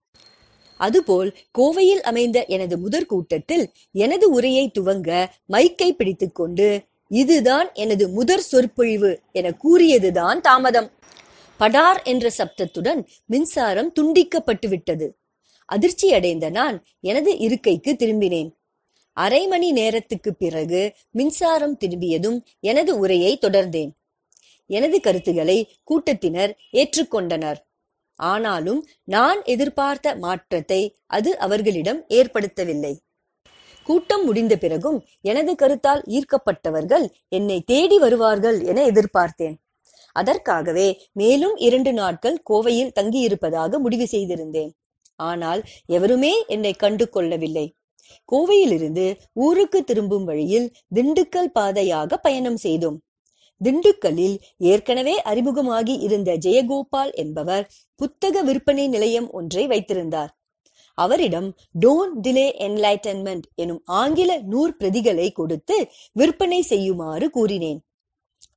அதுபோல் கோவையில் அமைந்த எனது முதற் கூட்டத்தில் எனது உரையை துவங்க மைக்கை பிடித்துக்கொண்டு "இதுதான் எனது முதற் சொற்பொழிவு" என கூறியதுதான் தாமதம். படார் என்ற சப்தத்துடன் மின்சாரம் துண்டிக்கப்பட்டு விட்டது. அதிர்ச்சி அடைந்த நான் எனது இருக்கைக்கு திரும்பினேன். அரை மணி நேரத்துக்கு பிறகு மின்சாரம் திரும்பியதும் எனது உரையை தொடர்ந்தேன். எனது கருத்துக்களை கூட்டத்தினர் ஏற்றுக்கொண்டனர். ஆனாலும் நான் எதிர்பார்த்த மாற்றத்தை அது அவர்களிடம் ஏற்படுத்தவில்லை. கூட்டம் முடிந்த பிறகும் எனது கருத்தால் ஈர்க்கப்பட்டவர்கள் என்னை தேடி வருவார்கள் என எதிர்பார்த்தேன். அதற்காகவே மேலும் 2 நாட்கள் கோவையில் தங்கியிருப்பதாக முடிவு செய்திருந்தேன். ஆனால் எவருமே என்னை கண்டு கொள்ளவில்லை. கோவையிலிருந்து ஊருக்கு திரும்பும் வழியில் திண்டுக்கல் பாதையாக பயணம் செய்தோம். திண்டுக்கல்லில் ஏற்கனவே அறிமுகமாகி இருந்த ஜெயகோபால் என்பவர் புத்தக விற்பனை நிலையம் ஒன்றை வைத்திருந்தார். அவரிடம் "டோன்ட் டிலே என்லைட்டன்மெண்ட்" எனும் ஆங்கில 100 பிரதிகளை கொடுத்து விற்பனை செய்யுமாறு கூறினேன்.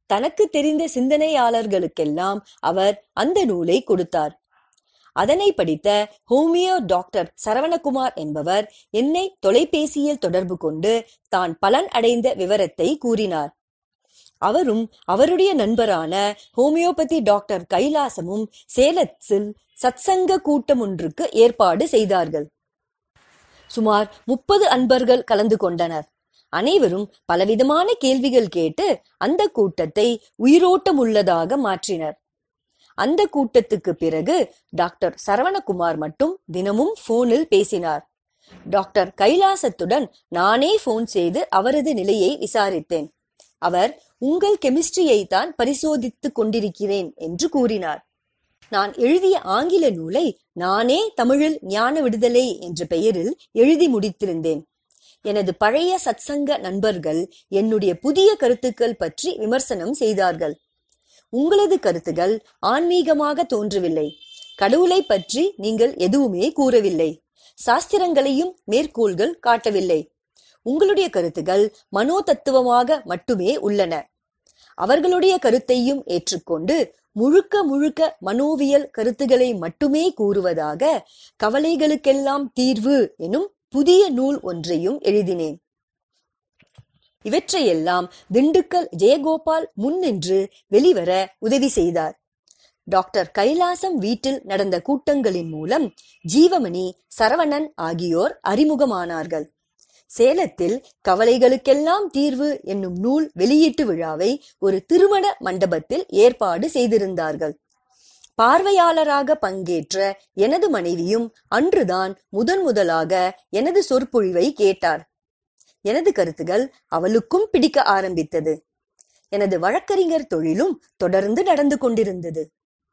தனக்கு தெரிந்த சிந்தனையாளர்களுக்கெல்லாம் அவர் அந்த நூலை கொடுத்தார். அதனை படித்த ஹோமியோ டாக்டர் சரவணகுமார் என்பவர் என்னை தொலைபேசியில் தொடர்பு கொண்டு தான் பலன் அடைந்த விவரத்தை கூறினார். அவரும் அவருடைய நண்பரான ஹோமியோபதி டாக்டர் கைலாசமும் சேலத்தில் சத்சங்க கூட்டம் ஒன்றுக்கு ஏற்பாடு செய்தார்கள். சுமார் 30 அன்பர்கள் கலந்து கொண்டனர். அனைவரும் பலவிதமான கேள்விகள் கேட்டு அந்த கூட்டத்தை உயிரோட்டமுள்ளதாக மாற்றினர். அந்த கூட்டத்துக்கு பிறகு டாக்டர் சரவணகுமார் மட்டும் தினமும் போனில் பேசினார். டாக்டர் கைலாசத்துடன் நானே போன் செய்து அவரது நிலையை விசாரித்தேன். அவர் உங்கள் கெமிஸ்ட்ரியை தான் பரிசோதித்துக் கொண்டிருக்கிறேன் என்று கூறினார். நான் எழுதிய ஆங்கில நூலை நானே தமிழில் ஞான விடுதலை என்ற பெயரில் எழுதி முடித்திருந்தேன். எனது பழைய சத்சங்க நண்பர்கள் என்னுடைய புதிய கருத்துக்கள் பற்றி விமர்சனம் செய்தார்கள். உங்களது கருத்துகள் ஆன்மீகமாக தோன்றவில்லை. கடவுளை பற்றி நீங்கள் எதுவுமே கூறவில்லை. சாஸ்திரங்களையும் மேற்கோள்கள் காட்டவில்லை. உங்களுடைய கருத்துகள் மனோ தத்துவமாக மட்டுமே உள்ளன. அவர்களுடைய கருத்தையும் ஏற்றுக்கொண்டு முழுக்க முழுக்க மனோவியல் கருத்துக்களை மட்டுமே கூறுவதாக கவலைகளுக்கெல்லாம் தீர்வு எனும் புதிய நூல் ஒன்றையும் எழுதினேன். இவற்றையெல்லாம் திண்டுக்கல் ஜெயகோபால் முன்னின்று வெளிவர உதவி செய்தார். டாக்டர் கைலாசம் வீட்டில் நடந்த கூட்டங்களின் மூலம் ஜீவமணி, சரவணன் ஆகியோர் அறிமுகமானார்கள். சேலத்தில் கவலைகளுக்கெல்லாம் தீர்வு என்னும் நூல் வெளியீட்டு விழாவை ஒரு திருமண மண்டபத்தில் ஏற்பாடு செய்திருந்தார்கள். பார்வையாளராக பங்கேற்ற எனது மனைவியும் அன்றுதான் முதலாக எனது சொற்பொழிவை கேட்டார். எனது கருத்துகள் அவளுக்கும் பிடிக்க ஆரம்பித்தது. எனது வழக்கறிஞர் தொழிலும் தொடர்ந்து நடந்து கொண்டிருந்தது.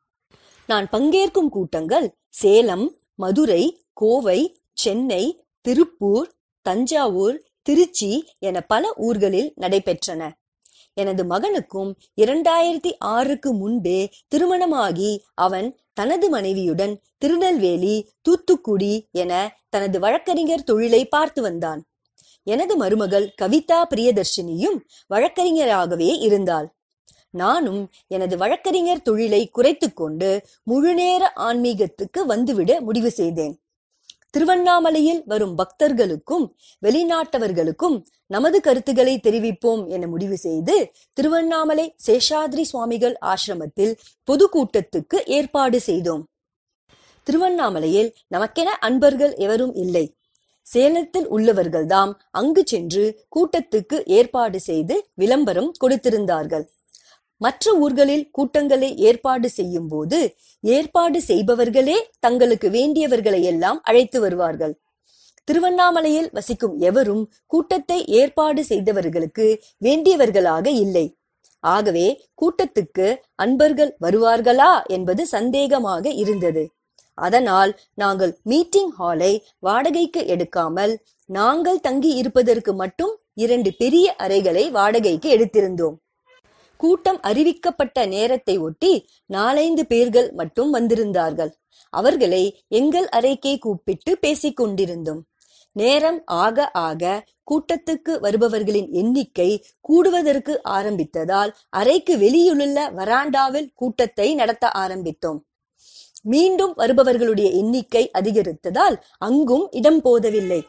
நான் பங்கேற்கும் கூட்டங்கள் சேலம், மதுரை, கோவை, சென்னை, திருப்பூர், தஞ்சாவூர், திருச்சி என பல ஊர்களில் நடைபெற்றன. எனது மகனுக்கும் 2006க்கு முன்பே திருமணமாகி அவன் தனது மனைவியுடன் திருநெல்வேலி, தூத்துக்குடி என தனது வழக்கறிஞர் தொழிலை பார்த்து வந்தான். எனது மருமகள் கவிதா பிரியதர்ஷினியும் வழக்கறிஞராகவே இருந்தாள். நானும் எனது வழக்கறிஞர் தொழிலை குறைத்து கொண்டு முழுநேர ஆன்மீகத்துக்கு வந்துவிட முடிவு செய்தேன். திருவண்ணாமலையில் வரும் பக்தர்களுக்கும் வெளிநாட்டவர்களுக்கும் நமது கருத்துக்களை தெரிவிப்போம் என முடிவு செய்து திருவண்ணாமலை சேஷாத்ரி சுவாமிகள் ஆசிரமத்தில் பொதுக்கூட்டத்துக்கு ஏற்பாடு செய்தோம். திருவண்ணாமலையில் நமக்கென அன்பர்கள் எவரும் இல்லை. சேலத்தில் உள்ளவர்கள்தாம் அங்கு சென்று கூட்டத்துக்கு ஏற்பாடு செய்து விளம்பரம் கொடுத்திருந்தார்கள். மற்ற ஊர்களில் கூட்டங்களை ஏற்பாடு செய்யும் போது ஏற்பாடு செய்பவர்களே தங்களுக்கு வேண்டியவர்களை எல்லாம் அழைத்து வருவார்கள். திருவண்ணாமலையில் வசிக்கும் எவரும் கூட்டத்தை ஏற்பாடு செய்தவர்களுக்கு வேண்டியவர்களாக இல்லை. ஆகவே கூட்டத்துக்கு அன்பர்கள் வருவார்களா என்பது சந்தேகமாக இருந்தது. அதனால் நாங்கள் மீட்டிங் ஹாலை வாடகைக்கு எடுக்காமல் நாங்கள் தங்கி இருப்பதற்கு மட்டும் 2 பெரிய அறைகளை வாடகைக்கு எடுத்திருந்தோம். கூட்டம் அறிவிக்கப்பட்ட நேரத்தை ஒட்டி 4-5 பேர்கள் மட்டும் வந்திருந்தார்கள். அவர்களை எங்கள் அறைக்கே கூப்பிட்டு பேசிக் கொண்டிருந்தோம். நேரம் ஆக ஆக கூட்டத்துக்கு வருபவர்களின் எண்ணிக்கை கூடுவதற்கு ஆரம்பித்ததால் அறைக்கு வெளியுள்ள வராண்டாவில் கூட்டத்தை நடத்த ஆரம்பித்தோம். மீண்டும் வருபவர்களுடைய எண்ணிக்கை அதிகரித்ததால் அங்கும் இடம் போதவில்லை.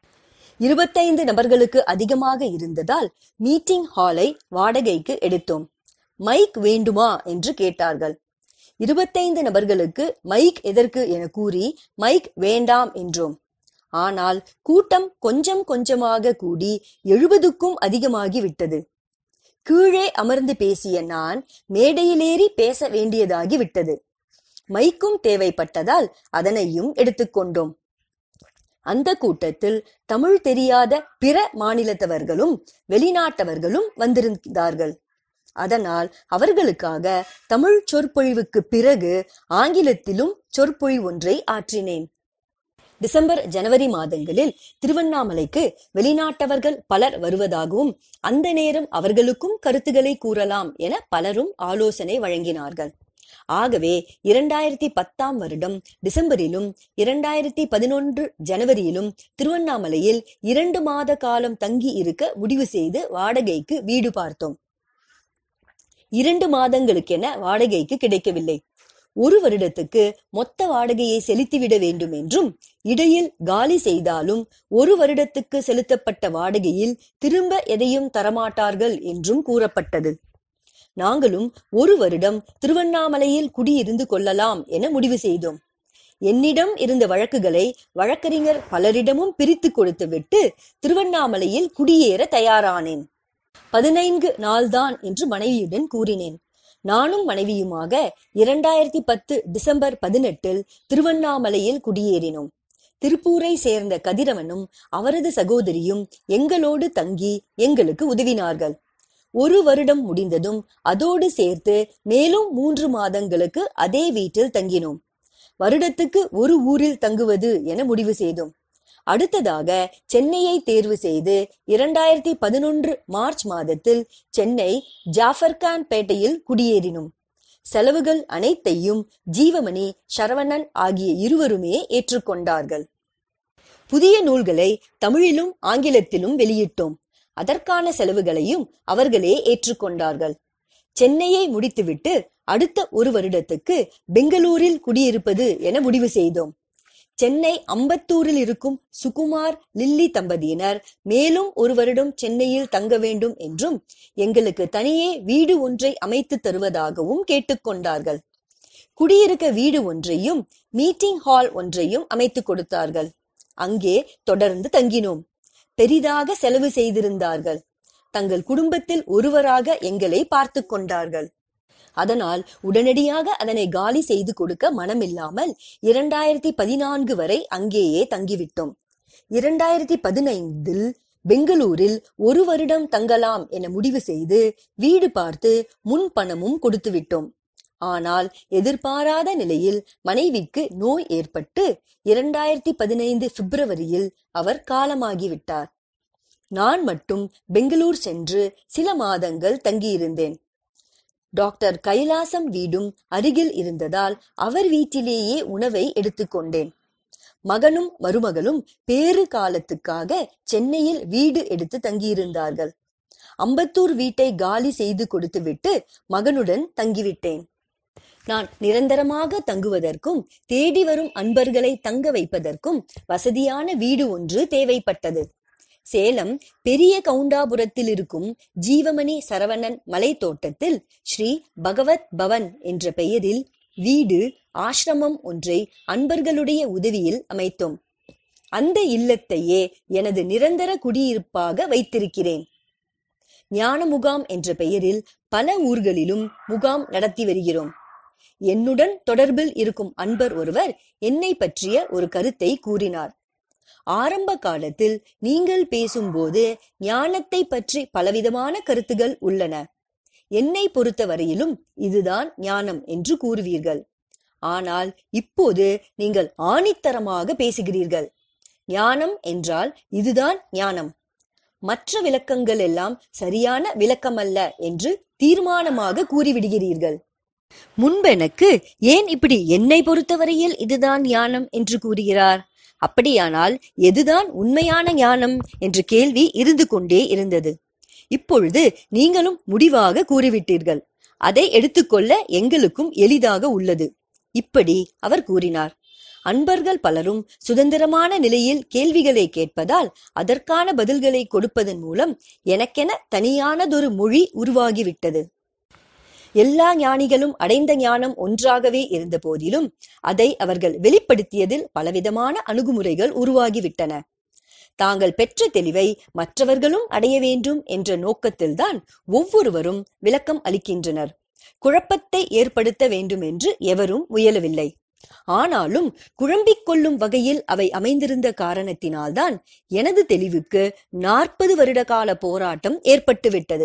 25 நபர்களுக்கு அதிகமாக இருந்ததால் மீட்டிங் ஹாலை வாடகைக்கு எடுத்தோம். மைக் வேண்டுமா என்று கேட்டார்கள். 25 நபர்களுக்கு மைக் எதற்கு என கூறி மைக் வேண்டாம் என்றோம். ஆனால் கூட்டம் கொஞ்சம் கொஞ்சமாக கூடி 70க்கும் அதிகமாகிவிட்டது. கீழே அமர்ந்து பேசிய நான் மேடையிலேறி பேச வேண்டியதாகி விட்டது. மைக்கும் தேவைப்பட்டதால் அதனையும் எடுத்துக்கொண்டோம். அந்த கூட்டத்தில் தமிழ் தெரியாத பிற மாநிலத்தவர்களும் வெளிநாட்டவர்களும் வந்திருந்தார்கள். அதனால் அவர்களுக்காக தமிழ் சொற்பொழிவுக்கு பிறகு ஆங்கிலத்திலும் சொற்பொழிவு ஒன்றை ஆற்றினேன். டிசம்பர், ஜனவரி மாதங்களில் திருவண்ணாமலைக்கு வெளிநாட்டவர்கள் பலர் வருவதாகவும் அந்த நேரம் அவர்களுக்கும் கருத்துக்களை கூறலாம் என பலரும் ஆலோசனை வழங்கினார்கள். ஆகவே 2010ஆம் வருடம் டிசம்பரிலும் 2011 ஜனவரியிலும் திருவண்ணாமலையில் 2 மாத காலம் தங்கி இருக்க முடிவு செய்து வாடகைக்கு வீடு பார்த்தோம். 2 மாதங்களுக்கென வாடகைக்கு கிடைக்கவில்லை. 1 வருடத்துக்கு மொத்த வாடகையை செலுத்திவிட வேண்டும் என்றும், இடையில் காலி செய்தாலும் 1 வருடத்துக்கு செலுத்தப்பட்ட வாடகையில் திரும்ப எதையும் தரமாட்டார்கள் என்றும் கூறப்பட்டது. நாங்களும் 1 வருடம் திருவண்ணாமலையில் குடியிருந்து கொள்ளலாம் என முடிவு செய்தோம். என்னிடம் இருந்த வழக்குகளை வழக்கறிஞர் பலரிடமும் பிரித்து கொடுத்துவிட்டு திருவண்ணாமலையில் குடியேற தயாரானேன். 15 நாள்தான் என்று மனைவியுடன் கூறினேன். நானும் மனைவியுமாக 2010 டிசம்பர் 18 திருவண்ணாமலையில் குடியேறினோம். திருப்பூரை சேர்ந்த கதிரவனும் அவரது சகோதரியும் எங்களோடு தங்கி எங்களுக்கு உதவினார்கள். 1 வருடம் முடிந்ததும் அதோடு சேர்த்து மேலும் 3 மாதங்களுக்கு அதே வீட்டில் தங்கினோம். வருடத்துக்கு 1 ஊரில் தங்குவது என முடிவு செய்தோம். அடுத்ததாக சென்னையை தேர்வு செய்து 2011 மார்ச் மாதத்தில் சென்னை ஜாஃபர்கான் பேட்டையில் குடியேறினோம். செலவுகள் அனைத்தையும் ஜீவமணி, சரவணன் ஆகிய இருவருமே ஏற்றுக்கொண்டார்கள். புதிய நூல்களை தமிழிலும் ஆங்கிலத்திலும் வெளியிட்டோம். அதற்கான செலவுகளையும் அவர்களே ஏற்றுக்கொண்டார்கள். சென்னையை முடித்துவிட்டு அடுத்த 1 வருடத்துக்கு பெங்களூரில் குடியிருப்பது என முடிவு செய்தோம். சென்னை அம்பத்தூரில் இருக்கும் சுகுமார், லில்லி தம்பதியினர் மேலும் 1 வருடம் சென்னையில் தங்க வேண்டும் என்றும், எங்களுக்கு தனியே வீடு ஒன்றை அமைத்து தருவதாகவும் கேட்டுக்கொண்டார்கள். குடியிருக்க வீடு ஒன்றையும் மீட்டிங் ஹால் ஒன்றையும் அமைத்து கொடுத்தார்கள். அங்கே தொடர்ந்து தங்கினோம். பெரிதாக செலவு செய்திருந்தார்கள். தங்கள் குடும்பத்தில் ஒருவராக எங்களை பார்த்து கொண்டார்கள். அதனால் உடனடியாக அதனை காலி செய்து கொடுக்க மனமில்லாமல் 2014 வரை அங்கேயே தங்கிவிட்டோம். 2015 பெங்களூரில் 1 வருடம் தங்கலாம் என முடிவு செய்து வீடு பார்த்து முன் பணமும் கொடுத்து விட்டோம். ஆனால் எதிர்பாராத நிலையில் மனைவிக்கு நோய் ஏற்பட்டு 2015 பிப்ரவரியில் அவர் காலமாகிவிட்டார். நான் மட்டும் பெங்களூர் சென்று சில மாதங்கள் தங்கியிருந்தேன். டாக்டர் கைலாசம் வீடும் அருகில் இருந்ததால் அவர் வீட்டிலேயே உணவை எடுத்துக்கொண்டேன். மகனும் மருமகளும் பேறு காலத்துக்காக சென்னையில் வீடு எடுத்து தங்கியிருந்தார்கள். அம்பத்தூர் வீட்டை காலி செய்து கொடுத்துவிட்டு மகனுடன் தங்கிவிட்டேன். நான் நிரந்தரமாக தங்குவதற்கும் தேடி வரும் அன்பர்களை தங்க வைப்பதற்கும் வசதியான வீடு ஒன்று தேவைப்பட்டது. சேலம் பெரிய கவுண்டாபுரத்தில் இருக்கும் ஜீவமணி சரவணன் மலை தோட்டத்தில் ஸ்ரீ பகவத் பவன் என்ற பெயரில் வீடு, ஆசிரமம் ஒன்றை அன்பர்களுடைய உதவியில் அமைத்தோம். அந்த இல்லத்தையே எனது நிரந்தர குடியிருப்பாக வைத்திருக்கிறேன். ஞான முகாம் என்ற பெயரில் பல ஊர்களிலும் முகாம் நடத்தி வருகிறோம். என்னுடன் தொடர்பில் இருக்கும் அன்பர் ஒருவர் என்னை பற்றிய ஒரு கருத்தை கூறினார். ஆரம்ப காலத்தில் நீங்கள் பேசும்போது ஞானத்தை பற்றி பலவிதமான கருத்துகள் உள்ளன. என்னை பொறுத்த வரையிலும் இதுதான் ஞானம் என்று கூறுவீர்கள். ஆனால் இப்போது நீங்கள் ஆணித்தரமாக பேசுகிறீர்கள். ஞானம் என்றால் இதுதான் ஞானம். மற்ற விளக்கங்கள் எல்லாம் சரியான விளக்கமல்ல என்று தீர்மானமாக கூறிவிடுகிறீர்கள். முன்பெனக்கு ஏன் இப்படி என்னை பொறுத்தவரையில் இதுதான் ஞானம் என்று கூறுகிறார்? அப்படியானால் எதுதான் உண்மையான ஞானம் என்ற கேள்வி இருந்து கொண்டே இருந்தது. இப்பொழுது நீங்களும் முடிவாக கூறிவிட்டீர்கள். அதை எடுத்துக்கொள்ள எங்களுக்கும் எளிதாக உள்ளது. இப்படி அவர் கூறினார். அன்பர்கள் பலரும் சுதந்திரமான நிலையில் கேள்விகளை கேட்பதால் அதற்கான பதில்களை கொடுப்பதன் மூலம் எனக்கென தனியானதொரு மொழி உருவாகிவிட்டது. எல்லா ஞானிகளும் அடைந்த ஞானம் ஒன்றாகவே இருந்த போதிலும் அதை அவர்கள் வெளிப்படுத்தியதில் பலவிதமான அணுகுமுறைகள் உருவாகிவிட்டன. தாங்கள் பெற்ற தெளிவை மற்றவர்களும் அடைய வேண்டும் என்ற நோக்கத்தில்தான் ஒவ்வொருவரும் விளக்கம் அளிக்கின்றனர். குழப்பத்தை ஏற்படுத்த வேண்டும் என்று எவரும் முயலவில்லை. ஆனாலும் குழம்பிக் கொள்ளும் வகையில் அவை அமைந்திருந்த காரணத்தினால்தான் எனது தெளிவுக்கு 40 வருட கால போராட்டம் ஏற்பட்டுவிட்டது.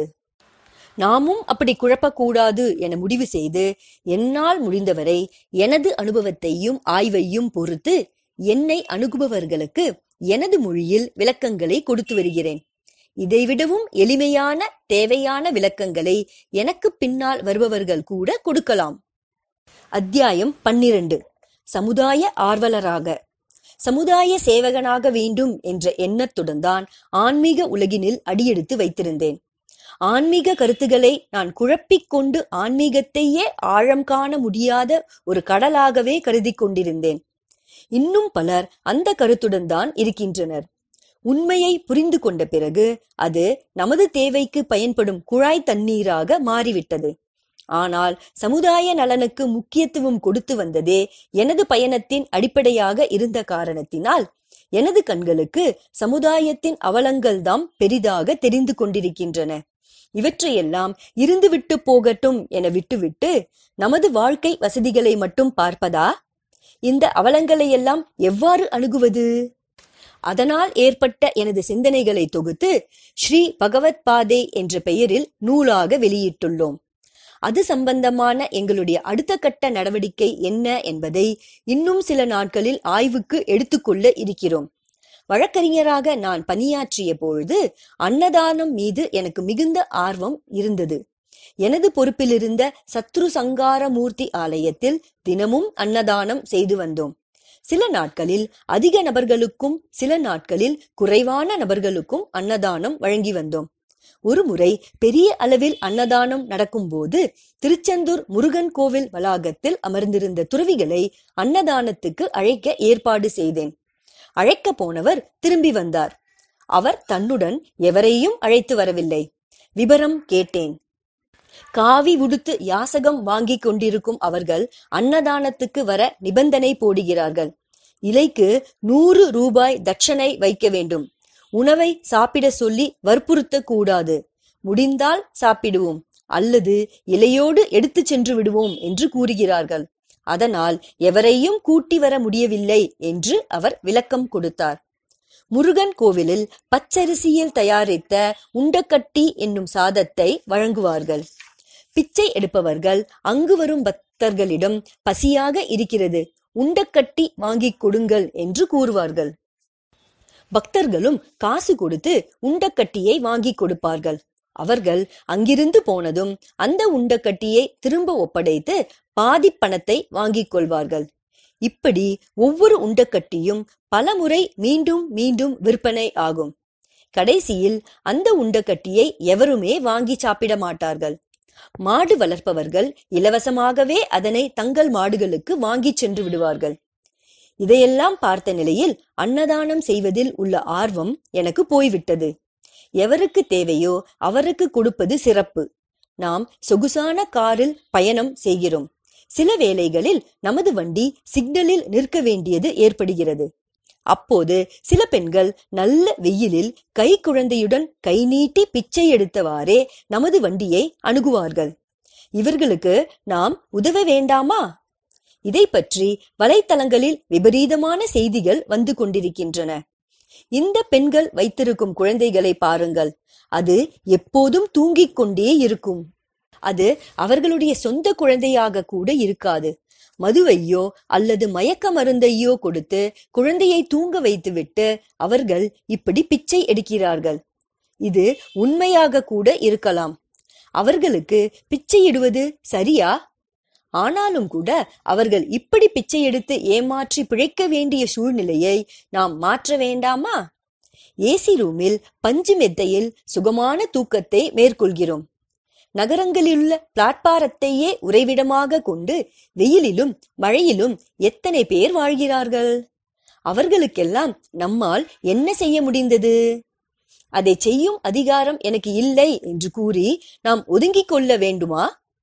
நாமும் அப்படி குழப்பக்கூடாது என முடிவு செய்து என்னால் முடிந்தவரை எனது அனுபவத்தையும் ஆய்வையும் பொறுத்து என்னை அணுகுபவர்களுக்கு எனது மொழியில் விளக்கங்களை கொடுத்து வருகிறேன். இதைவிடவும் எளிமையான தேவையான விளக்கங்களை எனக்கு பின்னால் வருபவர்கள் கூட கொடுக்கலாம். அத்தியாயம் 12. சமுதாய ஆர்வலராக. சமுதாய சேவகனாக வேண்டும் என்ற எண்ணத்துடன் தான் ஆன்மீக உலகினில் அடியெடுத்து வைத்திருந்தேன். ஆன்மீக கருத்துக்களை நான் குழப்பிக் கொண்டு ஆன்மீகத்தையே ஆழம் காண முடியாத ஒரு கடலாகவே கருதி கொண்டிருந்தேன். இன்னும் பலர் அந்த கருத்துடன் தான் இருக்கின்றனர். உண்மையை புரிந்து கொண்ட பிறகு அது நமது தேவைக்கு பயன்படும் குழாய் தண்ணீராக மாறிவிட்டது. ஆனால் சமுதாய நலனுக்கு முக்கியத்துவம் கொடுத்து வந்ததே எனது பயணத்தின் அடிப்படையாக இருந்த காரணத்தினால் எனது கண்களுக்கு சமுதாயத்தின் அவலங்கள் தாம் பெரிதாக தெரிந்து கொண்டிருக்கின்றன. இவற்றையெல்லாம் இருந்துவிட்டு போகட்டும் என விட்டுவிட்டு நமது வாழ்க்கை வசதிகளை மட்டும் பார்ப்பதா? இந்த அவலங்களையெல்லாம் எவ்வாறு அணுகுவது? அதனால் ஏற்பட்ட எனது சிந்தனைகளை தொகுத்து ஸ்ரீ பகவத் பாதை என்ற பெயரில் நூலாக வெளியிட்டுள்ளோம். அது சம்பந்தமான எங்களுடைய அடுத்த கட்ட நடவடிக்கை என்ன என்பதை இன்னும் சில நாட்களில் ஆய்வுக்கு எடுத்துக்கொள்ள இருக்கிறோம். வழக்கறிஞராக நான் பணியாற்றிய பொழுது அன்னதானம் மீது எனக்கு மிகுந்த ஆர்வம் இருந்தது. எனது பொறுப்பிலிருந்த சத்ரு சங்கார மூர்த்தி ஆலயத்தில் தினமும் அன்னதானம் செய்து வந்தோம். சில நாட்களில் அதிக நபர்களுக்கும் சில நாட்களில் குறைவான நபர்களுக்கும் அன்னதானம் வழங்கி வந்தோம். ஒரு முறை பெரிய அளவில் அன்னதானம் நடக்கும் போது திருச்செந்தூர் முருகன் கோவில் வளாகத்தில் அமர்ந்திருந்த துறவிகளை அன்னதானத்துக்கு அழைக்க ஏற்பாடு செய்தேன். அழைக்க போனவர் திரும்பி வந்தார். அவர் தன்னுடன் எவரையும் அழைத்து வரவில்லை. விபரம் கேட்டேன். காவி உடுத்து யாசகம் வாங்கி கொண்டிருக்கும் அவர்கள் அன்னதானத்துக்கு வர நிபந்தனை போடுகிறார்கள். இலைக்கு 100 ரூபாய் தட்சணை வைக்க வேண்டும். உணவை சாப்பிட சொல்லி வற்புறுத்த கூடாது. முடிந்தால் சாப்பிடுவோம் அல்லது இலையோடு எடுத்து சென்று விடுவோம் என்று கூறுகிறார்கள். அதனால் எவரையும் கூட்டி வர முடியவில்லை என்று அவர் விளக்கம் கொடுத்தார். முருகன் கோவிலில் பச்சரிசியில் தயாரித்த உண்டக்கட்டி என்னும் சாதத்தை வழங்குவார்கள். பிச்சை எடுப்பவர்கள் அங்கு வரும் பக்தர்களிடம் பசியாக இருக்கிறது, உண்டக்கட்டி வாங்கிக் கொடுங்கள் என்று கூறுவார்கள். பக்தர்களும் காசு கொடுத்து உண்டக்கட்டியை வாங்கி கொடுப்பார்கள். அவர்கள் அங்கிருந்து போனதும் அந்த உண்டக்கட்டியை திரும்ப ஒப்படைத்து பாதி பணத்தை வாங்கிக் கொள்வார்கள். இப்படி ஒவ்வொரு உண்டக்கட்டியும் பல முறை மீண்டும் மீண்டும் விற்பனை ஆகும். கடைசியில் அந்த உண்டக்கட்டியை எவருமே வாங்கி சாப்பிட மாட்டார்கள். மாடு வளர்ப்பவர்கள் இலவசமாகவே அதனை தங்கள் மாடுகளுக்கு வாங்கி சென்று விடுவார்கள். இதையெல்லாம் பார்த்த நிலையில் அன்னதானம் செய்வதில் உள்ள ஆர்வம் எனக்கு போய்விட்டது. எவருக்கு தேவையோ அவருக்கு கொடுப்பது சிறப்பு. நாம் சொகுசான காரில் பயணம் செய்கிறோம். சில வேளைகளில் நமது வண்டி சிக்னலில் நிற்க வேண்டியது ஏற்படுகிறது. அப்போது சில பெண்கள் நல்ல வெயிலில் கை குழந்தையுடன் கை நீட்டி பிச்சை எடுத்தவாறே நமது வண்டியை அணுகுவார்கள். இவர்களுக்கு நாம் உதவ வேண்டாமா? இதை பற்றி வலைத்தளங்களில் விபரீதமான செய்திகள் வந்து கொண்டிருக்கின்றன. இந்த பெண்கள் வைத்திருக்கும் குழந்தைகளை பாருங்கள். அது எப்போதும் தூங்கிக் கொண்டே இருக்கும். அது அவர்களுடைய சொந்த குழந்தையாக கூட இருக்காது. மதுவையோ அல்லது மயக்க மருந்தையோ கொடுத்து குழந்தையை தூங்க வைத்துவிட்டு அவர்கள் இப்படி பிச்சை எடுக்கிறார்கள். இது உண்மையாக கூட இருக்கலாம். அவர்களுக்கு பிச்சையிடுவது சரியா? ஆனாலும் கூட அவர்கள் இப்படி பிச்சை எடுத்து ஏமாற்றி பிழைக்க வேண்டிய சூழ்நிலையை நாம் மாற்ற வேண்டாமா? ஏசி ரூமில் பஞ்சு மெத்தையில் சுகமான தூக்கத்தை மேற்கொள்கிறோம். நகரங்களிலுள்ள பிளாட்பாரத்தையே உறைவிடமாக கொண்டு வெயிலிலும் மழையிலும் எத்தனை பேர் வாழ்கிறார்கள்? அவர்களுக்கெல்லாம் நம்மால் என்ன செய்ய முடிந்தது? அதை செய்யும் அதிகாரம் எனக்கு இல்லை என்று கூறி நாம் ஒதுங்கிக் கொள்ள வேண்டுமா?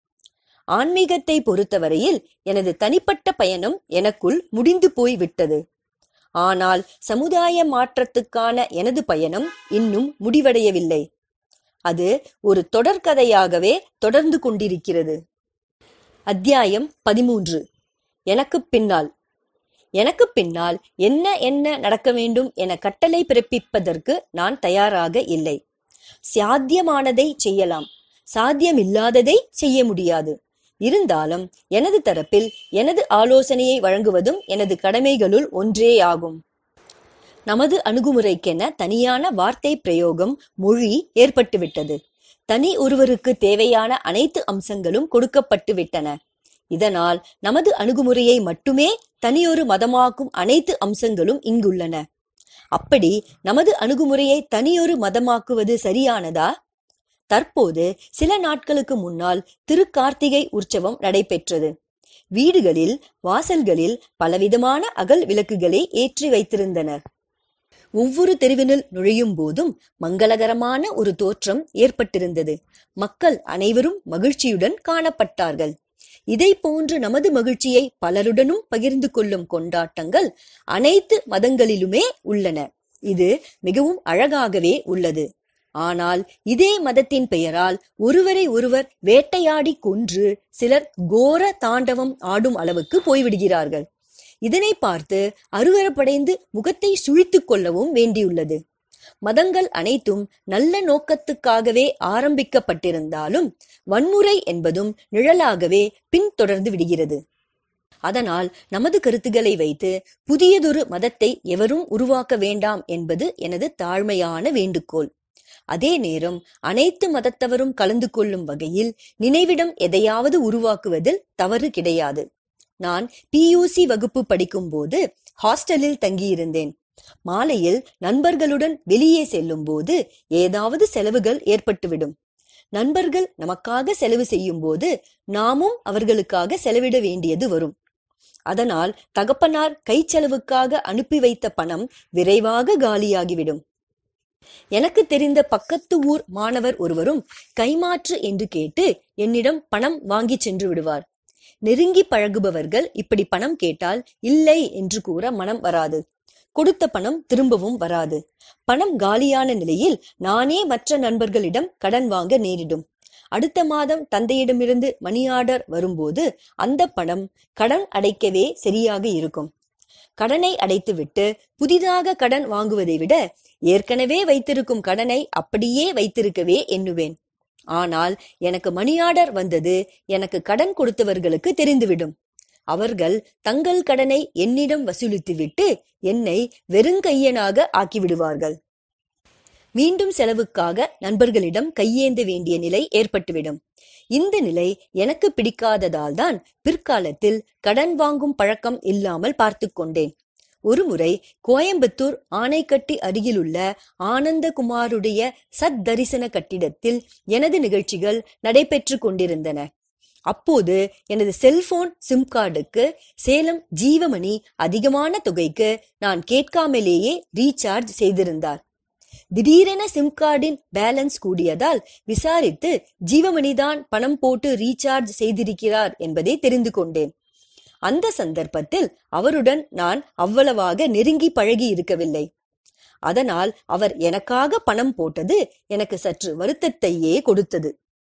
ஆன்மீகத்தை பொறுத்தவரையில் எனது தனிப்பட்ட பயணம் எனக்குள் முடிந்து போய் விட்டது. ஆனால் சமுதாய மாற்றத்துக்கான எனது பயணம் இன்னும் முடிவடையவில்லை. அது ஒரு தொடர்கதையாகவே தொடர்ந்து கொண்டிருக்கிறது. அத்தியாயம் 13. எனக்கு பின்னால். எனக்கு பின்னால் என்ன என்ன நடக்க வேண்டும் என கட்டளை பிறப்பிப்பதற்கு நான் தயாராக இல்லை. சாத்தியமானதை செய்யலாம், சாத்தியமில்லாததை செய்ய முடியாது. இருந்தாலும் எனது தரப்பில் எனது ஆலோசனையை வழங்குவதும் எனது கடமைகளுள் ஒன்றேயாகும். நமது அணுகுமுறைக்கென தனியான வார்த்தை பிரயோகம், மொழி ஏற்பட்டுவிட்டது. தனி ஒருவருக்கு தேவையான அனைத்து அம்சங்களும் கொடுக்கப்பட்டு விட்டன. இதனால் நமது அணுகுமுறையை மட்டுமே தனியொரு மதமாக்கும் அனைத்து அம்சங்களும் இங்குள்ளன. அப்படி நமது அணுகுமுறையை தனியொரு மதமாக்குவது சரியானதா? தற்போது சில நாட்களுக்கு முன்னால் திருக்கார்த்திகை உற்சவம் நடைபெற்றது. வீடுகளில் வாசல்களில் பலவிதமான அகல் விளக்குகளை ஏற்றி வைத்திருந்தனர். ஒவ்வொரு தெருவினில் நுழையும் போதும் மங்களகரமான ஒரு தோற்றம் ஏற்பட்டிருந்தது. மக்கள் அனைவரும் மகிழ்ச்சியுடன் காணப்பட்டார்கள். இதை போன்று நமது மகிழ்ச்சியை பலருடனும் பகிர்ந்து கொள்ளும் கொண்டாட்டங்கள் அனைத்து மதங்களிலுமே உள்ளன. இது மிகவும் அழகாகவே உள்ளது. ஆனால் இதே மதத்தின் பெயரால் ஒருவரை ஒருவர் வேட்டையாடி கொன்று சிலர் கோர தாண்டவம் ஆடும் அளவுக்கு போய்விடுகிறார்கள். இதனை பார்த்து அருவருப்படைந்து முகத்தை சுழித்துக் கொள்ளவும் வேண்டியுள்ளது. மதங்கள் அனைத்தும் நல்ல நோக்கத்துக்காகவே ஆரம்பிக்கப்பட்டிருந்தாலும் வன்முறை என்பதும் நிழலாகவே பின்தொடர்ந்து விடுகிறது. அதனால் நமது கருத்துக்களை வைத்து புதியதொரு மதத்தை எவரும் உருவாக்க வேண்டாம் என்பது எனது தாழ்மையான வேண்டுகோள். அதே நேரம் அனைத்து மதத்தவரும் கலந்து கொள்ளும் வகையில் நினைவிடம் எதையாவது உருவாக்குவதில் தவறு கிடையாது. நான் PUC வகுப்பு படிக்கும் போது ஹாஸ்டலில் தங்கியிருந்தேன். மாலையில் நண்பர்களுடன் வெளியே செல்லும் போது ஏதாவது செலவுகள் ஏற்பட்டுவிடும். நண்பர்கள் நமக்காக செலவு செய்யும் போது நாமும் அவர்களுக்காக செலவிட வேண்டியது வரும். அதனால் தகப்பனார் கை செலவுக்காக அனுப்பி வைத்த பணம் விரைவாக காலியாகிவிடும். எனக்கு தெரிந்த பக்கத்து ஊர் மாணவர் ஒருவரும் கைமாற்று என்று கேட்டு என்னிடம் பணம் வாங்கி சென்று விடுவார். நெருங்கி பழகுபவர்கள் இப்படி பணம் கேட்டால் இல்லை என்று கூற மனம் வராது. கொடுத்த பணம் திரும்பவும் வராது. பணம் காலியான நிலையில் நானே மற்ற நண்பர்களிடம் கடன் வாங்க நேரிடும். அடுத்த மாதம் தந்தையிடமிருந்து மணி ஆர்டர் வரும்போது அந்த பணம் கடன் அடைக்கவே சரியாக இருக்கும். கடனை அடைத்துவிட்டு புதிதாக கடன் வாங்குவதை விட ஏற்கனவே வைத்திருக்கும் கடனை அப்படியே வைத்திருக்கவே எண்ணுவேன். ஆனால் எனக்கு மணி ஆர்டர் வந்தது எனக்கு கடன் கொடுத்தவர்களுக்கு தெரிந்துவிடும். அவர்கள் தங்கள் கடனை என்னிடம் வசூலித்துவிட்டு என்னை வெறுங்கையனாக ஆக்கிவிடுவார்கள். மீண்டும் செலவுக்காக நண்பர்களிடம் கையேந்த வேண்டிய நிலை ஏற்பட்டுவிடும். இந்த நிலை எனக்கு பிடிக்காததால் தான் பிற்காலத்தில் கடன் வாங்கும் பழக்கம் இல்லாமல் பார்த்து கொண்டேன். ஒருமுறை கோயம்புத்தூர் ஆனைக்கட்டி அருகிலுள்ள ஆனந்தகுமாருடைய சத் தரிசன கட்டிடத்தில் எனது நிகழ்ச்சிகள் நடைபெற்று கொண்டிருந்தன. அப்போது எனது செல்போன் சிம் கார்டுக்கு சேலம் ஜீவமணி அதிகமான தொகைக்கு நான் கேட்காமலேயே ரீசார்ஜ் செய்திருந்தார். திடீரென சிம் கார்டின் பேலன்ஸ் கூடியதால் விசாரித்து ஜீவமணிதான் பணம் போட்டு ரீசார்ஜ் செய்திருக்கிறார் என்பதை தெரிந்து கொண்டேன். அந்த சந்தர்ப்பத்தில் அவருடன் நான் அவ்வளவாக நெருங்கி பழகி இருக்கவில்லை. அதனால் அவர் எனக்காக பணம் போட்டது எனக்கு சற்று வருத்தத்தையே கொடுத்தது.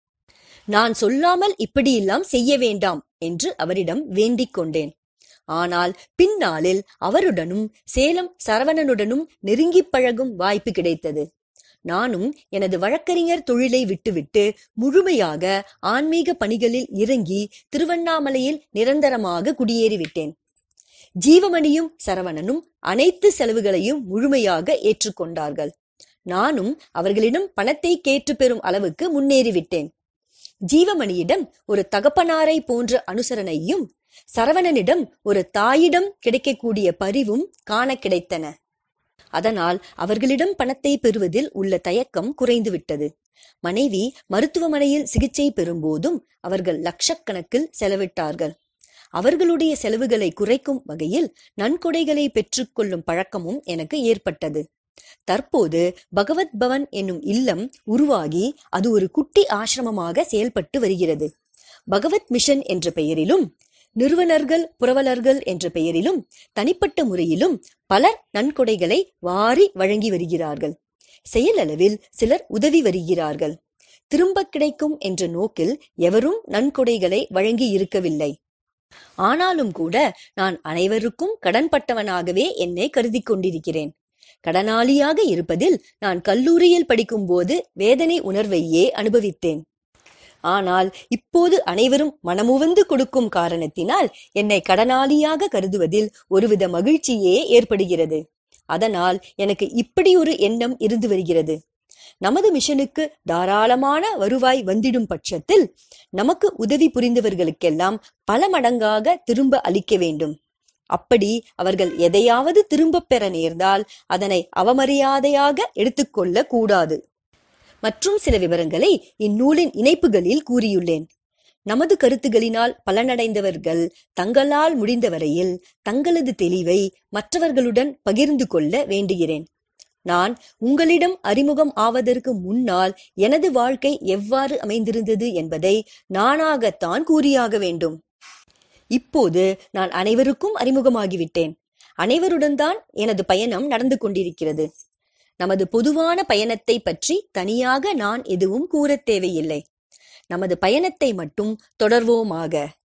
நான் சொல்லாமல் இப்படியெல்லாம் செய்ய வேண்டாம் என்று அவரிடம் வேண்டிக் கொண்டேன். ஆனால் பின்னாளில் அவருடனும் சேலம் சரவணனுடனும் நெருங்கி பழகும் வாய்ப்பு கிடைத்தது. நானும் எனது வழக்கறிஞர் தொழிலை விட்டுவிட்டு முழுமையாக ஆன்மீக பணிகளில் இறங்கி திருவண்ணாமலையில் நிரந்தரமாக குடியேறிவிட்டேன். ஜீவமணியும் சரவணனும் அனைத்து செலவுகளையும் முழுமையாக ஏற்றுக்கொண்டார்கள். நானும் அவர்களிடம் பணத்தை கேட்டு பெறும் அளவுக்கு முன்னேறிவிட்டேன். ஜீவமணியிடம் ஒரு தகப்பனாரை போன்ற அனுசரணையும் சரவணனிடம் ஒரு தாயிடம் கிடைக்கக்கூடிய பரிவும் காண கிடைத்தன. அதனால் அவர்களிடம் பணத்தை பெறுவதில் உள்ள தயக்கம் குறைந்துவிட்டது. மனைவி மருத்துவமனையில் சிகிச்சை பெறும்போதும் அவர்கள் லட்சக்கணக்கில் செலவிட்டார்கள். அவர்களுடைய செலவுகளை குறைக்கும் வகையில் நன்கொடைகளை பெற்றுக்கொள்ளும் பழக்கமும் எனக்கு ஏற்பட்டது. தற்போது பகவத் பவன் என்னும் இல்லம் உருவாகி அது ஒரு குட்டி ஆசிரமமாக செயல்பட்டு வருகிறது. பகவத் மிஷன் என்ற பெயரிலும் நிறுவனர்கள் புரவலர்கள் என்ற பெயரிலும் தனிப்பட்ட முறையிலும் பலர் நன்கொடைகளை வாரி வழங்கி வருகிறார்கள். செயலளவில் சிலர் உதவி வருகிறார்கள். திரும்ப கிடைக்கும் என்ற நோக்கில் எவரும் நன்கொடைகளை வழங்கி இருக்கவில்லை. ஆனாலும் கூட நான் அனைவருக்கும் கடன்பட்டவனாகவே என்னை கருதி கொண்டிருக்கிறேன். கடனாளியாக இருப்பதில் நான் கல்லூரியில் படிக்கும் போது வேதனை உணர்வையே அனுபவித்தேன். ஆனால் இப்போது அனைவரும் மனமுவந்து கொடுக்கும் காரணத்தினால் என்னை கடனாளியாக கருதுவதில் ஒருவித மகிழ்ச்சியே ஏற்படுகிறது. அதனால் எனக்கு இப்படி ஒரு எண்ணம் இருந்து வருகிறது. நமது மிஷனுக்கு தாராளமான வருவாய் வந்திடும் பட்சத்தில் நமக்கு உதவி புரிந்தவர்களுக்கெல்லாம் பல மடங்காக திரும்ப அளிக்க வேண்டும். அப்படி அவர்கள் எதையாவது திரும்ப பெற நேர்ந்தால் அதனை அவமரியாதையாக எடுத்துக்கொள்ள கூடாது. மற்றும் சில விவரங்களை இந்நூலின் இணைப்புகளில் கூறியுள்ளேன். நமது கருத்துகளினால் பலனடைந்தவர்கள் தங்களால் முடிந்தவரையில் தங்களது தெளிவை மற்றவர்களுடன் பகிர்ந்து கொள்ள வேண்டுகிறேன். நான் உங்களிடம் அறிமுகம் ஆவதற்கு முன்னால் எனது வாழ்க்கை எவ்வாறு அமைந்திருந்தது என்பதை நானாகத்தான் கூறியாக வேண்டும். இப்போது நான் அனைவருக்கும் அறிமுகமாகிவிட்டேன். அனைவருடன் தான் எனது பயணம் நடந்து கொண்டிருக்கிறது. நமது பொதுவான பயணத்தை பற்றி தனியாக நான் எதுவும் கூறத் தேவையில்லை. நமது பயணத்தை மட்டும் தொடர்வோமாக.